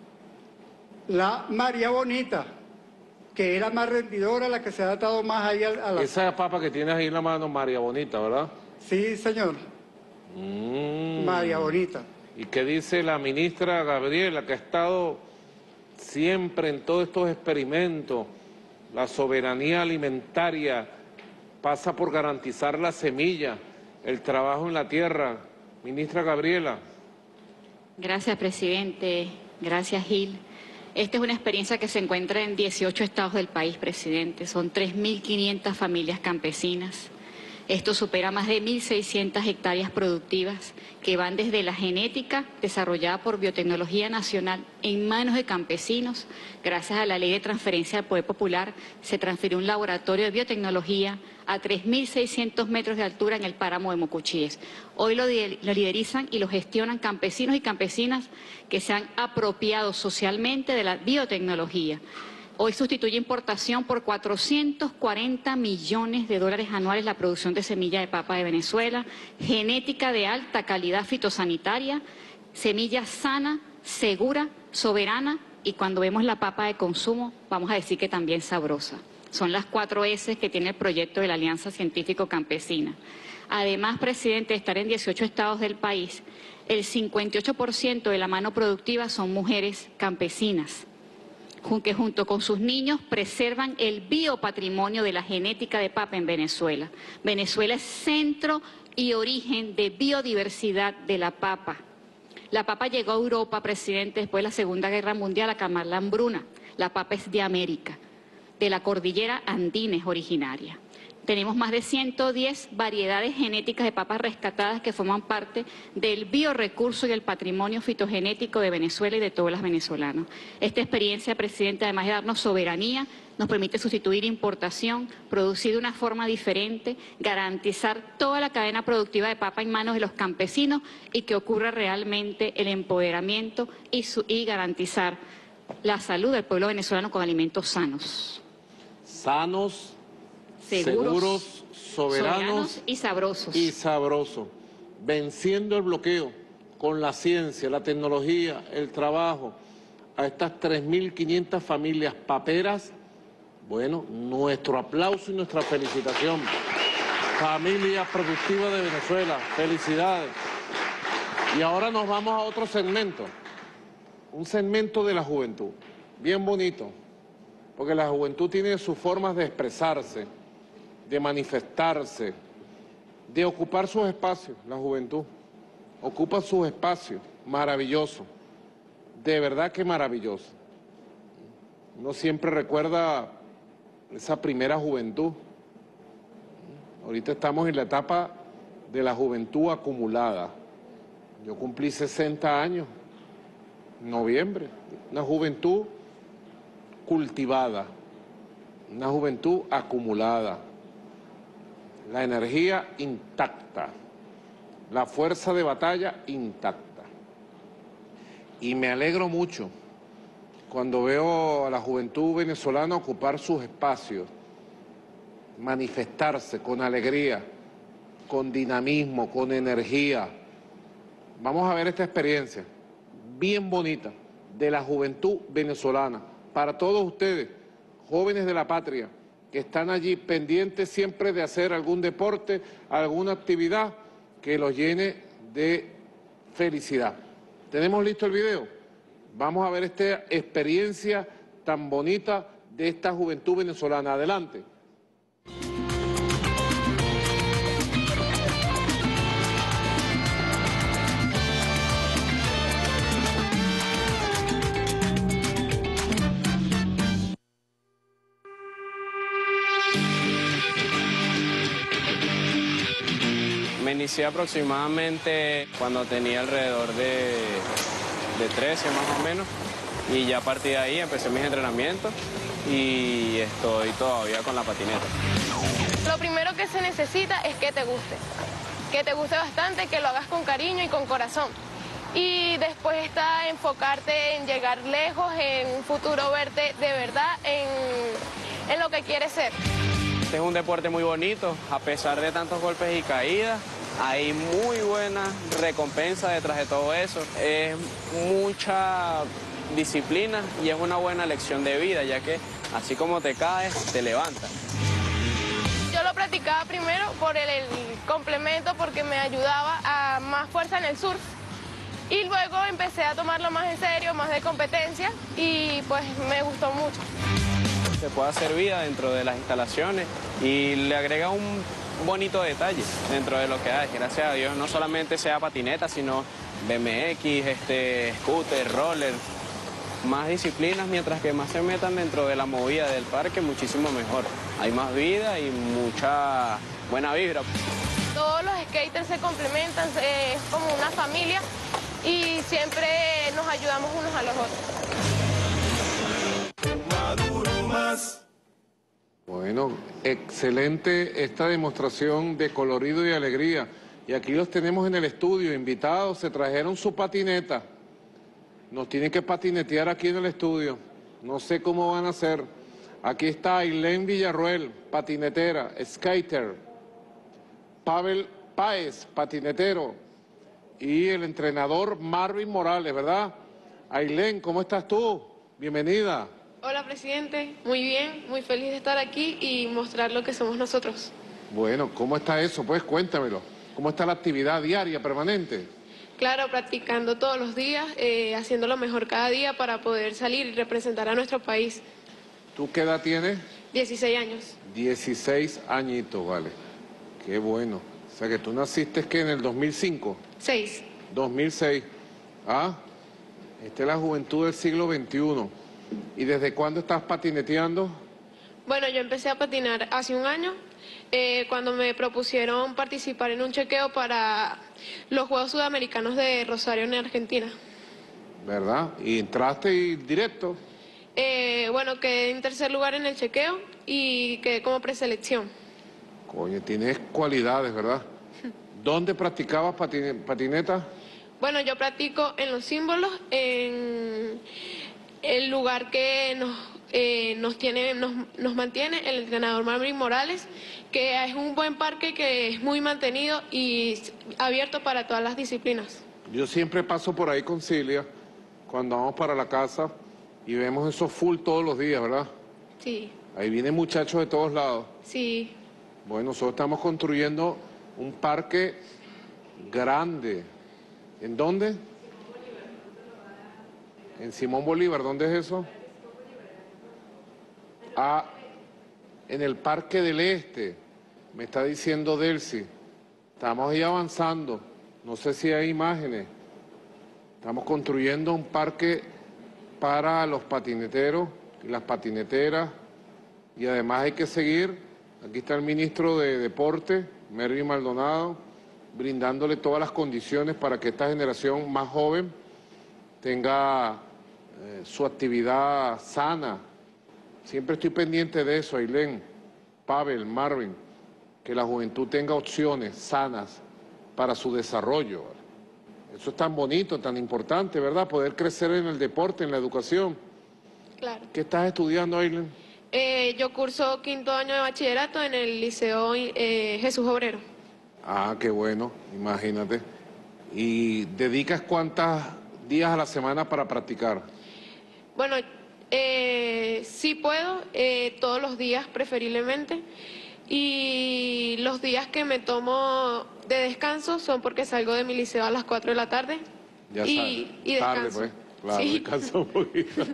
la María Bonita, que es la más rendidora, la que se ha adaptado más ahí a la... Esa papa que tienes ahí en la mano, María Bonita, ¿verdad? Sí, señor. María Bonita. ¿Y qué dice la ministra Gabriela, que ha estado siempre en todos estos experimentos? La soberanía alimentaria pasa por garantizar la semilla, el trabajo en la tierra. Ministra Gabriela. Gracias, presidente. Gracias, Gil. Esta es una experiencia que se encuentra en 18 estados del país, presidente. Son 3.500 familias campesinas. Esto supera más de 1.600 hectáreas productivas que van desde la genética desarrollada por Biotecnología Nacional en manos de campesinos. Gracias a la Ley de Transferencia del Poder Popular se transfirió un laboratorio de biotecnología a 3.600 metros de altura en el páramo de Mocuchíes. Hoy lo liderizan y lo gestionan campesinos y campesinas que se han apropiado socialmente de la biotecnología. Hoy sustituye importación por 440 millones de dólares anuales la producción de semilla de papa de Venezuela, genética de alta calidad fitosanitaria, semilla sana, segura, soberana y cuando vemos la papa de consumo vamos a decir que también sabrosa. Son las 4 S que tiene el proyecto de la Alianza Científico-Campesina. Además, presidente, de estar en 18 estados del país, el 58% de la mano productiva son mujeres campesinas, que junto con sus niños preservan el biopatrimonio de la genética de papa en Venezuela. Venezuela es centro y origen de biodiversidad de la papa. La papa llegó a Europa, presidente, después de la Segunda Guerra Mundial a quemar la hambruna. La papa es de América, de la cordillera andina es originaria. Tenemos más de 110 variedades genéticas de papas rescatadas que forman parte del biorecurso y el patrimonio fitogenético de Venezuela y de todos los venezolanos. Esta experiencia, presidente, además de darnos soberanía, nos permite sustituir importación, producir de una forma diferente, garantizar toda la cadena productiva de papa en manos de los campesinos y que ocurra realmente el empoderamiento y garantizar la salud del pueblo venezolano con alimentos sanos. Sanos, seguros, soberanos y sabrosos. Y sabrosos. Venciendo el bloqueo con la ciencia, la tecnología, el trabajo, a estas 3.500 familias paperas, bueno, nuestro aplauso y nuestra felicitación. Familia productiva de Venezuela, felicidades. Y ahora nos vamos a otro segmento, un segmento de la juventud, bien bonito, porque la juventud tiene sus formas de expresarse, de manifestarse, de ocupar sus espacios. La juventud ocupa sus espacios, maravilloso, de verdad que maravilloso. Uno siempre recuerda esa primera juventud. Ahorita estamos en la etapa de la juventud acumulada. Yo cumplí 60 años, en noviembre, una juventud cultivada, una juventud acumulada, la energía intacta, la fuerza de batalla intacta. Y me alegro mucho cuando veo a la juventud venezolana ocupar sus espacios, manifestarse con alegría, con dinamismo, con energía. Vamos a ver esta experiencia bien bonita de la juventud venezolana. Para todos ustedes, jóvenes de la patria, que están allí pendientes siempre de hacer algún deporte, alguna actividad que los llene de felicidad. ¿Tenemos listo el video? Vamos a ver esta experiencia tan bonita de esta juventud venezolana. Adelante. Me inicié aproximadamente cuando tenía alrededor de 13 más o menos y ya a partir de ahí empecé mis entrenamientos y estoy todavía con la patineta. Lo primero que se necesita es que te guste bastante, que lo hagas con cariño y con corazón. Y después está enfocarte en llegar lejos, en un futuro verte de verdad en lo que quieres ser. Este es un deporte muy bonito, a pesar de tantos golpes y caídas, hay muy buena recompensa detrás de todo eso. Es mucha disciplina y es una buena lección de vida, ya que así como te caes, te levantas. Yo lo practicaba primero por el complemento, porque me ayudaba a más fuerza en el surf. Y luego empecé a tomarlo más en serio, más de competencia, y pues me gustó mucho. Se puede hacer vida dentro de las instalaciones y le agrega un bonito detalle dentro de lo que hay. Gracias a Dios, no solamente sea patineta, sino BMX, scooter, roller, más disciplinas, mientras que más se metan dentro de la movida del parque, muchísimo mejor. Hay más vida y mucha buena vibra. Todos los skaters se complementan, es como una familia y siempre nos ayudamos unos a los otros. Bueno, excelente esta demostración de colorido y alegría. Y aquí los tenemos en el estudio, invitados, se trajeron su patineta. Nos tienen que patinetear aquí en el estudio. No sé cómo van a hacer. Aquí está Ailén Villarroel, patinetera, skater. Pavel Páez, patinetero. Y el entrenador Marvin Morales, ¿verdad? Ailén, ¿cómo estás tú? Bienvenida. Hola, presidente. Muy bien, muy feliz de estar aquí y mostrar lo que somos nosotros. Bueno, ¿cómo está eso? Pues cuéntamelo. ¿Cómo está la actividad diaria, permanente? Claro, practicando todos los días, haciendo lo mejor cada día para poder salir y representar a nuestro país. ¿Tú qué edad tienes? 16 años. 16 añitos, vale. Qué bueno. O sea que tú naciste, ¿qué? En el 2005. 6. 2006. Ah, esta es la juventud del siglo XXI. ¿Y desde cuándo estás patineteando? Bueno, yo empecé a patinar hace un año, cuando me propusieron participar en un chequeo para los Juegos Sudamericanos de Rosario en Argentina. ¿Verdad? ¿Y entraste y directo? Bueno, quedé en tercer lugar en el chequeo y quedé como preselección. Coño, tienes cualidades, ¿verdad? ¿Dónde practicabas patineta? Bueno, yo practico en Los Símbolos, en el lugar que nos mantiene el entrenador Marvin Morales, que es un buen parque que es muy mantenido y abierto para todas las disciplinas. Yo siempre paso por ahí con Cilia, cuando vamos para la casa, y vemos eso full todos los días, ¿verdad? Sí. Ahí vienen muchachos de todos lados. Sí. Bueno, nosotros estamos construyendo un parque grande. ¿En dónde? En Simón Bolívar. ¿Dónde es eso? Ah, en el Parque del Este. Me está diciendo Delcy. Estamos ahí avanzando. No sé si hay imágenes. Estamos construyendo un parque para los patineteros y las patineteras. Y además hay que seguir. Aquí está el ministro de Deporte, Mervin Maldonado, brindándole todas las condiciones para que esta generación más joven tenga su actividad sana. Siempre estoy pendiente de eso, Ailén, Pavel, Marvin, que la juventud tenga opciones sanas para su desarrollo. Eso es tan bonito, tan importante, ¿verdad? Poder crecer en el deporte, en la educación. Claro. ¿Qué estás estudiando, Ailén? Yo curso 5º año de bachillerato en el Liceo Jesús Obrero. Ah, qué bueno, imagínate. ¿Y dedicas cuántos días a la semana para practicar? Bueno, sí puedo, todos los días preferiblemente. Y los días que me tomo de descanso son porque salgo de mi liceo a las 4 de la tarde. Ya y tarde, descanso. pues. Claro, Sí. descansa un poquito.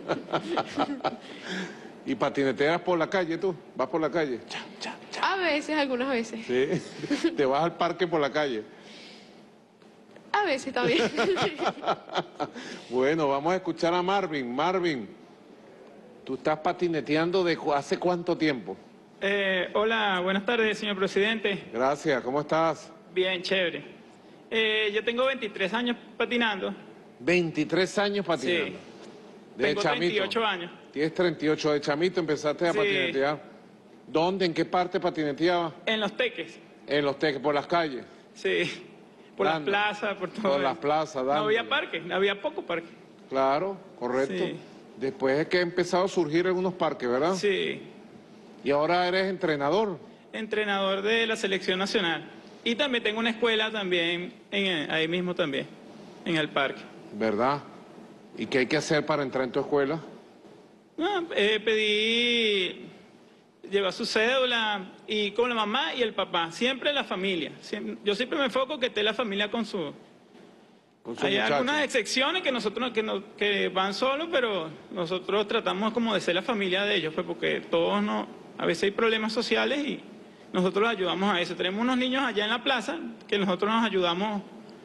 ¿Y patineteas por la calle tú? ¿Vas por la calle? A veces, algunas veces. Sí. ¿Te vas al parque por la calle? A veces también. Bueno, vamos a escuchar a Marvin. Marvin, ¿tú estás patineteando de hace cuánto tiempo? Hola, buenas tardes, señor presidente. Gracias, ¿cómo estás? Bien, chévere. Yo tengo 23 años patinando. 23 años patinando. Sí. De Tengo chamito. 38 años. Tienes 38 de chamito, empezaste a Sí. patinetear. ¿Dónde? ¿En qué parte patineteabas? En Los Teques. En Los Teques, por las calles. Sí. Por las Dando. plazas, por todo. Por las plazas, No había dándole. parque, había poco parque. Claro, correcto. Sí. Después es que ha empezado a surgir algunos parques, ¿verdad? Sí. Y ahora eres entrenador. Entrenador de la selección nacional. Y también tengo una escuela también, ahí mismo también, en el parque. ¿Verdad? ¿Y qué hay que hacer para entrar en tu escuela? Pedí llevar su cédula y con la mamá y el papá, siempre la familia. Yo siempre me enfoco que esté la familia con su... Hay muchacho. algunas excepciones que nosotros que van solos, pero nosotros tratamos como de ser la familia de ellos, pues porque todos no, a veces hay problemas sociales y nosotros los ayudamos a eso. Tenemos unos niños allá en la plaza que nosotros nos ayudamos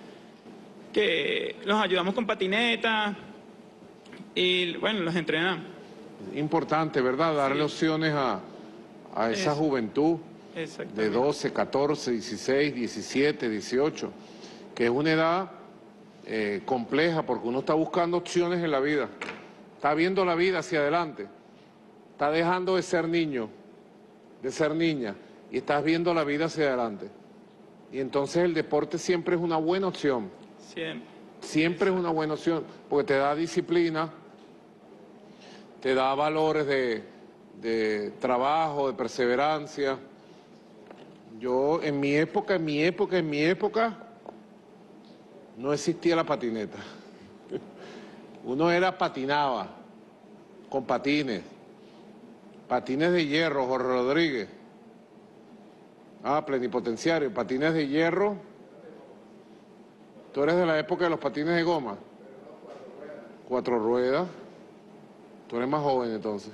con patineta y bueno, los entrenamos. Importante, ¿verdad? Darle opciones a esa Eso. juventud de Exactamente. 12, 14, 16, 17, 18, que es una edad compleja porque uno está buscando opciones en la vida, está viendo la vida hacia adelante, está dejando de ser niño, de ser niña, y estás viendo la vida hacia adelante. Y entonces el deporte siempre es una buena opción. Siempre. Siempre es una buena opción, porque te da disciplina, te da valores de trabajo, de perseverancia. Yo en mi época, no existía la patineta. Uno patinaba con patines de hierro, Jorge Rodríguez. Plenipotenciario, patines de hierro. ¿Tú eres de la época de los patines de goma? 4 ruedas. Tú eres más joven entonces.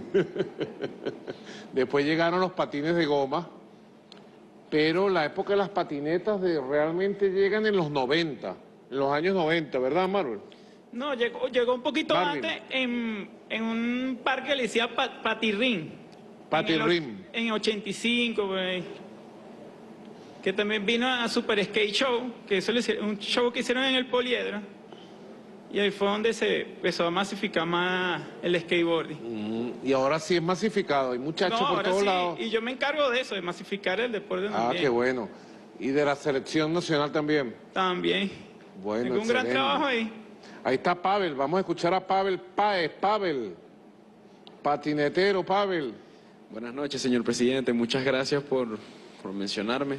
Después llegaron los patines de goma, pero la época de las patinetas realmente llegan en los 90, en los años 90, ¿verdad, Marvel? No, llegó un poquito antes en un parque que le decía Patirrín. Patirrín. En 85, por ahí. Que también vino a Super Skate Show, que eso un show que hicieron en el Poliedro. Y ahí fue donde se empezó a masificar más el skateboarding. Y ahora sí es masificado, hay muchachos por todos lados. Y yo me encargo de eso, de masificar el deporte también. Qué bueno. Y de la selección nacional también. También. Bueno, tengo un gran trabajo ahí. Ahí está Pavel, vamos a escuchar a Pavel Páez. Pavel, patinetero, Pavel. Buenas noches, señor presidente, muchas gracias por mencionarme.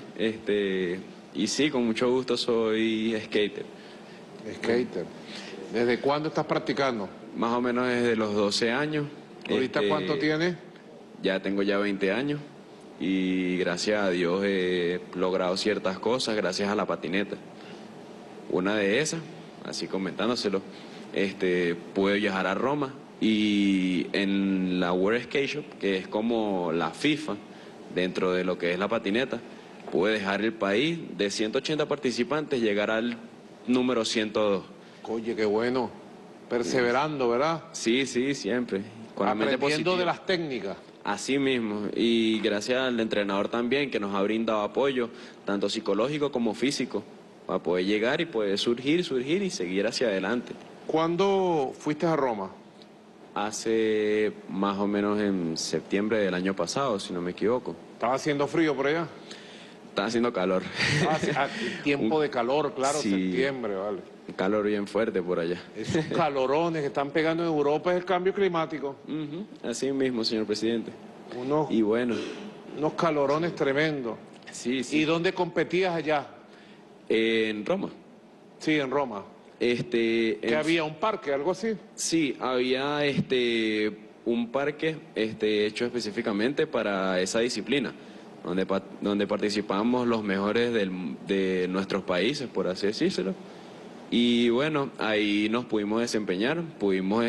Y sí, con mucho gusto soy skater. Skater. ¿Desde cuándo estás practicando? Más o menos desde los 12 años. ¿Ahorita cuánto tienes? Ya tengo 20 años y gracias a Dios he logrado ciertas cosas gracias a la patineta. Una de esas, así comentándoselo, pude viajar a Roma y en la World Skate Shop, que es como la FIFA dentro de lo que es la patineta, pude dejar el país de 180 participantes, llegar al número 102. Oye, qué bueno. Perseverando, ¿verdad? Sí, siempre. Con aprendiendo de las técnicas. Así mismo. Y gracias al entrenador también, que nos ha brindado apoyo, tanto psicológico como físico, para poder llegar y poder surgir y seguir hacia adelante. ¿Cuándo fuiste a Roma? Hace más o menos en septiembre del año pasado, si no me equivoco. ¿Estaba haciendo frío por allá? Estaba haciendo calor. Tiempo de calor, claro, sí, septiembre, vale. Un calor bien fuerte por allá. Esos calorones que están pegando en Europa es el cambio climático. Así mismo, señor presidente. Unos calorones tremendos. Sí. ¿Y dónde competías allá? En Roma. Sí, en Roma. ¿Que había un parque, algo así? Sí, había un parque hecho específicamente para esa disciplina, donde participamos los mejores de nuestros países, por así decírselo. Y bueno, ahí nos pudimos desempeñar, pudimos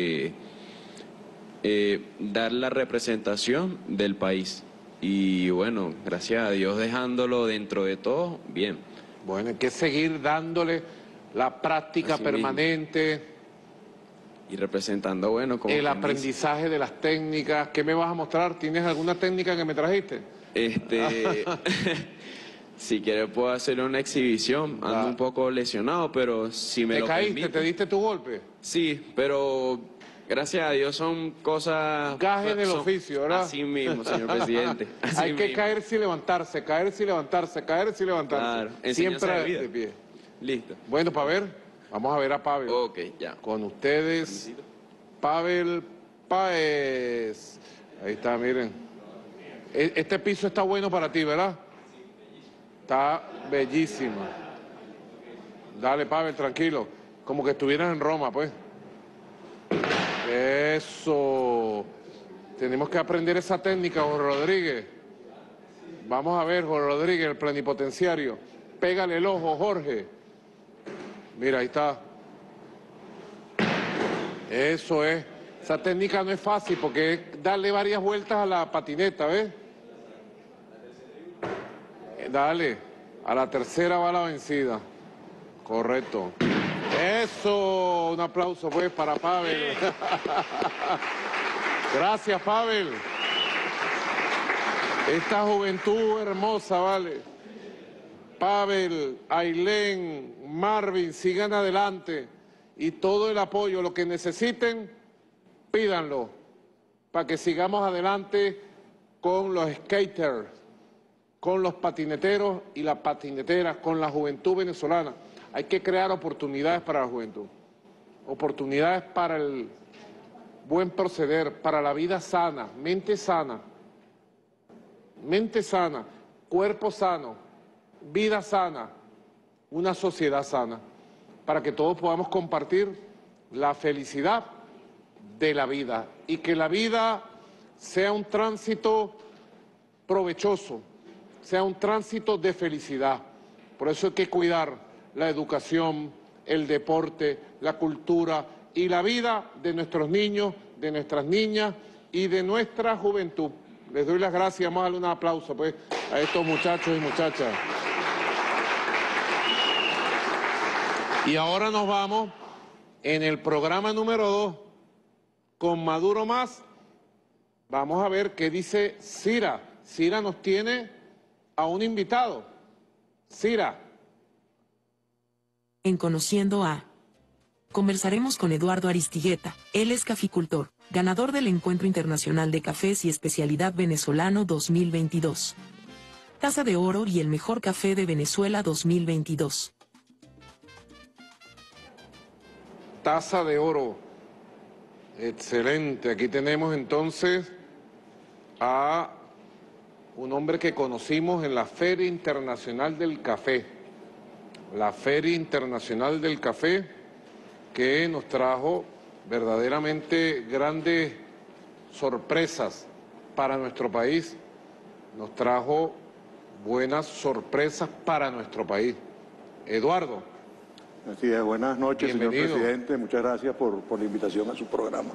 dar la representación del país. Y bueno, gracias a Dios dejándolo dentro de todo, bien. Bueno, hay que seguir dándole la práctica así permanente. Mismo. Y representando, bueno, como el aprendizaje de las técnicas. ¿Qué me vas a mostrar? ¿Tienes alguna técnica que me trajiste? Si quieres puedo hacer una exhibición. Ando un poco lesionado, pero si me lo permite. ¿Te caíste? ¿Te diste tu golpe? Sí, pero gracias a Dios son cosas... Gajes del oficio, ¿verdad? Así mismo, señor presidente. Hay que caerse y levantarse, caerse y levantarse, caerse y levantarse. Claro, siempre de pie. Listo. Bueno, vamos a ver a Pavel. Ok, ya. Con ustedes, Pavel Páez. Ahí está, miren. Este piso está bueno para ti, ¿verdad? Está bellísimo. Dale, Pavel, tranquilo. Como que estuvieras en Roma, pues. Eso. Tenemos que aprender esa técnica, Jorge Rodríguez. Vamos a ver, Jorge Rodríguez, el plenipotenciario. Pégale el ojo, Jorge. Mira, ahí está. Eso es. Esa técnica no es fácil porque es darle varias vueltas a la patineta, ¿ves? Dale. A la tercera va la vencida. Correcto. Eso. Un aplauso, pues, para Pavel. Gracias, Pavel. Esta juventud hermosa, vale. Pavel, Ailén, Marvin, sigan adelante y todo el apoyo, lo que necesiten, pídanlo para que sigamos adelante con los skaters, con los patineteros y las patineteras, con la juventud venezolana. Hay que crear oportunidades para la juventud, oportunidades para el buen proceder, para la vida sana, mente sana, cuerpo sano, vida sana, una sociedad sana, para que todos podamos compartir la felicidad de la vida y que la vida sea un tránsito provechoso, sea un tránsito de felicidad. Por eso hay que cuidar la educación, el deporte, la cultura y la vida de nuestros niños, de nuestras niñas y de nuestra juventud. Les doy las gracias, vamos a darle un aplauso pues, a estos muchachos y muchachas. Y ahora nos vamos en el programa número 2 con Maduro Más. Vamos a ver qué dice Cira. Cira nos tiene a un invitado. Cira. En Conociendo a... Conversaremos con Eduardo Aristigueta. Él es caficultor, ganador del Encuentro Internacional de Cafés y Especialidad Venezolano 2022. Taza de Oro y el Mejor Café de Venezuela 2022. Taza de Oro. Excelente. Aquí tenemos entonces a un hombre que conocimos en la Feria Internacional del Café. La Feria Internacional del Café que nos trajo verdaderamente grandes sorpresas para nuestro país. Nos trajo buenas sorpresas para nuestro país. Eduardo. Así es, buenas noches, bienvenido. Señor presidente. Muchas gracias por la invitación a su programa.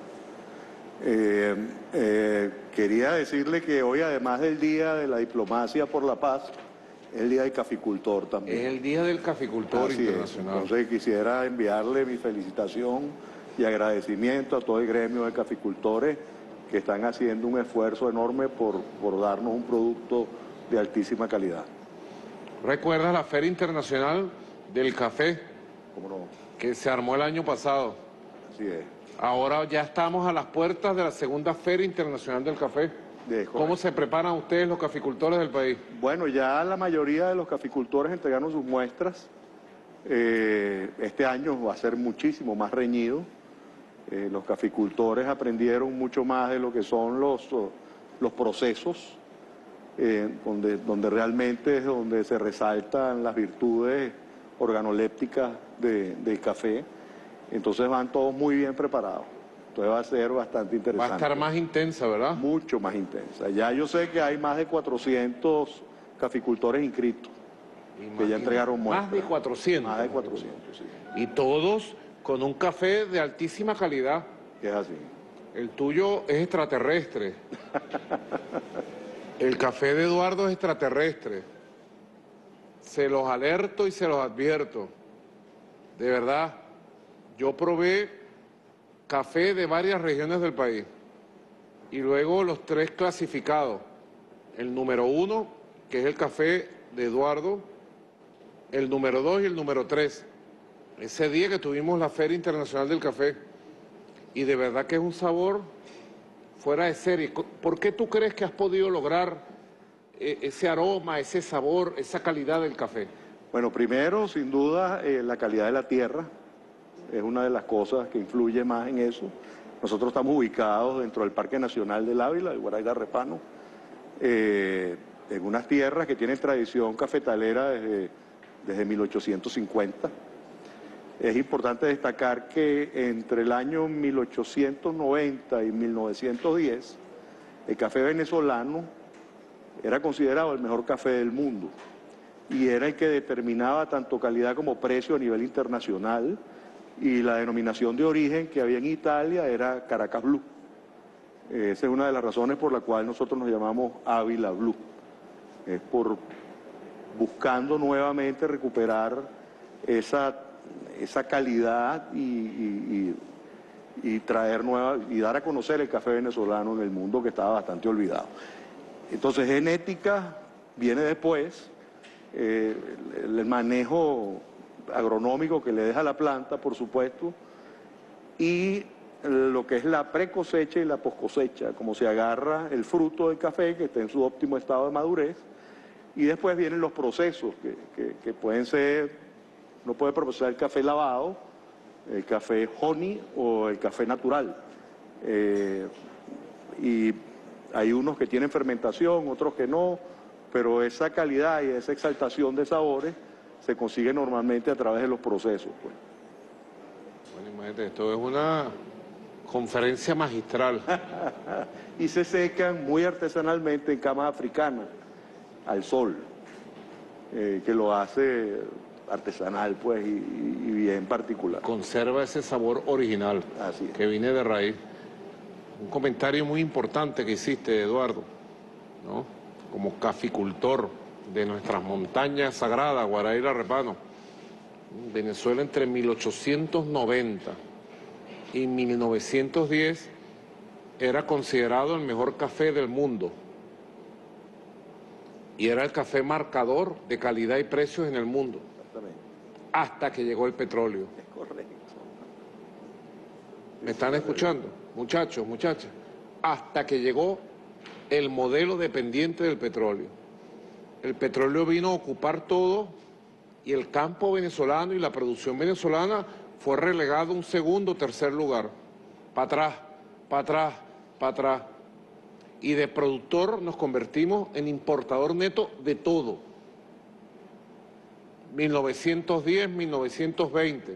Quería decirle que hoy, además del Día de la Diplomacia por la Paz, es el Día del Caficultor también. Es el Día del Caficultor Internacional. Entonces quisiera enviarle mi felicitación y agradecimiento a todo el gremio de caficultores que están haciendo un esfuerzo enorme por darnos un producto de altísima calidad. ¿Recuerdas la Feria Internacional del Café? ¿Cómo no? Que se armó el año pasado. Así es. Ahora ya estamos a las puertas de la segunda Feria Internacional del Café. ¿Cómo se preparan ustedes los caficultores del país? Bueno, ya la mayoría de los caficultores entregaron sus muestras. Este año va a ser muchísimo más reñido. Los caficultores aprendieron mucho más de lo que son los procesos, donde realmente es donde se resaltan las virtudes organolépticas del café. Entonces van todos muy bien preparados. Entonces va a ser bastante interesante. Va a estar más intensa, ¿verdad? Mucho más intensa. Ya yo sé que hay más de 400 caficultores inscritos que ya entregaron muestras. Más de 400. Más de 400, sí. Y todos con un café de altísima calidad. Es así. El tuyo es extraterrestre. El café de Eduardo es extraterrestre. Se los alerto y se los advierto. De verdad, yo probé café de varias regiones del país y luego los 3 clasificados. El número 1, que es el café de Eduardo, el número 2 y el número 3. Ese día que tuvimos la Feria Internacional del Café, y de verdad que es un sabor fuera de serie. ¿Por qué tú crees que has podido lograr ese aroma, ese sabor, esa calidad del café? Bueno, primero, sin duda, la calidad de la tierra es una de las cosas que influye más en eso. Nosotros estamos ubicados dentro del Parque Nacional del Ávila, el Guaraíra Repano, en unas tierras que tienen tradición cafetalera desde 1850. Es importante destacar que entre el año 1890 y 1910, el café venezolano era considerado el mejor café del mundo y era el que determinaba tanto calidad como precio a nivel internacional, y la denominación de origen que había en Italia era Caracas Blue. Esa es una de las razones por la cual nosotros nos llamamos Ávila Blue. Es por buscando nuevamente recuperar esa calidad y traer y dar a conocer el café venezolano en el mundo, que estaba bastante olvidado. Entonces, genética viene después, el manejo agronómico que le deja la planta, por supuesto, y lo que es la precosecha y la poscosecha, como se agarra el fruto del café que está en su óptimo estado de madurez, y después vienen los procesos que pueden ser, uno puede procesar el café lavado, el café honey o el café natural. Y hay unos que tienen fermentación, otros que no, pero esa calidad y esa exaltación de sabores se consigue normalmente a través de los procesos, pues. Bueno, imagínate, esto es una conferencia magistral. Y se secan muy artesanalmente en camas africanas, al sol, que lo hace artesanal, pues, y bien particular. Conserva ese sabor original que viene de raíz. Un comentario muy importante que hiciste, Eduardo, ¿no? Como caficultor de nuestras montañas sagradas, Guaraíra Repano. Venezuela entre 1890 y 1910 era considerado el mejor café del mundo. Y era el café marcador de calidad y precios en el mundo. Exactamente. Hasta que llegó el petróleo. Es correcto. ¿Me están escuchando? Muchachos, muchachas. Hasta que llegó el modelo dependiente del petróleo. El petróleo vino a ocupar todo y el campo venezolano y la producción venezolana fue relegado a un segundo o tercer lugar. Para atrás, para atrás, para atrás. Y de productor nos convertimos en importador neto de todo. 1910, 1920.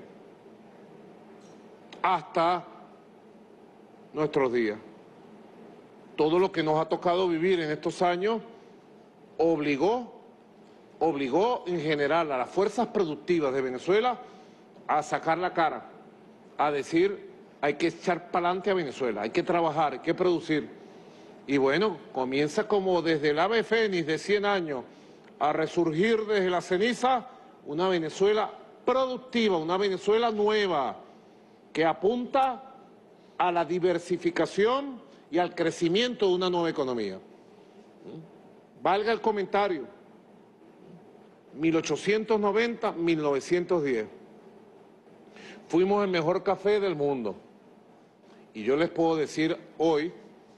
Hasta nuestros días. Todo lo que nos ha tocado vivir en estos años obligó en general a las fuerzas productivas de Venezuela a sacar la cara, a decir, hay que echar para adelante a Venezuela, hay que trabajar, hay que producir. Y bueno, comienza como desde el ave fénix de 100 años a resurgir desde la ceniza una Venezuela productiva, una Venezuela nueva, que apunta a la diversificación y al crecimiento de una nueva economía. Valga el comentario, 1890, 1910. Fuimos el mejor café del mundo. Y yo les puedo decir hoy,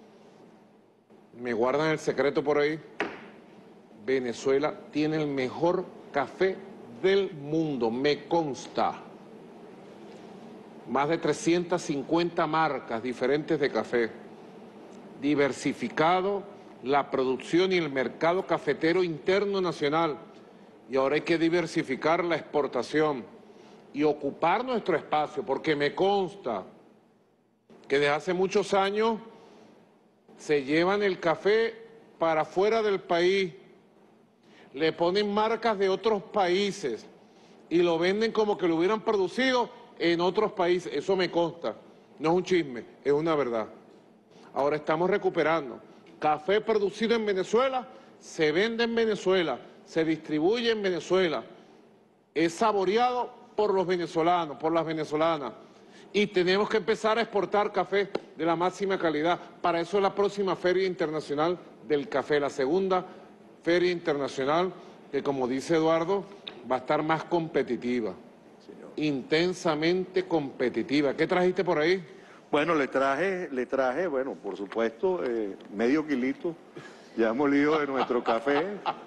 me guardan el secreto por ahí, Venezuela tiene el mejor café del mundo, me consta. Más de 350 marcas diferentes de café, diversificado la producción y el mercado cafetero interno nacional. Y ahora hay que diversificar la exportación y ocupar nuestro espacio, porque me consta que desde hace muchos años se llevan el café para fuera del país, le ponen marcas de otros países y lo venden como que lo hubieran producido en otros países. Eso me consta, no es un chisme, es una verdad. Ahora estamos recuperando. Café producido en Venezuela, se vende en Venezuela, se distribuye en Venezuela, es saboreado por los venezolanos, por las venezolanas. Y tenemos que empezar a exportar café de la máxima calidad. Para eso es la próxima Feria Internacional del Café, la segunda Feria Internacional, que como dice Eduardo, va a estar más competitiva, intensamente competitiva. ¿Qué trajiste por ahí? Bueno, le traje, bueno, por supuesto, medio kilito, ya molido de nuestro café,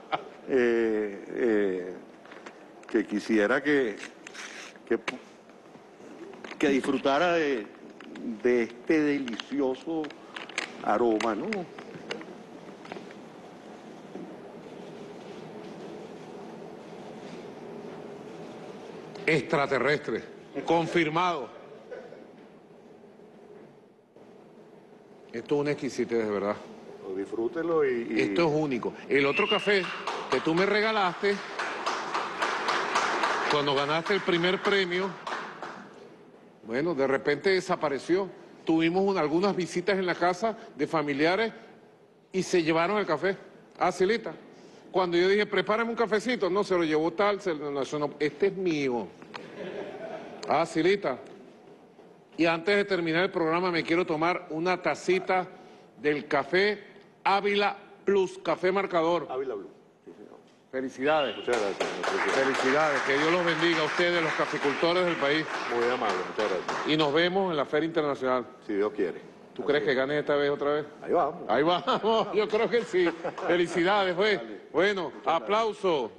que quisiera que disfrutara de este delicioso aroma, ¿no? Extraterrestre, confirmado. Esto es una exquisitez, de verdad. Disfrútelo y... Esto es único. El otro café que tú me regalaste, cuando ganaste el primer premio, bueno, de repente desapareció. Tuvimos algunas visitas en la casa de familiares y se llevaron el café. Ah, Silita. Cuando yo dije, prepárame un cafecito, no, se lo llevó tal, este es mío. Ah, Silita. Y antes de terminar el programa me quiero tomar una tacita del café Ávila Plus, café marcador. Ávila Plus. Sí, señor. Felicidades. Muchas gracias. Felicidades. Que Dios los bendiga a ustedes, los caficultores del país. Muy amable, muchas gracias. Y nos vemos en la Feria Internacional. Si Dios quiere. ¿Tú crees que ganes esta vez otra vez? Ahí vamos. Ahí vamos, yo creo que sí. Felicidades, pues. Bueno, aplauso.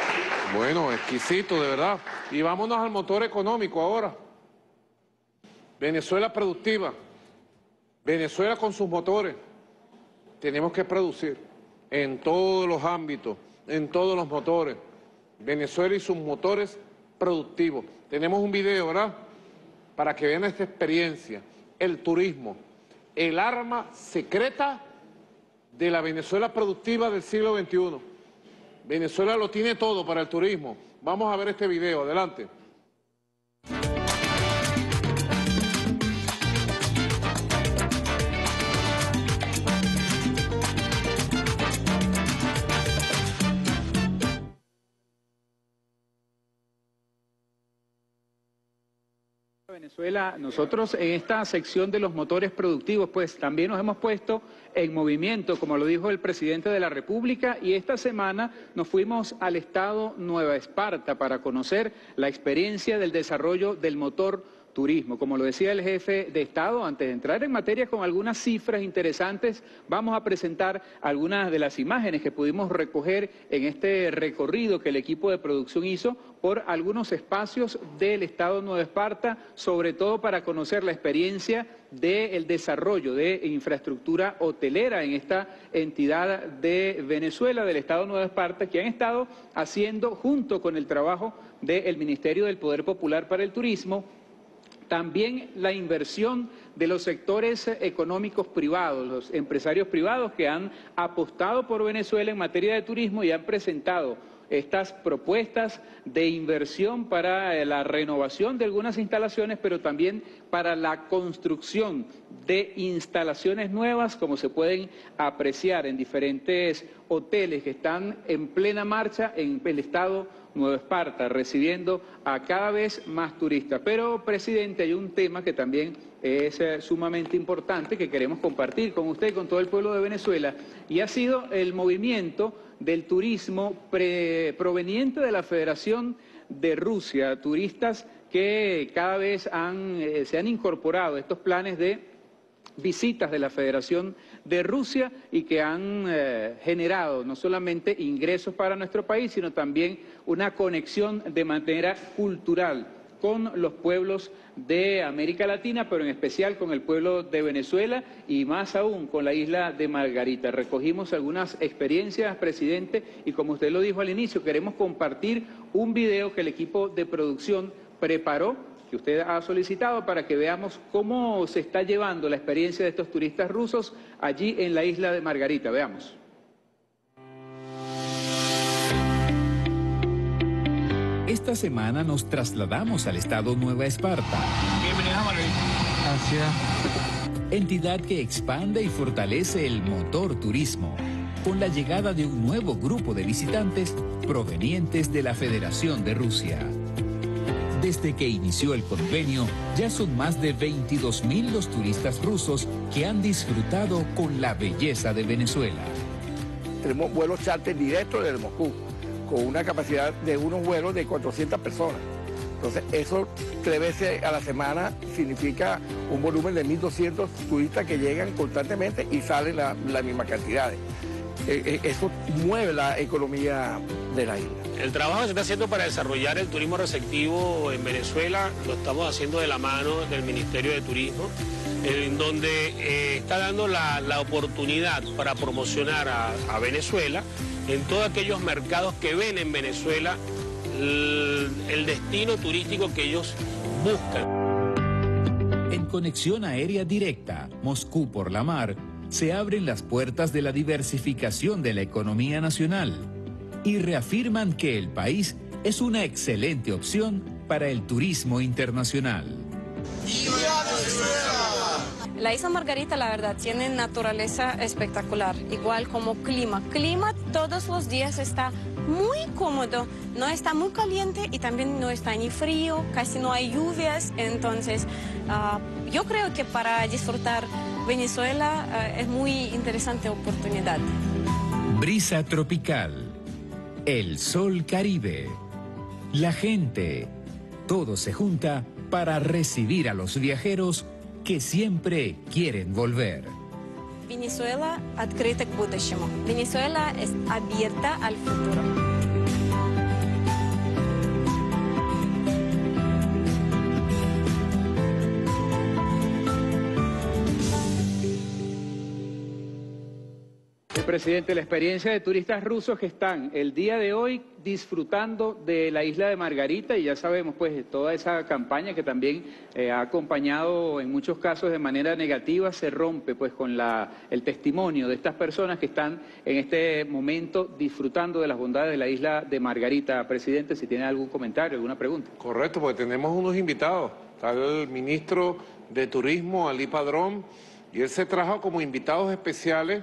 Bueno, exquisito, de verdad. Y vámonos al motor económico ahora. Venezuela productiva, Venezuela con sus motores. Tenemos que producir en todos los ámbitos, en todos los motores. Venezuela y sus motores productivos. Tenemos un video, ¿verdad? Para que vean esta experiencia, el turismo, el arma secreta de la Venezuela productiva del siglo XXI. Venezuela lo tiene todo para el turismo. Vamos a ver este video, adelante. Venezuela, nosotros en esta sección de los motores productivos, pues también nos hemos puesto en movimiento, como lo dijo el presidente de la República, y esta semana nos fuimos al estado Nueva Esparta para conocer la experiencia del desarrollo del motor turismo. Como lo decía el jefe de Estado, antes de entrar en materia con algunas cifras interesantes, vamos a presentar algunas de las imágenes que pudimos recoger en este recorrido que el equipo de producción hizo por algunos espacios del estado Nueva Esparta, sobre todo para conocer la experiencia del desarrollo de infraestructura hotelera en esta entidad de Venezuela, del estado Nueva Esparta, que han estado haciendo junto con el trabajo del Ministerio del Poder Popular para el Turismo, también la inversión de los sectores económicos privados, los empresarios privados que han apostado por Venezuela en materia de turismo y han presentado estas propuestas de inversión para la renovación de algunas instalaciones, pero también para la construcción de instalaciones nuevas, como se pueden apreciar en diferentes hoteles que están en plena marcha en el estado Nueva Esparta, recibiendo a cada vez más turistas. Pero, presidente, hay un tema que también es sumamente importante que queremos compartir con usted y con todo el pueblo de Venezuela, y ha sido el movimiento del turismo proveniente de la Federación de Rusia, turistas que cada vez se han incorporado a estos planes de visitas de la Federación de Rusia y que han generado no solamente ingresos para nuestro país, sino también una conexión de manera cultural con los pueblos de América Latina, pero en especial con el pueblo de Venezuela y más aún con la isla de Margarita. Recogimos algunas experiencias, presidente, y como usted lo dijo al inicio, queremos compartir un video que el equipo de producción preparó, que usted ha solicitado, para que veamos cómo se está llevando la experiencia de estos turistas rusos allí en la isla de Margarita. Veamos. Esta semana nos trasladamos al estado Nueva Esparta. Bienvenidos a Margarita. Gracias. Entidad que expande y fortalece el motor turismo, con la llegada de un nuevo grupo de visitantes provenientes de la Federación de Rusia. Desde que inició el convenio, ya son más de 22.000 los turistas rusos que han disfrutado con la belleza de Venezuela. Tenemos vuelos charter directos desde Moscú, con una capacidad de unos vuelos de 400 personas. Entonces, eso 3 veces a la semana significa un volumen de 1.200 turistas que llegan constantemente y salen las mismas cantidades. Eso mueve la economía de la isla. El trabajo que se está haciendo para desarrollar el turismo receptivo en Venezuela lo estamos haciendo de la mano del Ministerio de Turismo, en donde está dando la oportunidad para promocionar a Venezuela en todos aquellos mercados que ven en Venezuela el destino turístico que ellos buscan. En conexión aérea directa, Moscú por la mar, se abren las puertas de la diversificación de la economía nacional y reafirman que el país es una excelente opción para el turismo internacional. La isla Margarita, la verdad, tiene naturaleza espectacular, igual como clima. Clima todos los días está muy cómodo, no está muy caliente y también no está ni frío, casi no hay lluvias. Entonces, yo creo que para disfrutar Venezuela es muy interesante oportunidad. Brisa tropical, el sol Caribe, la gente, todo se junta para recibir a los viajeros que siempre quieren volver. Venezuela открыта к будущему. Venezuela es abierta al futuro. Presidente, la experiencia de turistas rusos que están el día de hoy disfrutando de la isla de Margarita, y ya sabemos pues toda esa campaña que también ha acompañado en muchos casos de manera negativa, se rompe pues con el testimonio de estas personas que están en este momento disfrutando de las bondades de la isla de Margarita. Presidente, si tiene algún comentario, alguna pregunta. Correcto, porque tenemos unos invitados. Está el ministro de Turismo, Ali Padrón, y él se trajo como invitados especiales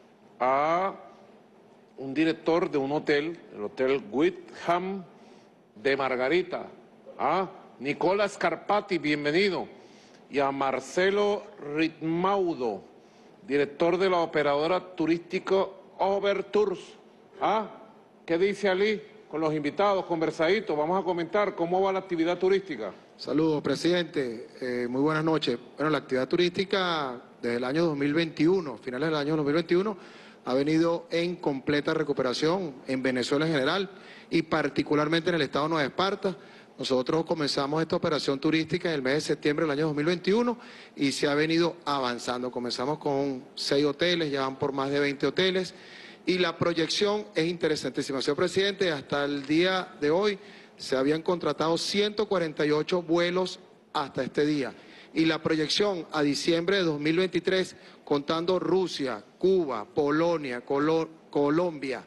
a un director de un hotel, el Hotel Windham de Margarita, a Nicola Scarpati, bienvenido, y a Marcelo Ritmaudo, director de la operadora turística Overtours. ¿Qué dice Ali con los invitados, conversaditos? Vamos a comentar cómo va la actividad turística. Saludos, presidente. Muy buenas noches. Bueno, la actividad turística desde el año 2021, finales del año 2021, ha venido en completa recuperación en Venezuela en general y particularmente en el estado de Nueva Esparta. Nosotros comenzamos esta operación turística en el mes de septiembre del año 2021 y se ha venido avanzando. Comenzamos con 6 hoteles, ya van por más de 20 hoteles y la proyección es interesantísima. Señor presidente, hasta el día de hoy se habían contratado 148 vuelos hasta este día. Y la proyección a diciembre de 2023, contando Rusia, Cuba, Polonia, Colombia,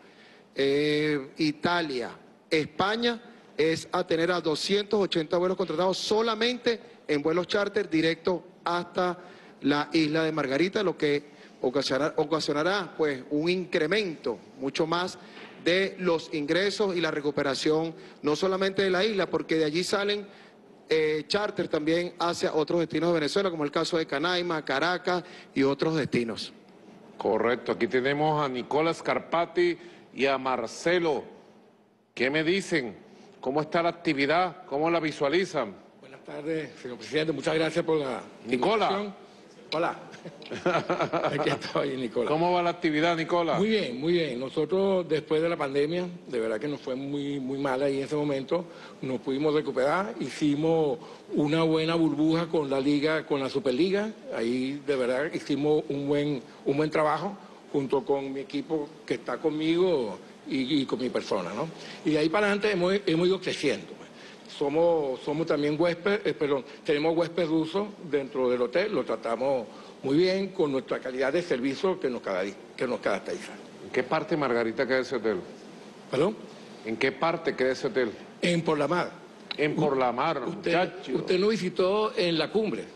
Italia, España, es a tener a 280 vuelos contratados solamente en vuelos charter directo hasta la isla de Margarita, lo que ocasionará pues un incremento mucho más de los ingresos y la recuperación, no solamente de la isla, porque de allí salen charter también hacia otros destinos de Venezuela, como el caso de Canaima, Caracas y otros destinos. Correcto, aquí tenemos a Nicola Scarpati y a Marcelo. ¿Qué me dicen? ¿Cómo está la actividad? ¿Cómo la visualizan? Buenas tardes, señor presidente, muchas gracias por la Nicola. invitación. Hola. Aquí estoy, Nicola. ¿Cómo va la actividad, Nicola? Muy bien, muy bien. Nosotros, después de la pandemia, de verdad que nos fue muy mala y en ese momento nos pudimos recuperar. Hicimos una buena burbuja con la Liga, con la Superliga. Ahí, de verdad, hicimos un buen trabajo junto con mi equipo que está conmigo y con mi persona, ¿no? Y de ahí para adelante hemos ido creciendo. Somos también tenemos huésped ruso dentro del hotel, lo tratamos muy bien con nuestra calidad de servicio que nos caracteriza. ¿En qué parte, Margarita, queda ese hotel? ¿Perdón? ¿En qué parte queda ese hotel? En Por la Mar. En Por la Mar, muchacho. Usted nos visitó en la cumbre.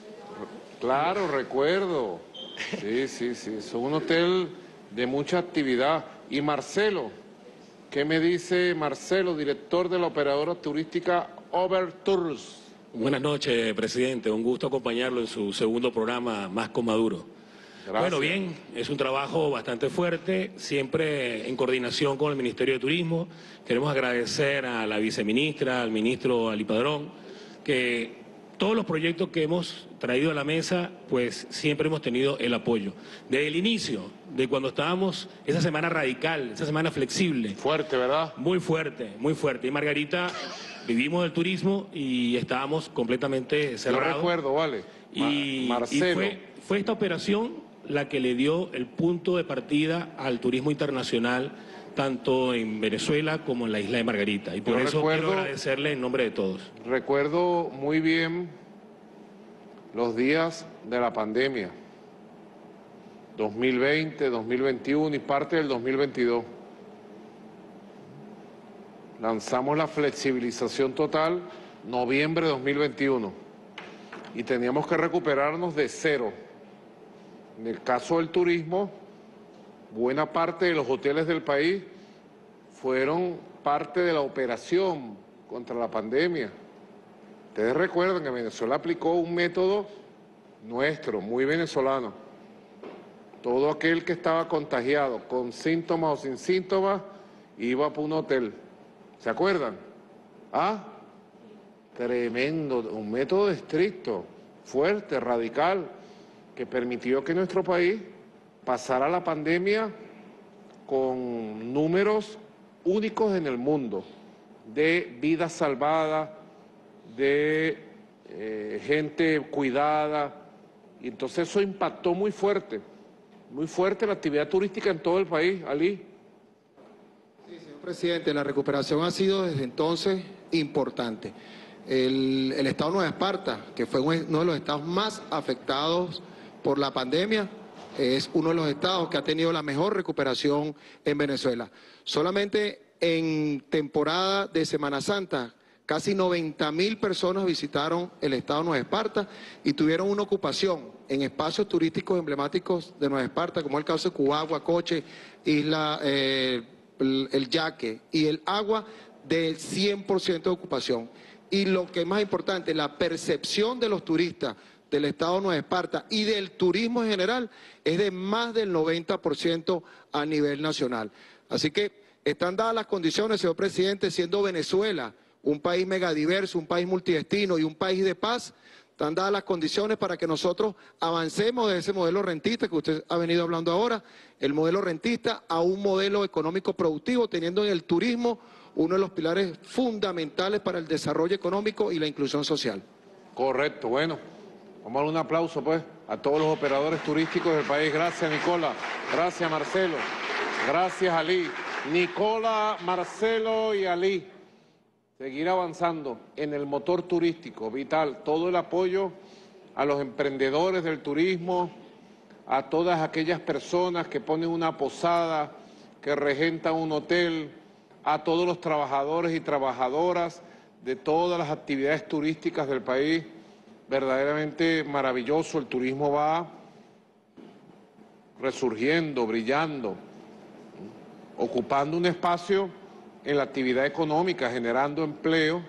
Claro, recuerdo. Sí, es un hotel de mucha actividad. Y Marcelo, ¿qué me dice Marcelo, director de la operadora turística Overtours? Buenas noches, presidente. Un gusto acompañarlo en su segundo programa, Más con Maduro. Gracias. Bueno, bien, es un trabajo bastante fuerte, siempre en coordinación con el Ministerio de Turismo. Queremos agradecer a la viceministra, al ministro Ali Padrón, que todos los proyectos que hemos traído a la mesa, pues siempre hemos tenido el apoyo. Desde el inicio, de cuando estábamos, esa semana radical, esa semana flexible. Fuerte, ¿verdad? Muy fuerte, muy fuerte. Y Margarita, vivimos del turismo y estábamos completamente cerrados. Yo recuerdo, vale. Marcelo. Y fue esta operación la que le dio el punto de partida al turismo internacional, tanto en Venezuela como en la isla de Margarita. Y por eso quiero agradecerle en nombre de todos. Recuerdo muy bien los días de la pandemia, 2020, 2021 y parte del 2022. Lanzamos la flexibilización total noviembre de 2021 y teníamos que recuperarnos de cero. En el caso del turismo, buena parte de los hoteles del país fueron parte de la operación contra la pandemia. Ustedes recuerdan que Venezuela aplicó un método nuestro, muy venezolano. Todo aquel que estaba contagiado, con síntomas o sin síntomas, iba para un hotel. ¿Se acuerdan? Tremendo, un método estricto, fuerte, radical, que permitió que nuestro país pasara la pandemia con números únicos en el mundo, de vidas salvadas, de gente cuidada, y entonces eso impactó muy fuerte. Muy fuerte la actividad turística en todo el país, Ali. Sí, señor presidente, la recuperación ha sido desde entonces importante. El estado de Nueva Esparta, que fue uno de los estados más afectados por la pandemia, es uno de los estados que ha tenido la mejor recuperación en Venezuela. Solamente en temporada de Semana Santa, casi 90.000 personas visitaron el estado de Nueva Esparta y tuvieron una ocupación en espacios turísticos emblemáticos de Nueva Esparta, como el caso de Cubagua, Coche, Isla, el Yaque y el Agua, del 100% de ocupación. Y lo que es más importante, la percepción de los turistas del estado de Nueva Esparta y del turismo en general es de más del 90% a nivel nacional. Así que están dadas las condiciones, señor presidente, siendo Venezuela un país megadiverso, un país multidestino y un país de paz, están dadas las condiciones para que nosotros avancemos de ese modelo rentista que usted ha venido hablando ahora, el modelo rentista, a un modelo económico productivo, teniendo en el turismo uno de los pilares fundamentales para el desarrollo económico y la inclusión social. Correcto, bueno, vamos a dar un aplauso pues a todos los operadores turísticos del país. Gracias, Nicola, gracias, Marcelo, gracias, Ali. Nicola, Marcelo y Ali. Seguir avanzando en el motor turístico, vital, todo el apoyo a los emprendedores del turismo, a todas aquellas personas que ponen una posada, que regentan un hotel, a todos los trabajadores y trabajadoras de todas las actividades turísticas del país. Verdaderamente maravilloso, el turismo va resurgiendo, brillando, ocupando un espacio en la actividad económica, generando empleo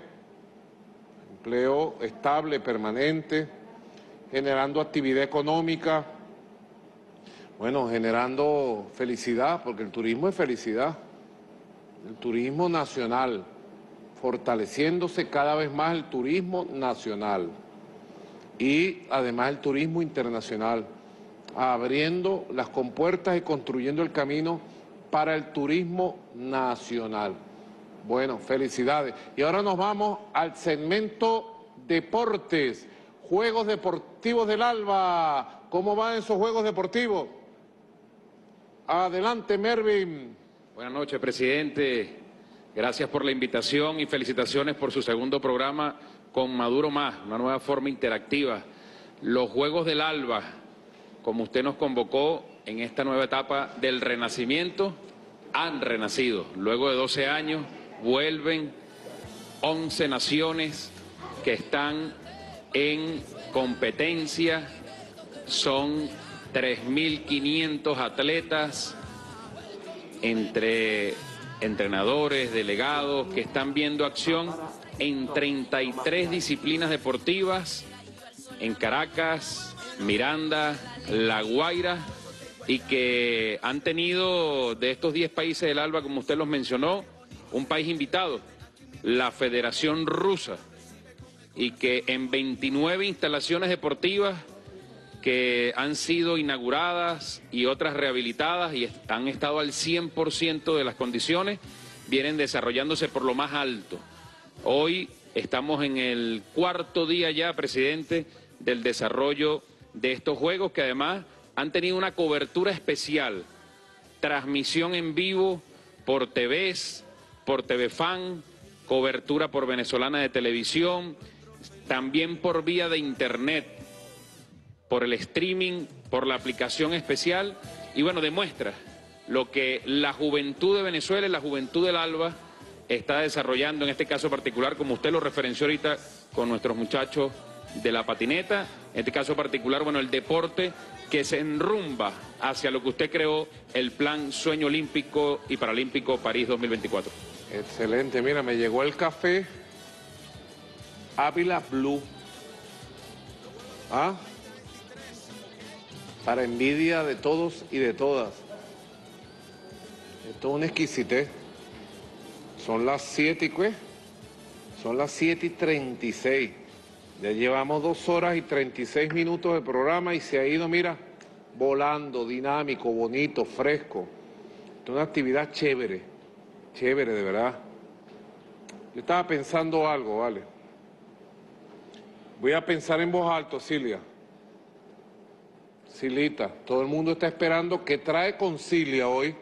estable, permanente, generando actividad económica, bueno, generando felicidad, porque el turismo es felicidad, el turismo nacional, fortaleciéndose cada vez más el turismo nacional y además el turismo internacional, abriendo las compuertas y construyendo el camino para el turismo nacional. Bueno, felicidades. Y ahora nos vamos al segmento Deportes, Juegos Deportivos del Alba. ¿Cómo van esos Juegos Deportivos? Adelante, Mervin. Buenas noches, presidente. Gracias por la invitación y felicitaciones por su segundo programa con Maduro Más, una nueva forma interactiva. Los Juegos del Alba, como usted nos convocó, en esta nueva etapa del renacimiento, han renacido. Luego de 12 años, vuelven 11 naciones que están en competencia. Son 3.500 atletas, entre entrenadores, delegados, que están viendo acción en 33 disciplinas deportivas, en Caracas, Miranda, La Guaira, y que han tenido de estos 10 países del ALBA, como usted los mencionó, un país invitado, la Federación Rusa, y que en 29 instalaciones deportivas que han sido inauguradas y otras rehabilitadas y han estado al 100% de las condiciones, vienen desarrollándose por lo más alto. Hoy estamos en el cuarto día ya, presidente, del desarrollo de estos Juegos, que además han tenido una cobertura especial, transmisión en vivo por TVs, por TVFan, cobertura por Venezolana de Televisión, también por vía de internet, por el streaming, por la aplicación especial, y bueno, demuestra lo que la juventud de Venezuela y la juventud del ALBA está desarrollando, en este caso particular, como usted lo referenció ahorita con nuestros muchachos de la patineta, en este caso particular, bueno, el deporte que se enrumba hacia lo que usted creó, el Plan Sueño Olímpico y Paralímpico París 2024. Excelente, mira, me llegó el café Ávila Blue. ¿Ah? Para envidia de todos y de todas. Esto es una exquisitez. Son las 7 y ¿qué? Son las 7:36. Ya llevamos 2 horas y 36 minutos de programa y se ha ido, mira, volando, dinámico, bonito, fresco. Es una actividad chévere, chévere de verdad. Yo estaba pensando algo, ¿vale? Voy a pensar en voz alta, Silvia. Silita, todo el mundo está esperando qué trae Concilia hoy.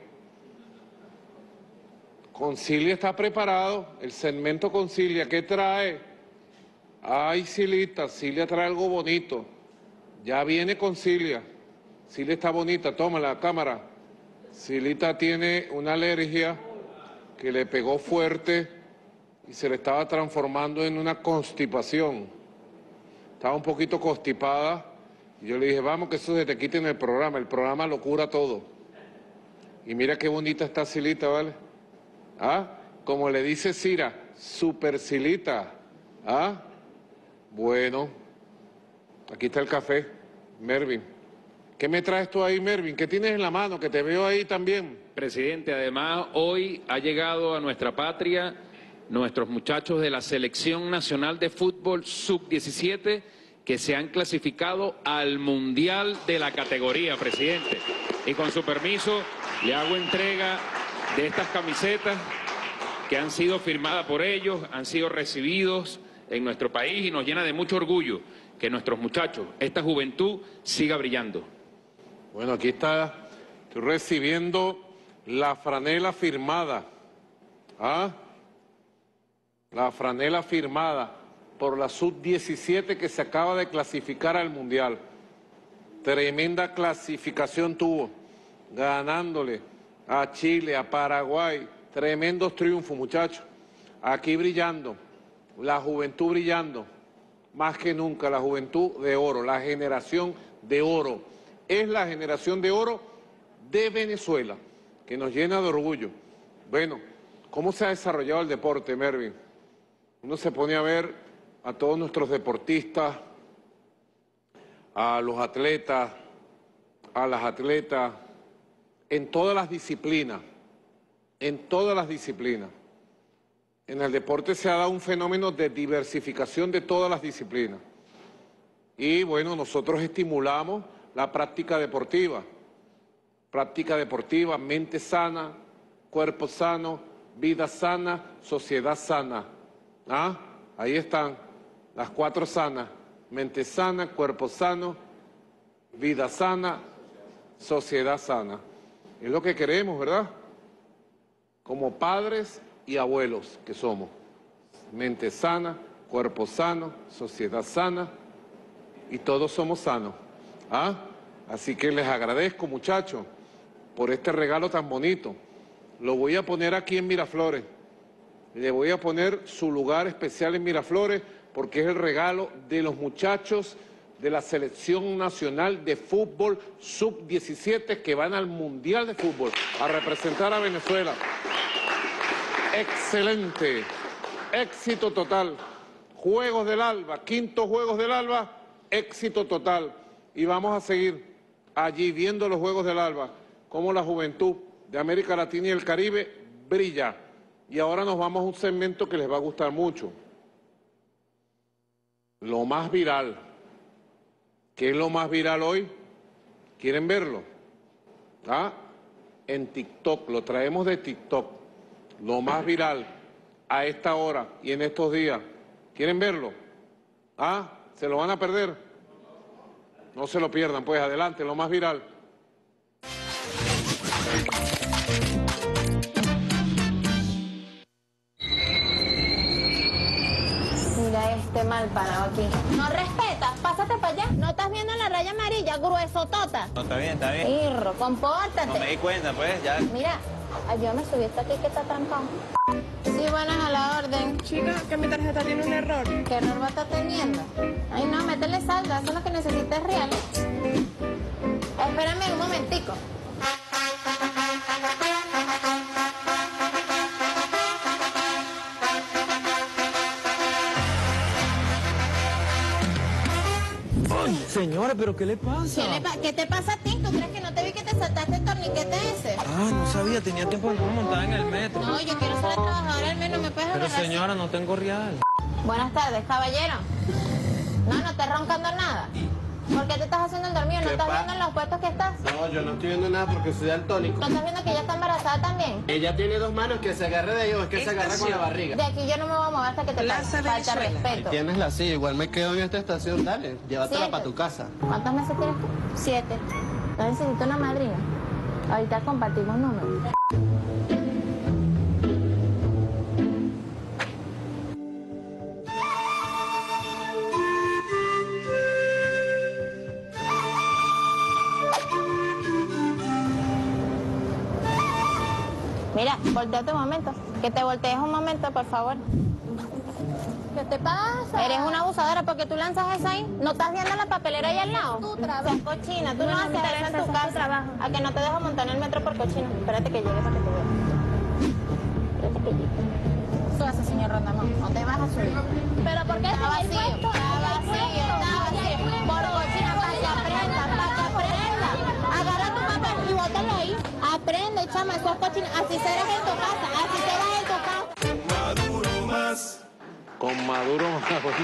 Concilia está preparado, el segmento Concilia, ¿qué trae? Ay, Silita, Cilia trae algo bonito. Ya viene Concilia. Cilia está bonita, toma la cámara. Silita tiene una alergia que le pegó fuerte y se le estaba transformando en una constipación. Estaba un poquito constipada y yo le dije, vamos que eso se te quite en el programa lo cura todo. Y mira qué bonita está Silita, ¿vale? ¿Ah? Como le dice Cira, super Silita. ¿Ah? Bueno, aquí está el café, Mervin. ¿Qué me traes tú ahí, Mervin? ¿Qué tienes en la mano? Que te veo ahí también. Presidente, además hoy ha llegado a nuestra patria nuestros muchachos de la Selección Nacional de Fútbol Sub-17 que se han clasificado al Mundial de la categoría, presidente. Y con su permiso le hago entrega de estas camisetas que han sido firmadas por ellos, han sido recibidos en nuestro país y nos llena de mucho orgullo que nuestros muchachos, esta juventud, siga brillando. Bueno, aquí está, estoy recibiendo la franela firmada. ¿Ah? La franela firmada por la Sub-17 que se acaba de clasificar al Mundial. Tremenda clasificación tuvo, ganándole a Chile, a Paraguay. Tremendos triunfos, muchachos. Aquí brillando, la juventud brillando, más que nunca, la juventud de oro, la generación de oro. Es la generación de oro de Venezuela, que nos llena de orgullo. Bueno, ¿cómo se ha desarrollado el deporte, Mervin? Uno se pone a ver a todos nuestros deportistas, a los atletas, a las atletas, en todas las disciplinas, en todas las disciplinas. En el deporte se ha dado un fenómeno de diversificación de todas las disciplinas. Y bueno, nosotros estimulamos la práctica deportiva, mente sana, cuerpo sano, vida sana, sociedad sana. ¿Ah? Ahí están las 4 sanas, mente sana, cuerpo sano, vida sana, sociedad sana. Es lo que queremos, ¿verdad? Como padres y abuelos que somos. Mente sana, cuerpo sano, sociedad sana y todos somos sanos. ¿Ah? Así que les agradezco, muchachos, por este regalo tan bonito. Lo voy a poner aquí en Miraflores. Le voy a poner su lugar especial en Miraflores porque es el regalo de los muchachos de la Selección Nacional de Fútbol Sub-17 que van al Mundial de Fútbol a representar a Venezuela. Excelente, éxito total. Juegos del Alba, 5º Juegos del Alba, éxito total. Y vamos a seguir allí viendo los Juegos del Alba, cómo la juventud de América Latina y el Caribe brilla. Y ahora nos vamos a un segmento que les va a gustar mucho. Lo más viral. ¿Qué es lo más viral hoy? ¿Quieren verlo? ¿Ah? En TikTok, lo traemos de TikTok. Lo más viral a esta hora y en estos días. ¿Quieren verlo? ¿Ah? ¿Se lo van a perder? No se lo pierdan, pues adelante, lo más viral. Mira este mal parado aquí. No respetas, pásate para allá. ¿No estás viendo la raya amarilla, grueso tota? No, está bien, está bien. Irro, compórtate. No me di cuenta, pues, ya. Mira, ayúdame a subir esto aquí que está trancado. Sí, buenas, a la orden. Chica, que mi tarjeta tiene un error. ¿Qué error va a estar teniendo? Ay, no, métele saldo, eso es lo que necesitas real. Espérame un momentico. Señora, ¿pero qué le pasa? ¿Qué te pasa a ti? ¿Tú crees que no te vi que te saltaste el torniquete ese? Ah, no sabía, tenía tiempo de no montar en el metro. No, yo quiero ser la trabajadora del menos, ¿me puedes Pero agarrar? señora, no tengo real. Buenas tardes, caballero. No, no estás roncando nada. ¿Por qué te estás haciendo el dormido? ¿No ¿Qué estás pasa? viendo en los puestos que estás? No, yo no estoy viendo nada porque soy daltónico. ¿No estás viendo que ella está embarazada también? Ella tiene 2 manos, que se agarre de ellos, es que se agarra con la barriga. De aquí yo no me voy a mover hasta que te falta respeto. Tienes la silla, igual me quedo en esta estación, dale, llévatela 7. para tu casa. ¿Cuántos meses tienes tú? 7. ¿No necesito una madrina? Ahorita compartimos números. Mira, volteate un momento. Que te voltees un momento, por favor. ¿Qué te pasa? Eres una abusadora porque tú lanzas eso ahí. ¿No estás viendo la papelera ahí al lado? Tu trabajo. Sos cochina. Tú no haces eso en tu casa. A que no te dejo montar en el metro por cochina. Espérate que llegue para que te vea. Espérate que llegue. Súbase, señor Rondamón. No te vas a subir. ¿Pero por qué está vacío? Está vacío, está vacío. Por cochina, para que aprenda, para que aprenda. Agarra tu papel y bótalo ahí. Aprende, chama, sos cochina. Así serás en tu casa, así serás en tu casa. Maduro más. Con Maduro más, bueno.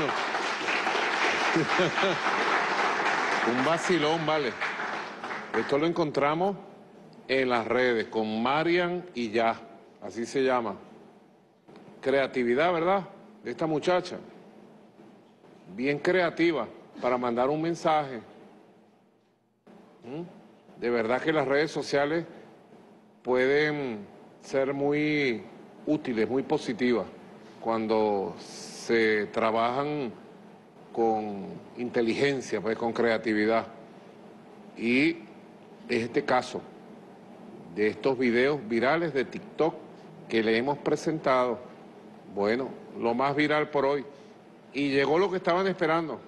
Un vacilón, vale. Esto lo encontramos en las redes con Marian y ya, así se llama. Creatividad, ¿verdad? De esta muchacha. Bien creativa para mandar un mensaje. De verdad que las redes sociales pueden ser muy útiles, muy positivas, cuando se trabajan con inteligencia, pues con creatividad. Y este caso de estos videos virales de TikTok que le hemos presentado, bueno, lo más viral por hoy. Y llegó lo que estaban esperando,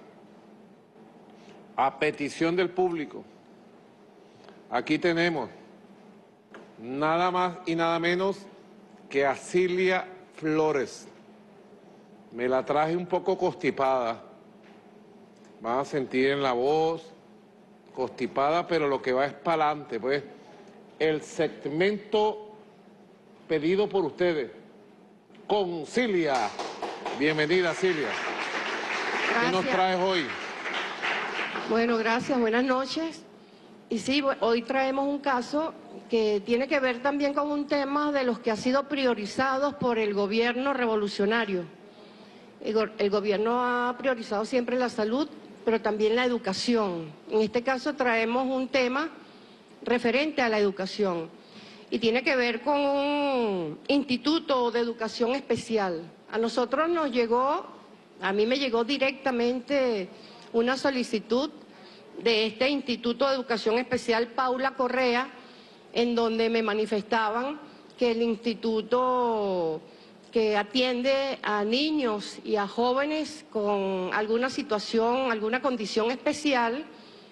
a petición del público. Aquí tenemos nada más y nada menos que a Cilia Flores. Me la traje un poco constipada. Van a sentir en la voz, constipada, pero lo que va es para adelante, pues. El segmento pedido por ustedes, con Cilia. Bienvenida, Cilia. Gracias. ¿Qué nos traes hoy? Bueno, gracias, buenas noches. Y sí, hoy traemos un caso que tiene que ver también con un tema de los que ha sido priorizados por el gobierno revolucionario. El gobierno ha priorizado siempre la salud, pero también la educación. En este caso traemos un tema referente a la educación y tiene que ver con un instituto de educación especial. A nosotros nos llegó, a mí me llegó directamente una solicitud de este Instituto de Educación Especial Paula Correa, en donde me manifestaban que el instituto que atiende a niños y a jóvenes con alguna situación, alguna condición especial,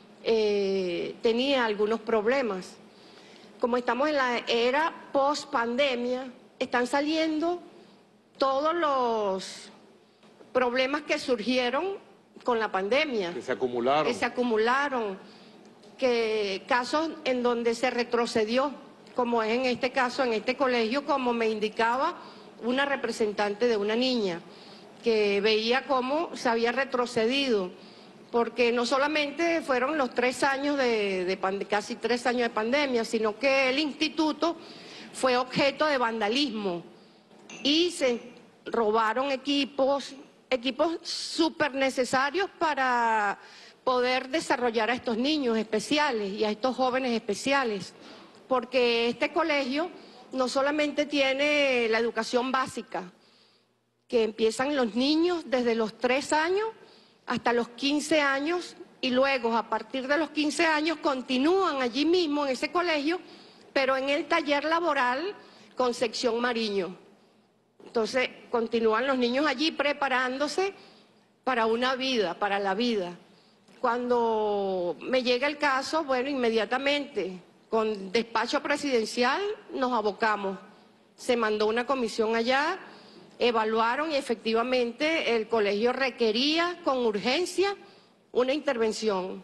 tenía algunos problemas. Como estamos en la era post-pandemia, están saliendo todos los problemas que surgieron con la pandemia. Que se acumularon. Que se acumularon, casos en donde se retrocedió, como es en este caso, en este colegio, como me indicaba una representante de una niña, que veía cómo se había retrocedido, porque no solamente fueron los 3 años casi 3 años de pandemia, sino que el instituto fue objeto de vandalismo y se robaron equipos súper necesarios para poder desarrollar a estos niños especiales y a estos jóvenes especiales, porque este colegio no solamente tiene la educación básica, que empiezan los niños desde los 3 años hasta los 15 años y luego a partir de los 15 años continúan allí mismo en ese colegio, pero en el taller laboral con sección Mariño. Entonces continúan los niños allí preparándose para una vida, para la vida. Cuando me llega el caso, bueno, inmediatamente con despacho presidencial nos abocamos. Se mandó una comisión allá, evaluaron y efectivamente el colegio requería con urgencia una intervención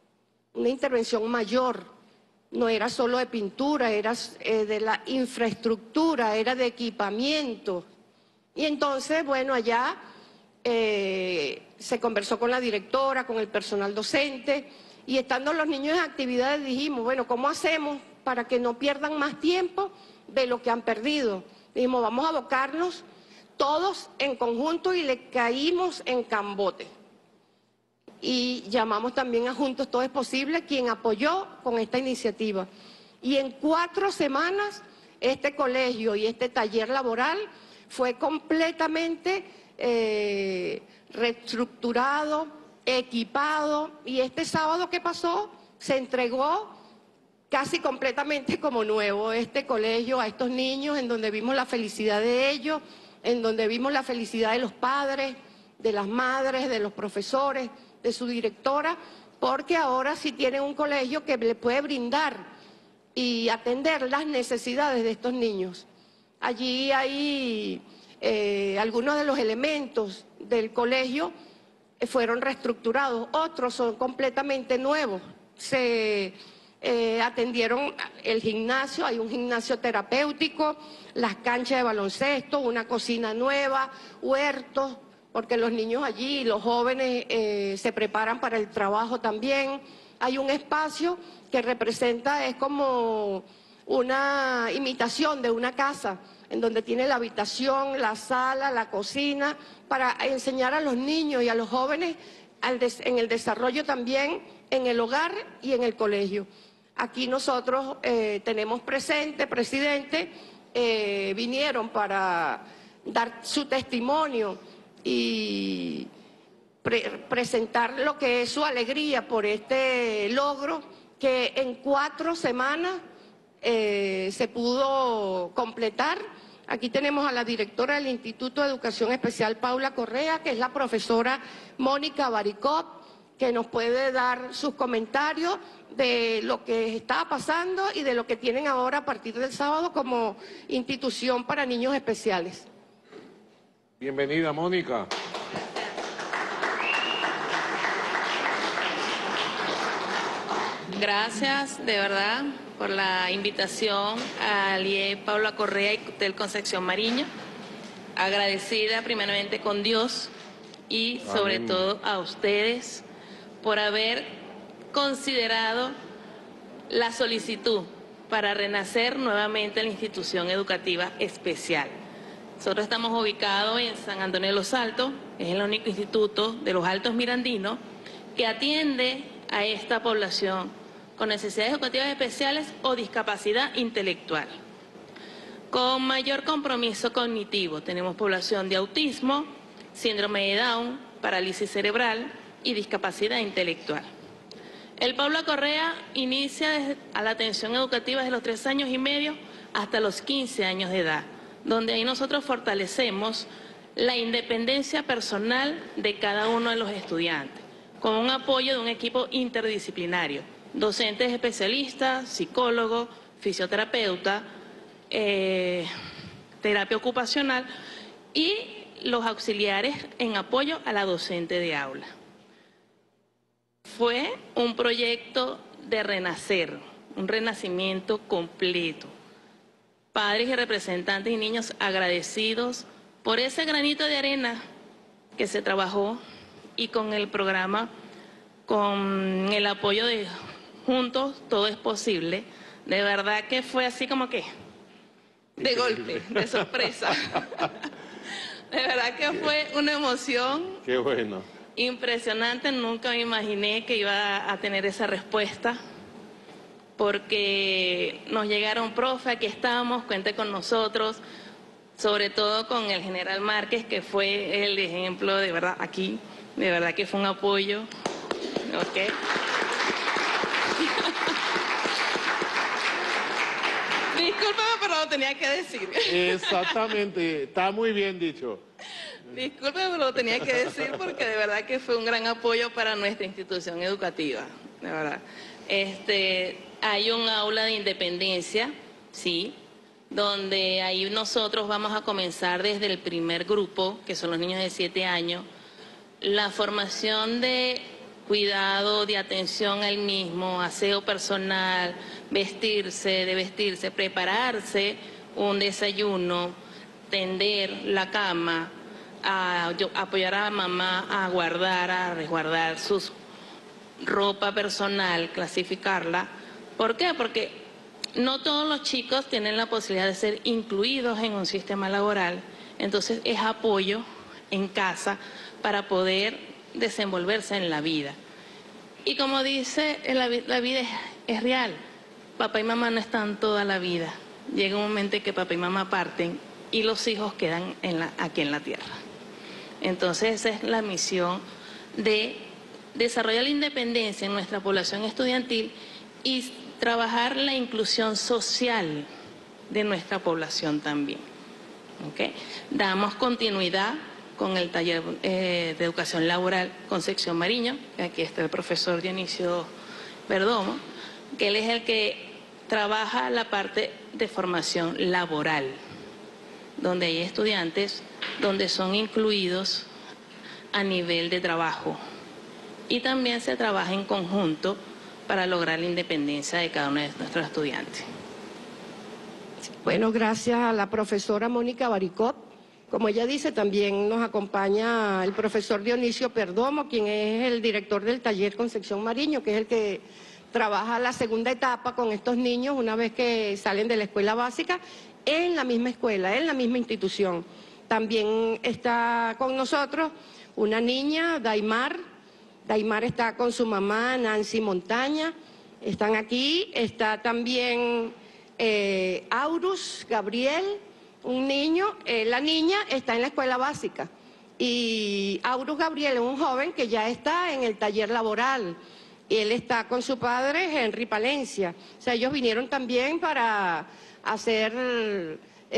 mayor. No era solo de pintura, era de la infraestructura, era de equipamiento. Y entonces, bueno, allá se conversó con la directora, con el personal docente, y estando los niños en actividades dijimos, bueno, ¿cómo hacemos para que no pierdan más tiempo de lo que han perdido? Dijimos, vamos a abocarnos todos en conjunto y le caímos en Cambote. Y llamamos también a Juntos Todo es Posible, quien apoyó con esta iniciativa. Y en 4 semanas este colegio y este taller laboral fue completamente reestructurado, equipado, y este sábado que pasó se entregó casi completamente como nuevo este colegio a estos niños, en donde vimos la felicidad de ellos, en donde vimos la felicidad de los padres, de las madres, de los profesores, de su directora, porque ahora sí tienen un colegio que le puede brindar y atender las necesidades de estos niños. Allí hay algunos de los elementos del colegio fueron reestructurados, otros son completamente nuevos. Se atendieron el gimnasio, hay un gimnasio terapéutico, las canchas de baloncesto, una cocina nueva, huertos, porque los niños allí, los jóvenes se preparan para el trabajo también. Hay un espacio que representa, es como una imitación de una casa, en donde tiene la habitación, la sala, la cocina, para enseñar a los niños y a los jóvenes en el desarrollo también, en el hogar y en el colegio. Aquí nosotros tenemos presente, presidente, vinieron para dar su testimonio y presentar lo que es su alegría por este logro que en 4 semanas se pudo completar. Aquí tenemos a la directora del Instituto de Educación Especial, Paula Correa, que es la profesora Mónica Baricop, que nos puede dar sus comentarios de lo que está pasando y de lo que tienen ahora a partir del sábado como institución para niños especiales. Bienvenida, Mónica. Gracias, de verdad, por la invitación al IE Paula Correa y del Concepción Mariño. Agradecida primeramente con Dios y sobre todo a ustedes por haber considerado la solicitud para renacer nuevamente la institución educativa especial. Nosotros estamos ubicados en San Antonio de los Altos, es el único instituto de los Altos Mirandinos que atiende a esta población con necesidades educativas especiales o discapacidad intelectual. Con mayor compromiso cognitivo tenemos población de autismo, síndrome de Down, parálisis cerebral y discapacidad intelectual. El Paula Correa inicia a la atención educativa desde los 3 años y medio hasta los 15 años de edad, donde ahí nosotros fortalecemos la independencia personal de cada uno de los estudiantes, con un apoyo de un equipo interdisciplinario, docentes especialistas, psicólogos, fisioterapeuta, terapia ocupacional y los auxiliares en apoyo a la docente de aula. Fue un proyecto de renacer, un renacimiento completo. Padres y representantes y niños agradecidos por ese granito de arena que se trabajó y con el programa, con el apoyo de Juntos Todo es Posible. De verdad que fue así como que de golpe, de sorpresa. De verdad que fue una emoción. Qué bueno. Impresionante, nunca me imaginé que iba a tener esa respuesta, porque nos llegaron, profe, aquí estamos, cuente con nosotros, sobre todo con el general Márquez, que fue el ejemplo, de verdad, aquí, de verdad que fue un apoyo. ¿Okay? Discúlpame, pero lo tenía que decir. Exactamente, está muy bien dicho. Discúlpeme, pero lo tenía que decir porque de verdad que fue un gran apoyo para nuestra institución educativa, de verdad. Hay un aula de independencia, sí, donde ahí nosotros vamos a comenzar desde el primer grupo, que son los niños de 7 años, la formación de cuidado, de atención al mismo, aseo personal, vestirse, prepararse un desayuno, tender la cama, a apoyar a mamá a guardar, a resguardar su ropa personal, clasificarla. ¿Por qué? Porque no todos los chicos tienen la posibilidad de ser incluidos en un sistema laboral, entonces es apoyo en casa para poder desenvolverse en la vida. Y como dice, la vida es real. Papá y mamá no están toda la vida. Llega un momento en que papá y mamá parten y los hijos quedan aquí en la tierra. Entonces esa es la misión de desarrollar la independencia en nuestra población estudiantil y trabajar la inclusión social de nuestra población también. ¿Okay? Damos continuidad con el taller de educación laboral Concepción Mariño, aquí está el profesor Dionisio Perdomo, que él es el que trabaja la parte de formación laboral, donde hay estudiantes donde son incluidos a nivel de trabajo y también se trabaja en conjunto para lograr la independencia de cada uno de nuestros estudiantes. Bueno, gracias a la profesora Mónica Baricot. Como ella dice, también nos acompaña el profesor Dionisio Perdomo, quien es el director del taller Concepción Mariño, que es el que trabaja la segunda etapa con estos niños una vez que salen de la escuela básica, en la misma escuela, en la misma institución. También está con nosotros una niña, Daimar. Daimar está con su mamá, Nancy Montaña. Están aquí. Está también Aurus Gabriel, un niño. La niña está en la escuela básica. Y Aurus Gabriel es un joven que ya está en el taller laboral. Y él está con su padre, Henry Palencia. O sea, ellos vinieron también para hacer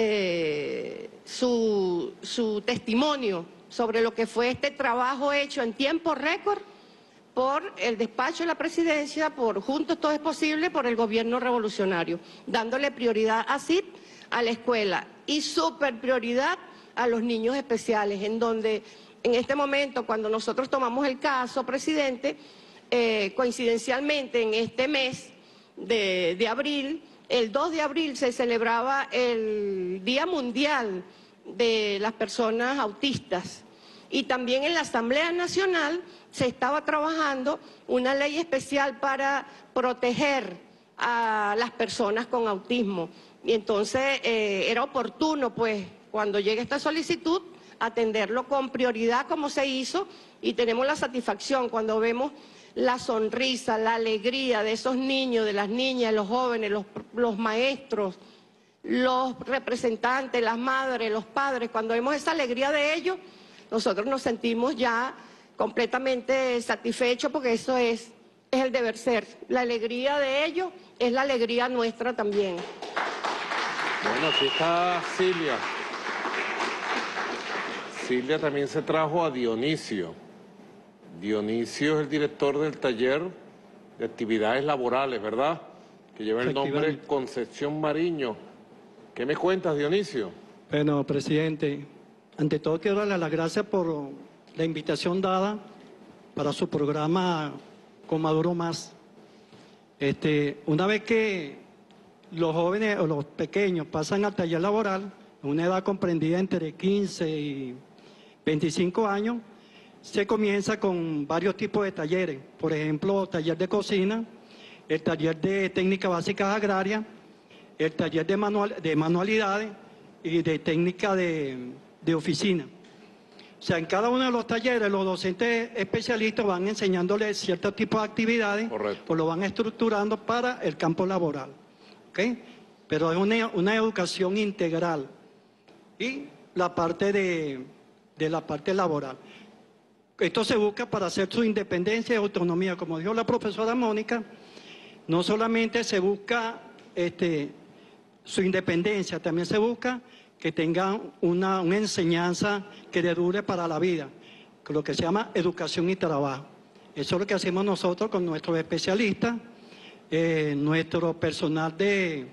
su testimonio sobre lo que fue este trabajo hecho en tiempo récord por el despacho de la presidencia, por Juntos Todo es Posible, por el gobierno revolucionario, dándole prioridad así a la escuela y súper prioridad a los niños especiales, en donde en este momento, cuando nosotros tomamos el caso, presidente, coincidencialmente en este mes de abril, el 2 de abril se celebraba el Día Mundial de las Personas Autistas y también en la Asamblea Nacional se estaba trabajando una ley especial para proteger a las personas con autismo. Y entonces era oportuno, pues, cuando llegue esta solicitud, atenderlo con prioridad como se hizo y tenemos la satisfacción cuando vemos la sonrisa, la alegría de esos niños, de las niñas, los jóvenes, los maestros, los representantes, las madres, los padres. Cuando vemos esa alegría de ellos, nosotros nos sentimos ya completamente satisfechos porque eso es el deber ser. La alegría de ellos es la alegría nuestra también. Bueno, aquí está Silvia. Silvia también se trajo a Dionisio. Dionisio es el director del taller de actividades laborales, ¿verdad? Que lleva el nombre Concepción Mariño. ¿Qué me cuentas, Dionisio? Bueno, presidente, ante todo quiero darle las gracias por la invitación dada para su programa Con Maduro Más. Una vez que los jóvenes o los pequeños pasan al taller laboral, en una edad comprendida entre 15 y 25 años, se comienza con varios tipos de talleres. Por ejemplo, taller de cocina, el taller de técnicas básicas agrarias, el taller de manualidades y de técnica de oficina. O sea, en cada uno de los talleres los docentes especialistas van enseñándoles ciertos tipos de actividades, pues lo van estructurando para el campo laboral. ¿Okay? Pero es una educación integral y la parte de la parte laboral. Esto se busca para hacer su independencia y autonomía. Como dijo la profesora Mónica, no solamente se busca su independencia, también se busca que tengan una enseñanza que le dure para la vida, lo que se llama educación y trabajo. Eso es lo que hacemos nosotros con nuestros especialistas, nuestro personal el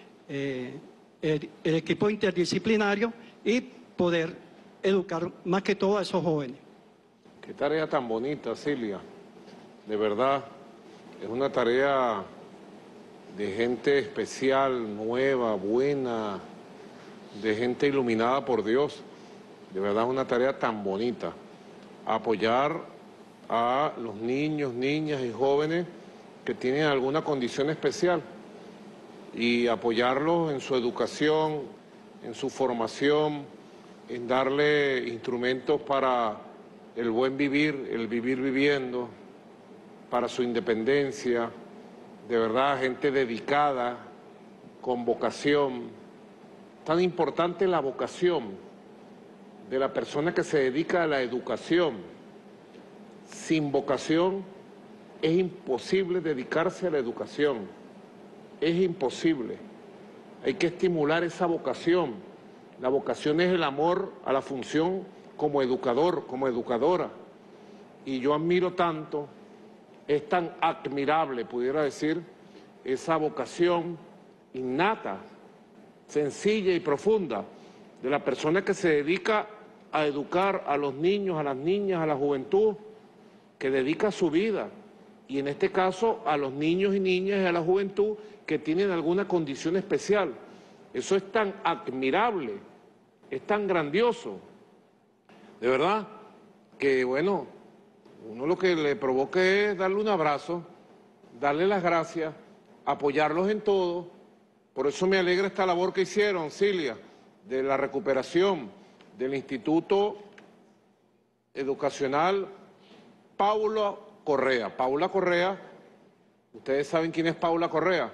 equipo interdisciplinario y poder educar más que todo a esos jóvenes. Qué tarea tan bonita, Silvia. De verdad, es una tarea de gente especial, nueva, buena, de gente iluminada por Dios. de verdad es una tarea tan bonita, apoyar a los niños, niñas y jóvenes que tienen alguna condición especial y apoyarlos en su educación, en su formación, en darle instrumentos para el buen vivir, el vivir viviendo, para su independencia, de verdad, gente dedicada, con vocación. Tan importante la vocación de la persona que se dedica a la educación. Sin vocación es imposible dedicarse a la educación, es imposible. Hay que estimular esa vocación. La vocación es el amor a la función como educador, como educadora. Y yo admiro tanto, es tan admirable, pudiera decir, esa vocación innata, sencilla y profunda de la persona que se dedica a educar a los niños, a las niñas, a la juventud, que dedica su vida, y en este caso a los niños y niñas y a la juventud que tienen alguna condición especial. Eso es tan admirable, es tan grandioso, de verdad, que bueno, uno lo que le provoca es darle un abrazo, darle las gracias, apoyarlos en todo. Por eso me alegra esta labor que hicieron, Cilia, de la recuperación del Instituto Educacional Paula Correa. Paula Correa, ¿ustedes saben quién es Paula Correa?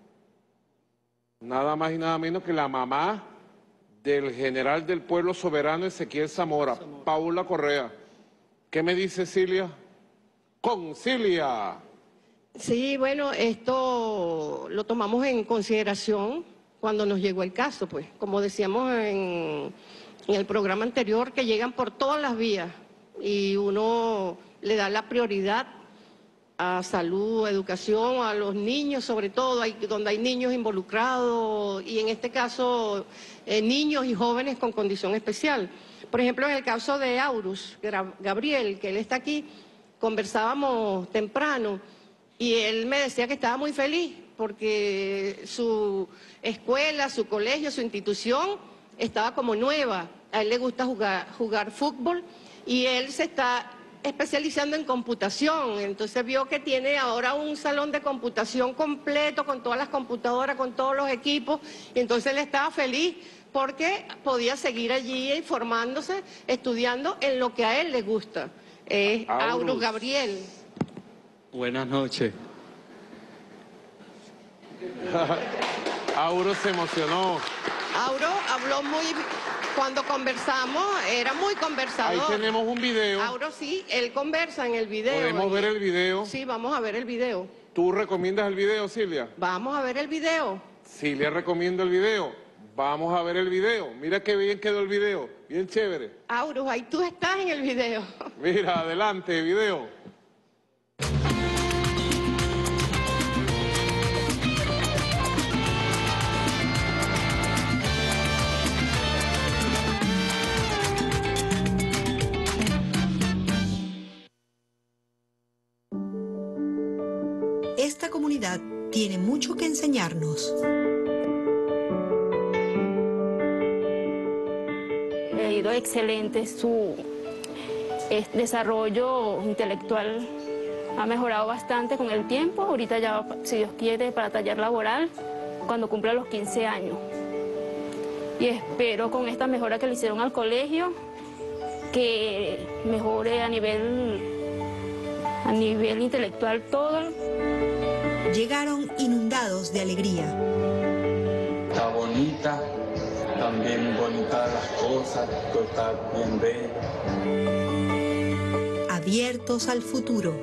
Nada más y nada menos que la mamá del general del pueblo soberano Ezequiel Zamora, Paula Correa. ¿Qué me dice Cilia? ¡Concilia! Sí, bueno, esto lo tomamos en consideración cuando nos llegó el caso, pues, como decíamos en el programa anterior, que llegan por todas las vías y uno le da la prioridad a salud, educación, a los niños sobre todo, donde hay niños involucrados y en este caso niños y jóvenes con condición especial. Por ejemplo, en el caso de Aurus Gabriel, que él está aquí, conversábamos temprano y él me decía que estaba muy feliz porque su escuela, su colegio, su institución estaba como nueva. A él le gusta jugar fútbol y él se está especializando en computación, entonces vio que tiene ahora un salón de computación completo con todas las computadoras, con todos los equipos, y entonces él estaba feliz porque podía seguir allí formándose, estudiando en lo que a él le gusta. Aurus Gabriel. Buenas noches. Auro se emocionó. Auro habló muy... Cuando conversamos, era muy conversador. Ahí tenemos un video. Auro sí, él conversa en el video. ¿Podemos ver el video? Sí, vamos a ver el video. ¿Tú recomiendas el video, Cilia? Vamos a ver el video. Cilia recomienda el video. Vamos a ver el video. Mira qué bien quedó el video. Bien chévere. Auro, ahí tú estás en el video. Mira, adelante, video. Esta comunidad tiene mucho que enseñarnos. Ha ido excelente, su desarrollo intelectual ha mejorado bastante con el tiempo. Ahorita ya, si Dios quiere, para taller laboral cuando cumpla los 15 años. Y espero con esta mejora que le hicieron al colegio, que mejore a nivel intelectual todo. Llegaron inundados de alegría. Está bonita, también bonitas las cosas, todo está bien bello. Abiertos al futuro.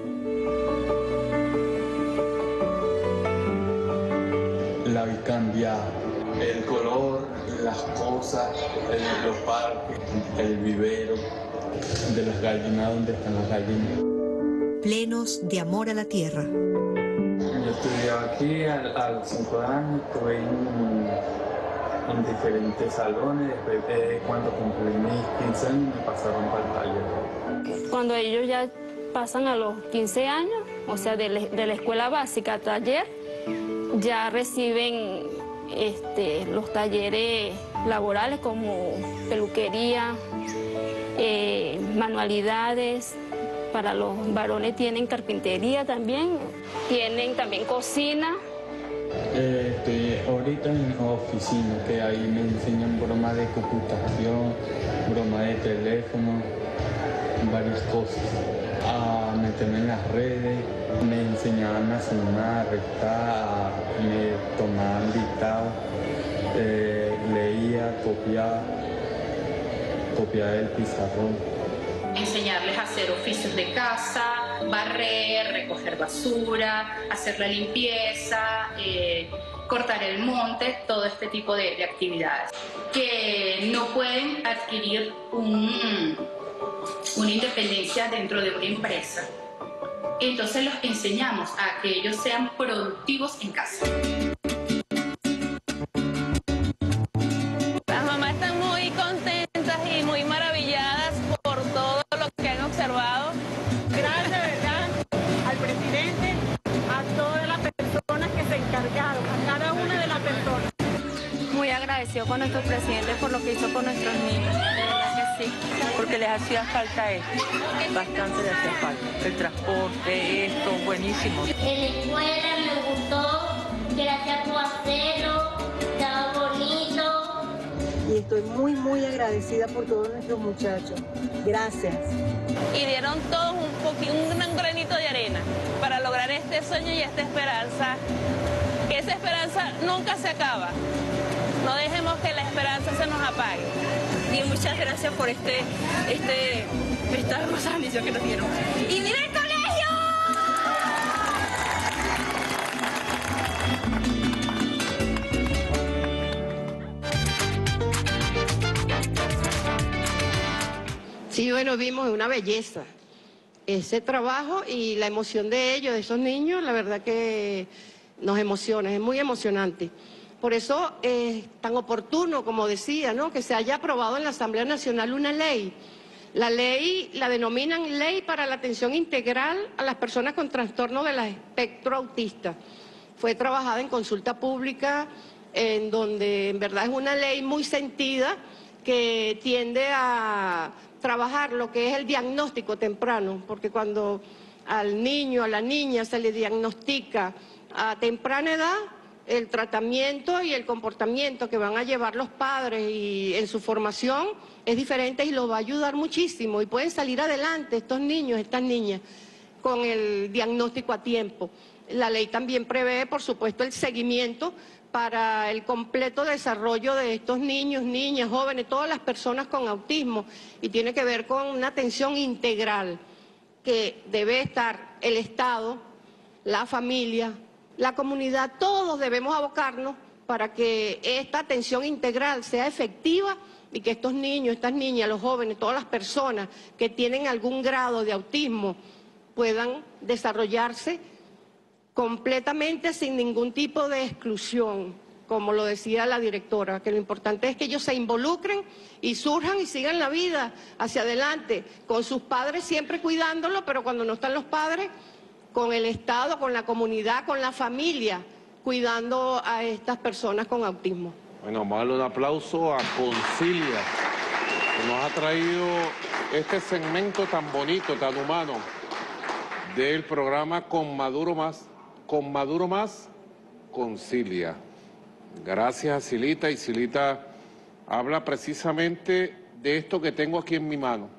La vi cambiar, el color, las cosas, los parques, el vivero, de las gallinas, donde están las gallinas. Plenos de amor a la tierra. Yo estudié aquí a los 5 años, estuve en diferentes salones, después cuando cumplí mis 15 años me pasaron para el taller. Cuando ellos ya pasan a los 15 años, o sea, de la escuela básica a taller, ya reciben los talleres laborales como peluquería, manualidades. Para los varones tienen carpintería también, tienen también cocina. Estoy ahorita en la oficina, que ahí me enseñan bromas de computación, bromas de teléfono, varias cosas. A meterme en las redes, me enseñaban a sumar, a restar, me tomaban dictado, leía, copiaba el pizarrón. Enseñarles a hacer oficios de casa, barrer, recoger basura, hacer la limpieza, cortar el monte, todo este tipo de actividades. Que no pueden adquirir una independencia dentro de una empresa. Entonces los enseñamos a que ellos sean productivos en casa. Las mamás están muy contentas y muy maravilladas por todo lo que han observado. Gracias, ¿verdad?, al presidente, a todas las personas que se encargaron, a cada una de las personas. Muy agradecido con nuestro presidente por lo que hizo con nuestros niños, de verdad que sí. Porque les hacía falta esto, bastante les hacía falta. El transporte, esto, buenísimo. En la escuela me gustó, gracias por hacerlo, estaba bonito. Y estoy muy agradecida por todos nuestros muchachos. Gracias. Y dieron todos un granito de arena para lograr este sueño y esta esperanza. Que esa esperanza nunca se acaba. No dejemos que la esperanza se nos apague. Y muchas gracias por esta hermosa bendición que nos dieron. ¡Y mira el colegio! Sí, bueno, vimos una belleza ese trabajo y la emoción de ellos, de esos niños, la verdad que nos emociona, es muy emocionante. Por eso es tan oportuno, como decía, ¿no?, que se haya aprobado en la Asamblea Nacional una ley. La ley la denominan Ley para la Atención Integral a las Personas con Trastorno del Espectro Autista. Fue trabajada en consulta pública, en donde en verdad es una ley muy sentida que tiende a trabajar lo que es el diagnóstico temprano, porque cuando al niño, a la niña se le diagnostica a temprana edad, el tratamiento y el comportamiento que van a llevar los padres y en su formación es diferente y los va a ayudar muchísimo y pueden salir adelante estos niños, estas niñas, con el diagnóstico a tiempo. La ley también prevé, por supuesto, el seguimiento para el completo desarrollo de estos niños, niñas, jóvenes, todas las personas con autismo, y tiene que ver con una atención integral que debe estar el Estado, la familia, la comunidad, todos debemos abocarnos para que esta atención integral sea efectiva y que estos niños, estas niñas, los jóvenes, todas las personas que tienen algún grado de autismo puedan desarrollarse completamente sin ningún tipo de exclusión, como lo decía la directora, que lo importante es que ellos se involucren y surjan y sigan la vida hacia adelante, con sus padres siempre cuidándolo, pero cuando no están los padres, con el Estado, con la comunidad, con la familia, cuidando a estas personas con autismo. Bueno, vamos a darle un aplauso a Concilia, que nos ha traído este segmento tan bonito, tan humano, del programa Con Maduro Más, Concilia. Gracias a Silita, y Silita habla precisamente de esto que tengo aquí en mi mano.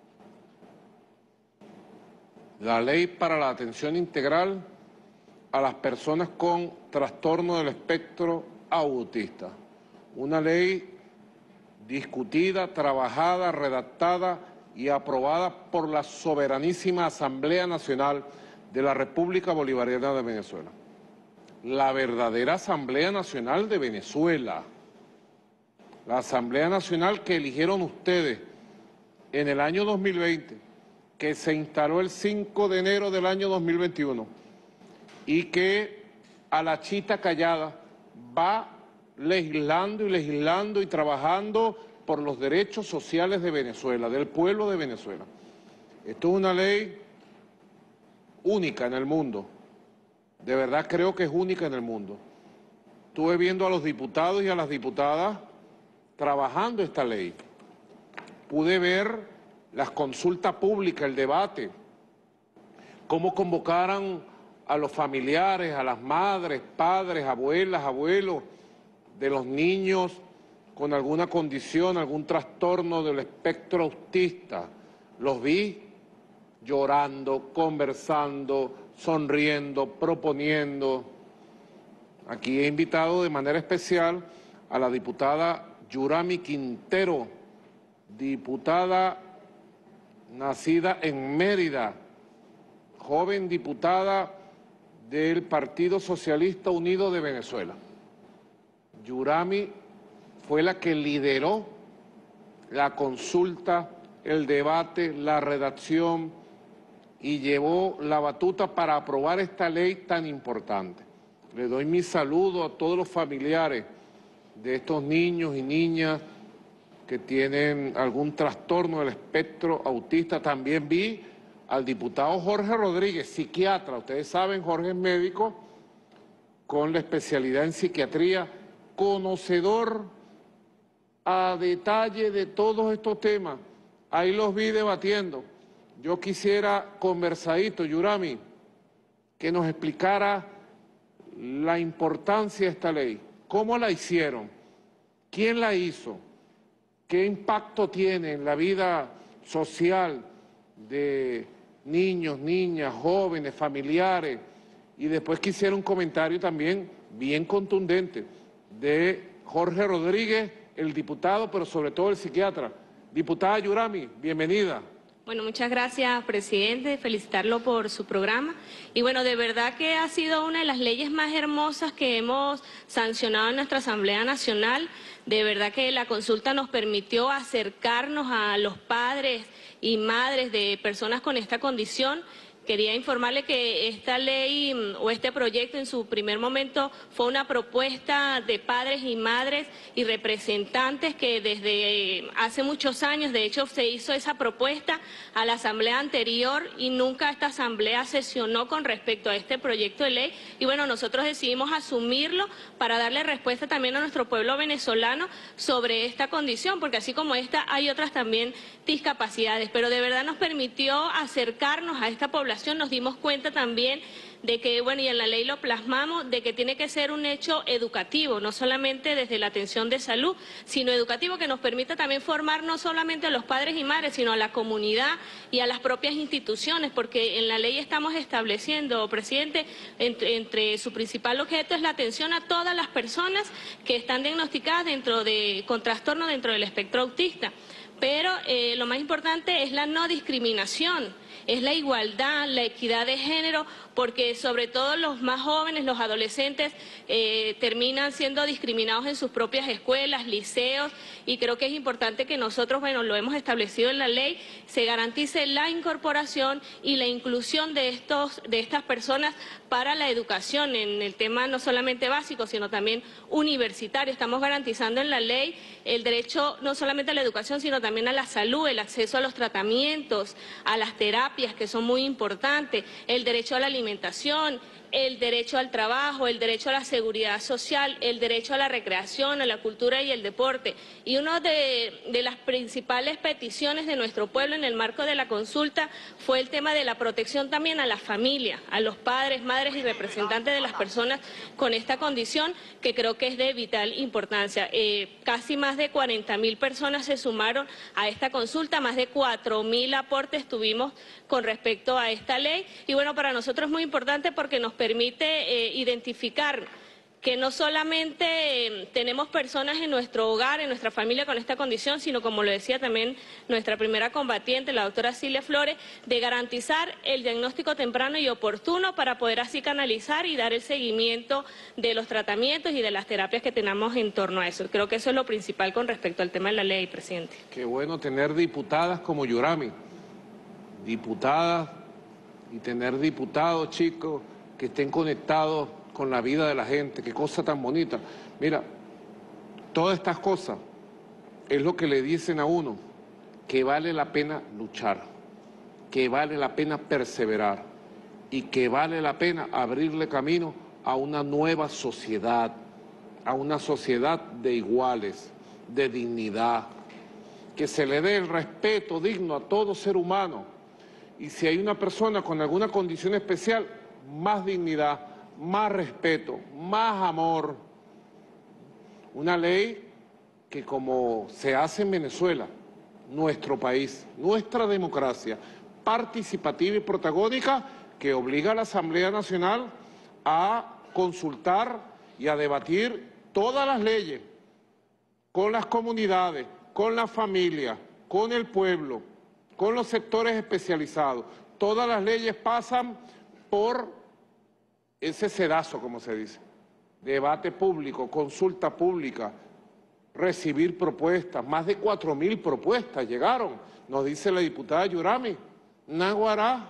La ley para la atención integral a las personas con trastorno del espectro autista. Una ley discutida, trabajada, redactada y aprobada por la soberanísima Asamblea Nacional de la República Bolivariana de Venezuela. La verdadera Asamblea Nacional de Venezuela. La Asamblea Nacional que eligieron ustedes en el año 2020, que se instaló el 5 de enero del año 2021 y que a la chita callada va legislando y trabajando por los derechos sociales de Venezuela, del pueblo de Venezuela. Esto es una ley única en el mundo, de verdad creo que es única en el mundo. Estuve viendo a los diputados y a las diputadas trabajando esta ley. Pude ver las consultas públicas, el debate, cómo convocaran a los familiares, a las madres, padres, abuelas, abuelos de los niños con alguna condición, algún trastorno del espectro autista. Los vi llorando, conversando, sonriendo, proponiendo. Aquí he invitado de manera especial a la diputada Yurami Quintero, diputada nacida en Mérida, joven diputada del Partido Socialista Unido de Venezuela. Yurami fue la que lideró la consulta, el debate, la redacción y llevó la batuta para aprobar esta ley tan importante. Le doy mi saludo a todos los familiares de estos niños y niñas que tienen algún trastorno del espectro autista. También vi al diputado Jorge Rodríguez, psiquiatra. Ustedes saben, Jorge es médico con la especialidad en psiquiatría, conocedor a detalle de todos estos temas. Ahí los vi debatiendo. Yo quisiera, conversadito, Yurami, que nos explicara la importancia de esta ley. ¿Cómo la hicieron? ¿Quién la hizo? ¿Qué impacto tiene en la vida social de niños, niñas, jóvenes, familiares? Y después quisiera un comentario también bien contundente de Jorge Rodríguez, el diputado, pero sobre todo el psiquiatra. Diputada Yurami, bienvenida. Bueno, muchas gracias, presidente, felicitarlo por su programa. Y bueno, de verdad que ha sido una de las leyes más hermosas que hemos sancionado en nuestra Asamblea Nacional. De verdad que la consulta nos permitió acercarnos a los padres y madres de personas con esta condición. Quería informarle que esta ley o este proyecto en su primer momento fue una propuesta de padres y madres y representantes que desde hace muchos años, de hecho se hizo esa propuesta a la asamblea anterior y nunca esta asamblea sesionó con respecto a este proyecto de ley. Y bueno, nosotros decidimos asumirlo para darle respuesta también a nuestro pueblo venezolano sobre esta condición, porque así como esta hay otras también discapacidades, pero de verdad nos permitió acercarnos a esta población. Nos dimos cuenta también de que, bueno, y en la ley lo plasmamos, de que tiene que ser un hecho educativo, no solamente desde la atención de salud, sino educativo, que nos permita también formar no solamente a los padres y madres, sino a la comunidad y a las propias instituciones, porque en la ley estamos estableciendo, presidente, entre su principal objeto es la atención a todas las personas que están diagnosticadas con trastorno dentro del espectro autista. Pero lo más importante es la no discriminación, es la igualdad, la equidad de género, porque sobre todo los más jóvenes, los adolescentes, terminan siendo discriminados en sus propias escuelas, liceos, y creo que es importante que nosotros, bueno, lo hemos establecido en la ley, se garantice la incorporación y la inclusión de estas personas para la educación, en el tema no solamente básico, sino también universitario. Estamos garantizando en la ley el derecho no solamente a la educación, sino también a la salud, el acceso a los tratamientos, a las terapias, que son muy importantes, el derecho a la alimentación, el derecho al trabajo, el derecho a la seguridad social, el derecho a la recreación, a la cultura y el deporte. Y una de las principales peticiones de nuestro pueblo en el marco de la consulta fue el tema de la protección también a la familia, a los padres, madres y representantes de las personas con esta condición, que creo que es de vital importancia. Casi más de 40.000 personas se sumaron a esta consulta, más de 4.000 aportes tuvimos con respecto a esta ley. Y bueno, para nosotros es muy importante porque nos permite identificar que no solamente tenemos personas en nuestro hogar, en nuestra familia con esta condición, sino, como lo decía también nuestra primera combatiente, la doctora Cilia Flores, de garantizar el diagnóstico temprano y oportuno para poder así canalizar y dar el seguimiento de los tratamientos y de las terapias que tenemos en torno a eso. Creo que eso es lo principal con respecto al tema de la ley, presidente. Qué bueno tener diputadas como Yurami, diputadas, y tener diputados, chicos, que estén conectados con la vida de la gente. Qué cosa tan bonita. Mira, todas estas cosas es lo que le dicen a uno, que vale la pena luchar, que vale la pena perseverar y que vale la pena abrirle camino a una nueva sociedad, a una sociedad de iguales, de dignidad, que se le dé el respeto digno a todo ser humano. Y si hay una persona con alguna condición especial, más dignidad, más respeto, más amor. Una ley que, como se hace en Venezuela, nuestro país, nuestra democracia, participativa y protagónica, que obliga a la Asamblea Nacional a consultar y a debatir todas las leyes con las comunidades, con la familia, con el pueblo, con los sectores especializados. Todas las leyes pasan por ese sedazo, como se dice, debate público, consulta pública, recibir propuestas. Más de 4.000 propuestas llegaron, nos dice la diputada Yurami. Naguará,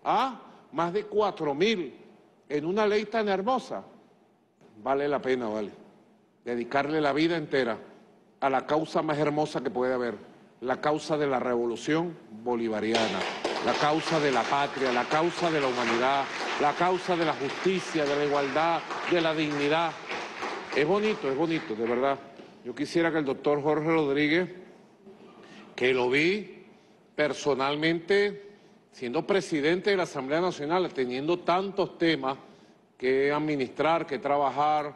más de 4.000 en una ley tan hermosa. Vale la pena, vale, dedicarle la vida entera a la causa más hermosa que puede haber, la causa de la revolución bolivariana, la causa de la patria, la causa de la humanidad, la causa de la justicia, de la igualdad, de la dignidad. Es bonito, de verdad. Yo quisiera que el doctor Jorge Rodríguez, que lo vi personalmente siendo presidente de la Asamblea Nacional, teniendo tantos temas que administrar, que trabajar,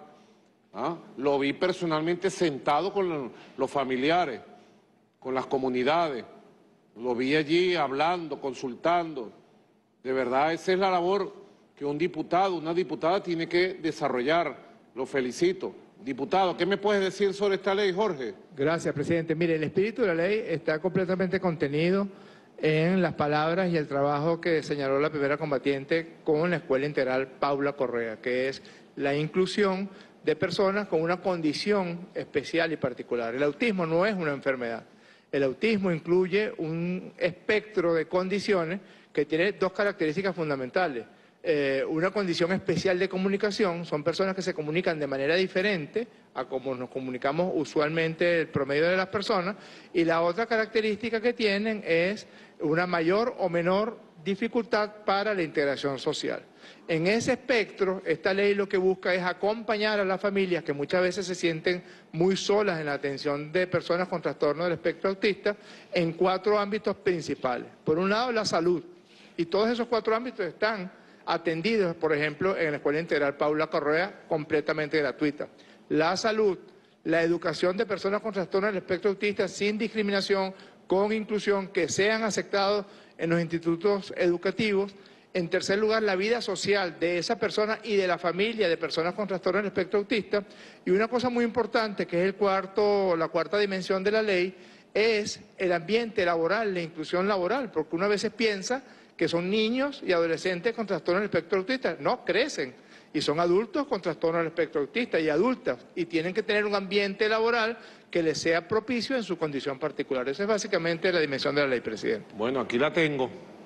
lo vi personalmente sentado con los familiares, con las comunidades, lo vi allí hablando, consultando. De verdad, esa es la labor que un diputado, una diputada tiene que desarrollar. Lo felicito. Diputado, ¿qué me puedes decir sobre esta ley, Jorge? Gracias, presidente. Mire, el espíritu de la ley está completamente contenido en las palabras y el trabajo que señaló la primera combatiente con la Escuela Integral Paula Correa, que es la inclusión de personas con una condición especial y particular. El autismo no es una enfermedad. El autismo incluye un espectro de condiciones que tiene dos características fundamentales. Una condición especial de comunicación, son personas que se comunican de manera diferente a como nos comunicamos usualmente el promedio de las personas, y la otra característica que tienen es una mayor o menor dificultad para la integración social. En ese espectro, esta ley lo que busca es acompañar a las familias que muchas veces se sienten muy solas en la atención de personas con trastorno del espectro autista en 4 ámbitos principales. Por un lado, la salud, y todos esos 4 ámbitos están atendidos, por ejemplo, en la Escuela Integral Paula Correa, completamente gratuita. La salud, la educación de personas con trastorno del espectro autista sin discriminación, con inclusión, que sean aceptados en los institutos educativos. En tercer lugar, la vida social de esa persona y de la familia de personas con trastorno del espectro autista. Y una cosa muy importante, que es la cuarta dimensión de la ley, es el ambiente laboral, la inclusión laboral, porque uno a veces piensa que son niños y adolescentes con trastorno del espectro autista. No, crecen y son adultos con trastorno del espectro autista y adultas, y tienen que tener un ambiente laboral que les sea propicio en su condición particular. Esa es básicamente la dimensión de la ley, presidente. Bueno, aquí la tengo.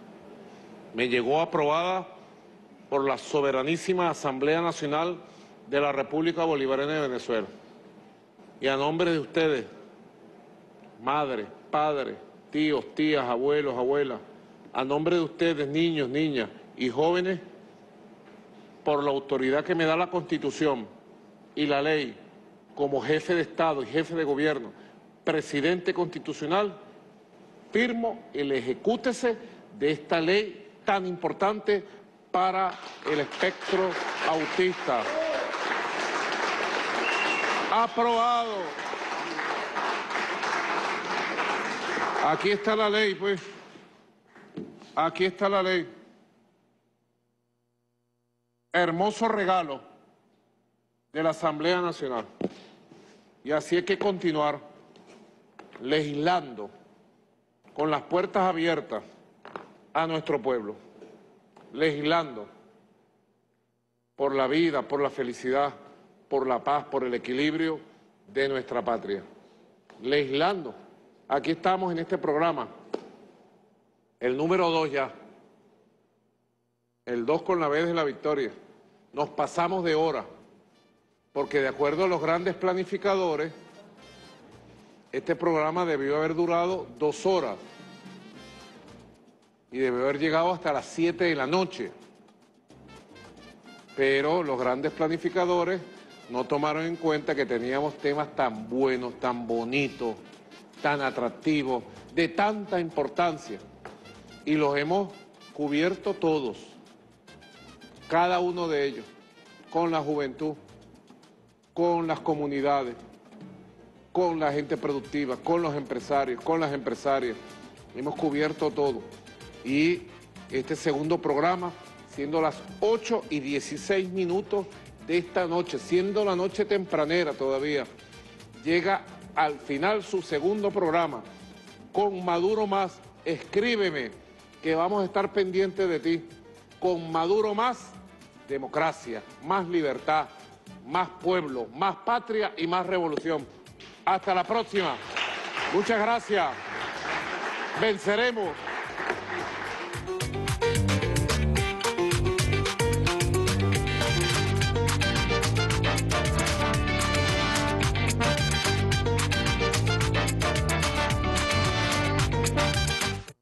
Me llegó aprobada por la soberanísima Asamblea Nacional de la República Bolivariana de Venezuela. Y a nombre de ustedes, madres, padres, tíos, tías, abuelos, abuelas, a nombre de ustedes, niños, niñas y jóvenes, por la autoridad que me da la Constitución y la ley, como jefe de Estado y jefe de gobierno, presidente constitucional, firmo el ejecútese de esta ley tan importante para el espectro autista. Aprobado. Aquí está la ley, pues. Aquí está la ley. Hermoso regalo de la Asamblea Nacional. Y así hay que continuar legislando con las puertas abiertas a nuestro pueblo, legislando por la vida, por la felicidad, por la paz, por el equilibrio de nuestra patria. Legislando. Aquí estamos en este programa, el número 2 ya, el 2 con la B de la victoria. Nos pasamos de hora, porque de acuerdo a los grandes planificadores, este programa debió haber durado 2 horas y debió haber llegado hasta las 7 de la noche. Pero los grandes planificadores no tomaron en cuenta que teníamos temas tan buenos, tan bonitos, tan atractivos, de tanta importancia, y los hemos cubierto todos, cada uno de ellos, con la juventud, con las comunidades, con la gente productiva, con los empresarios, con las empresarias. Hemos cubierto todo. Y este segundo programa, siendo las 8:16 de esta noche, siendo la noche tempranera todavía, llega al final su segundo programa, Con Maduro Más. Escríbeme, que vamos a estar pendientes de ti. Con Maduro Más, democracia, más libertad, más pueblo, más patria y más revolución. Hasta la próxima. Muchas gracias. Venceremos.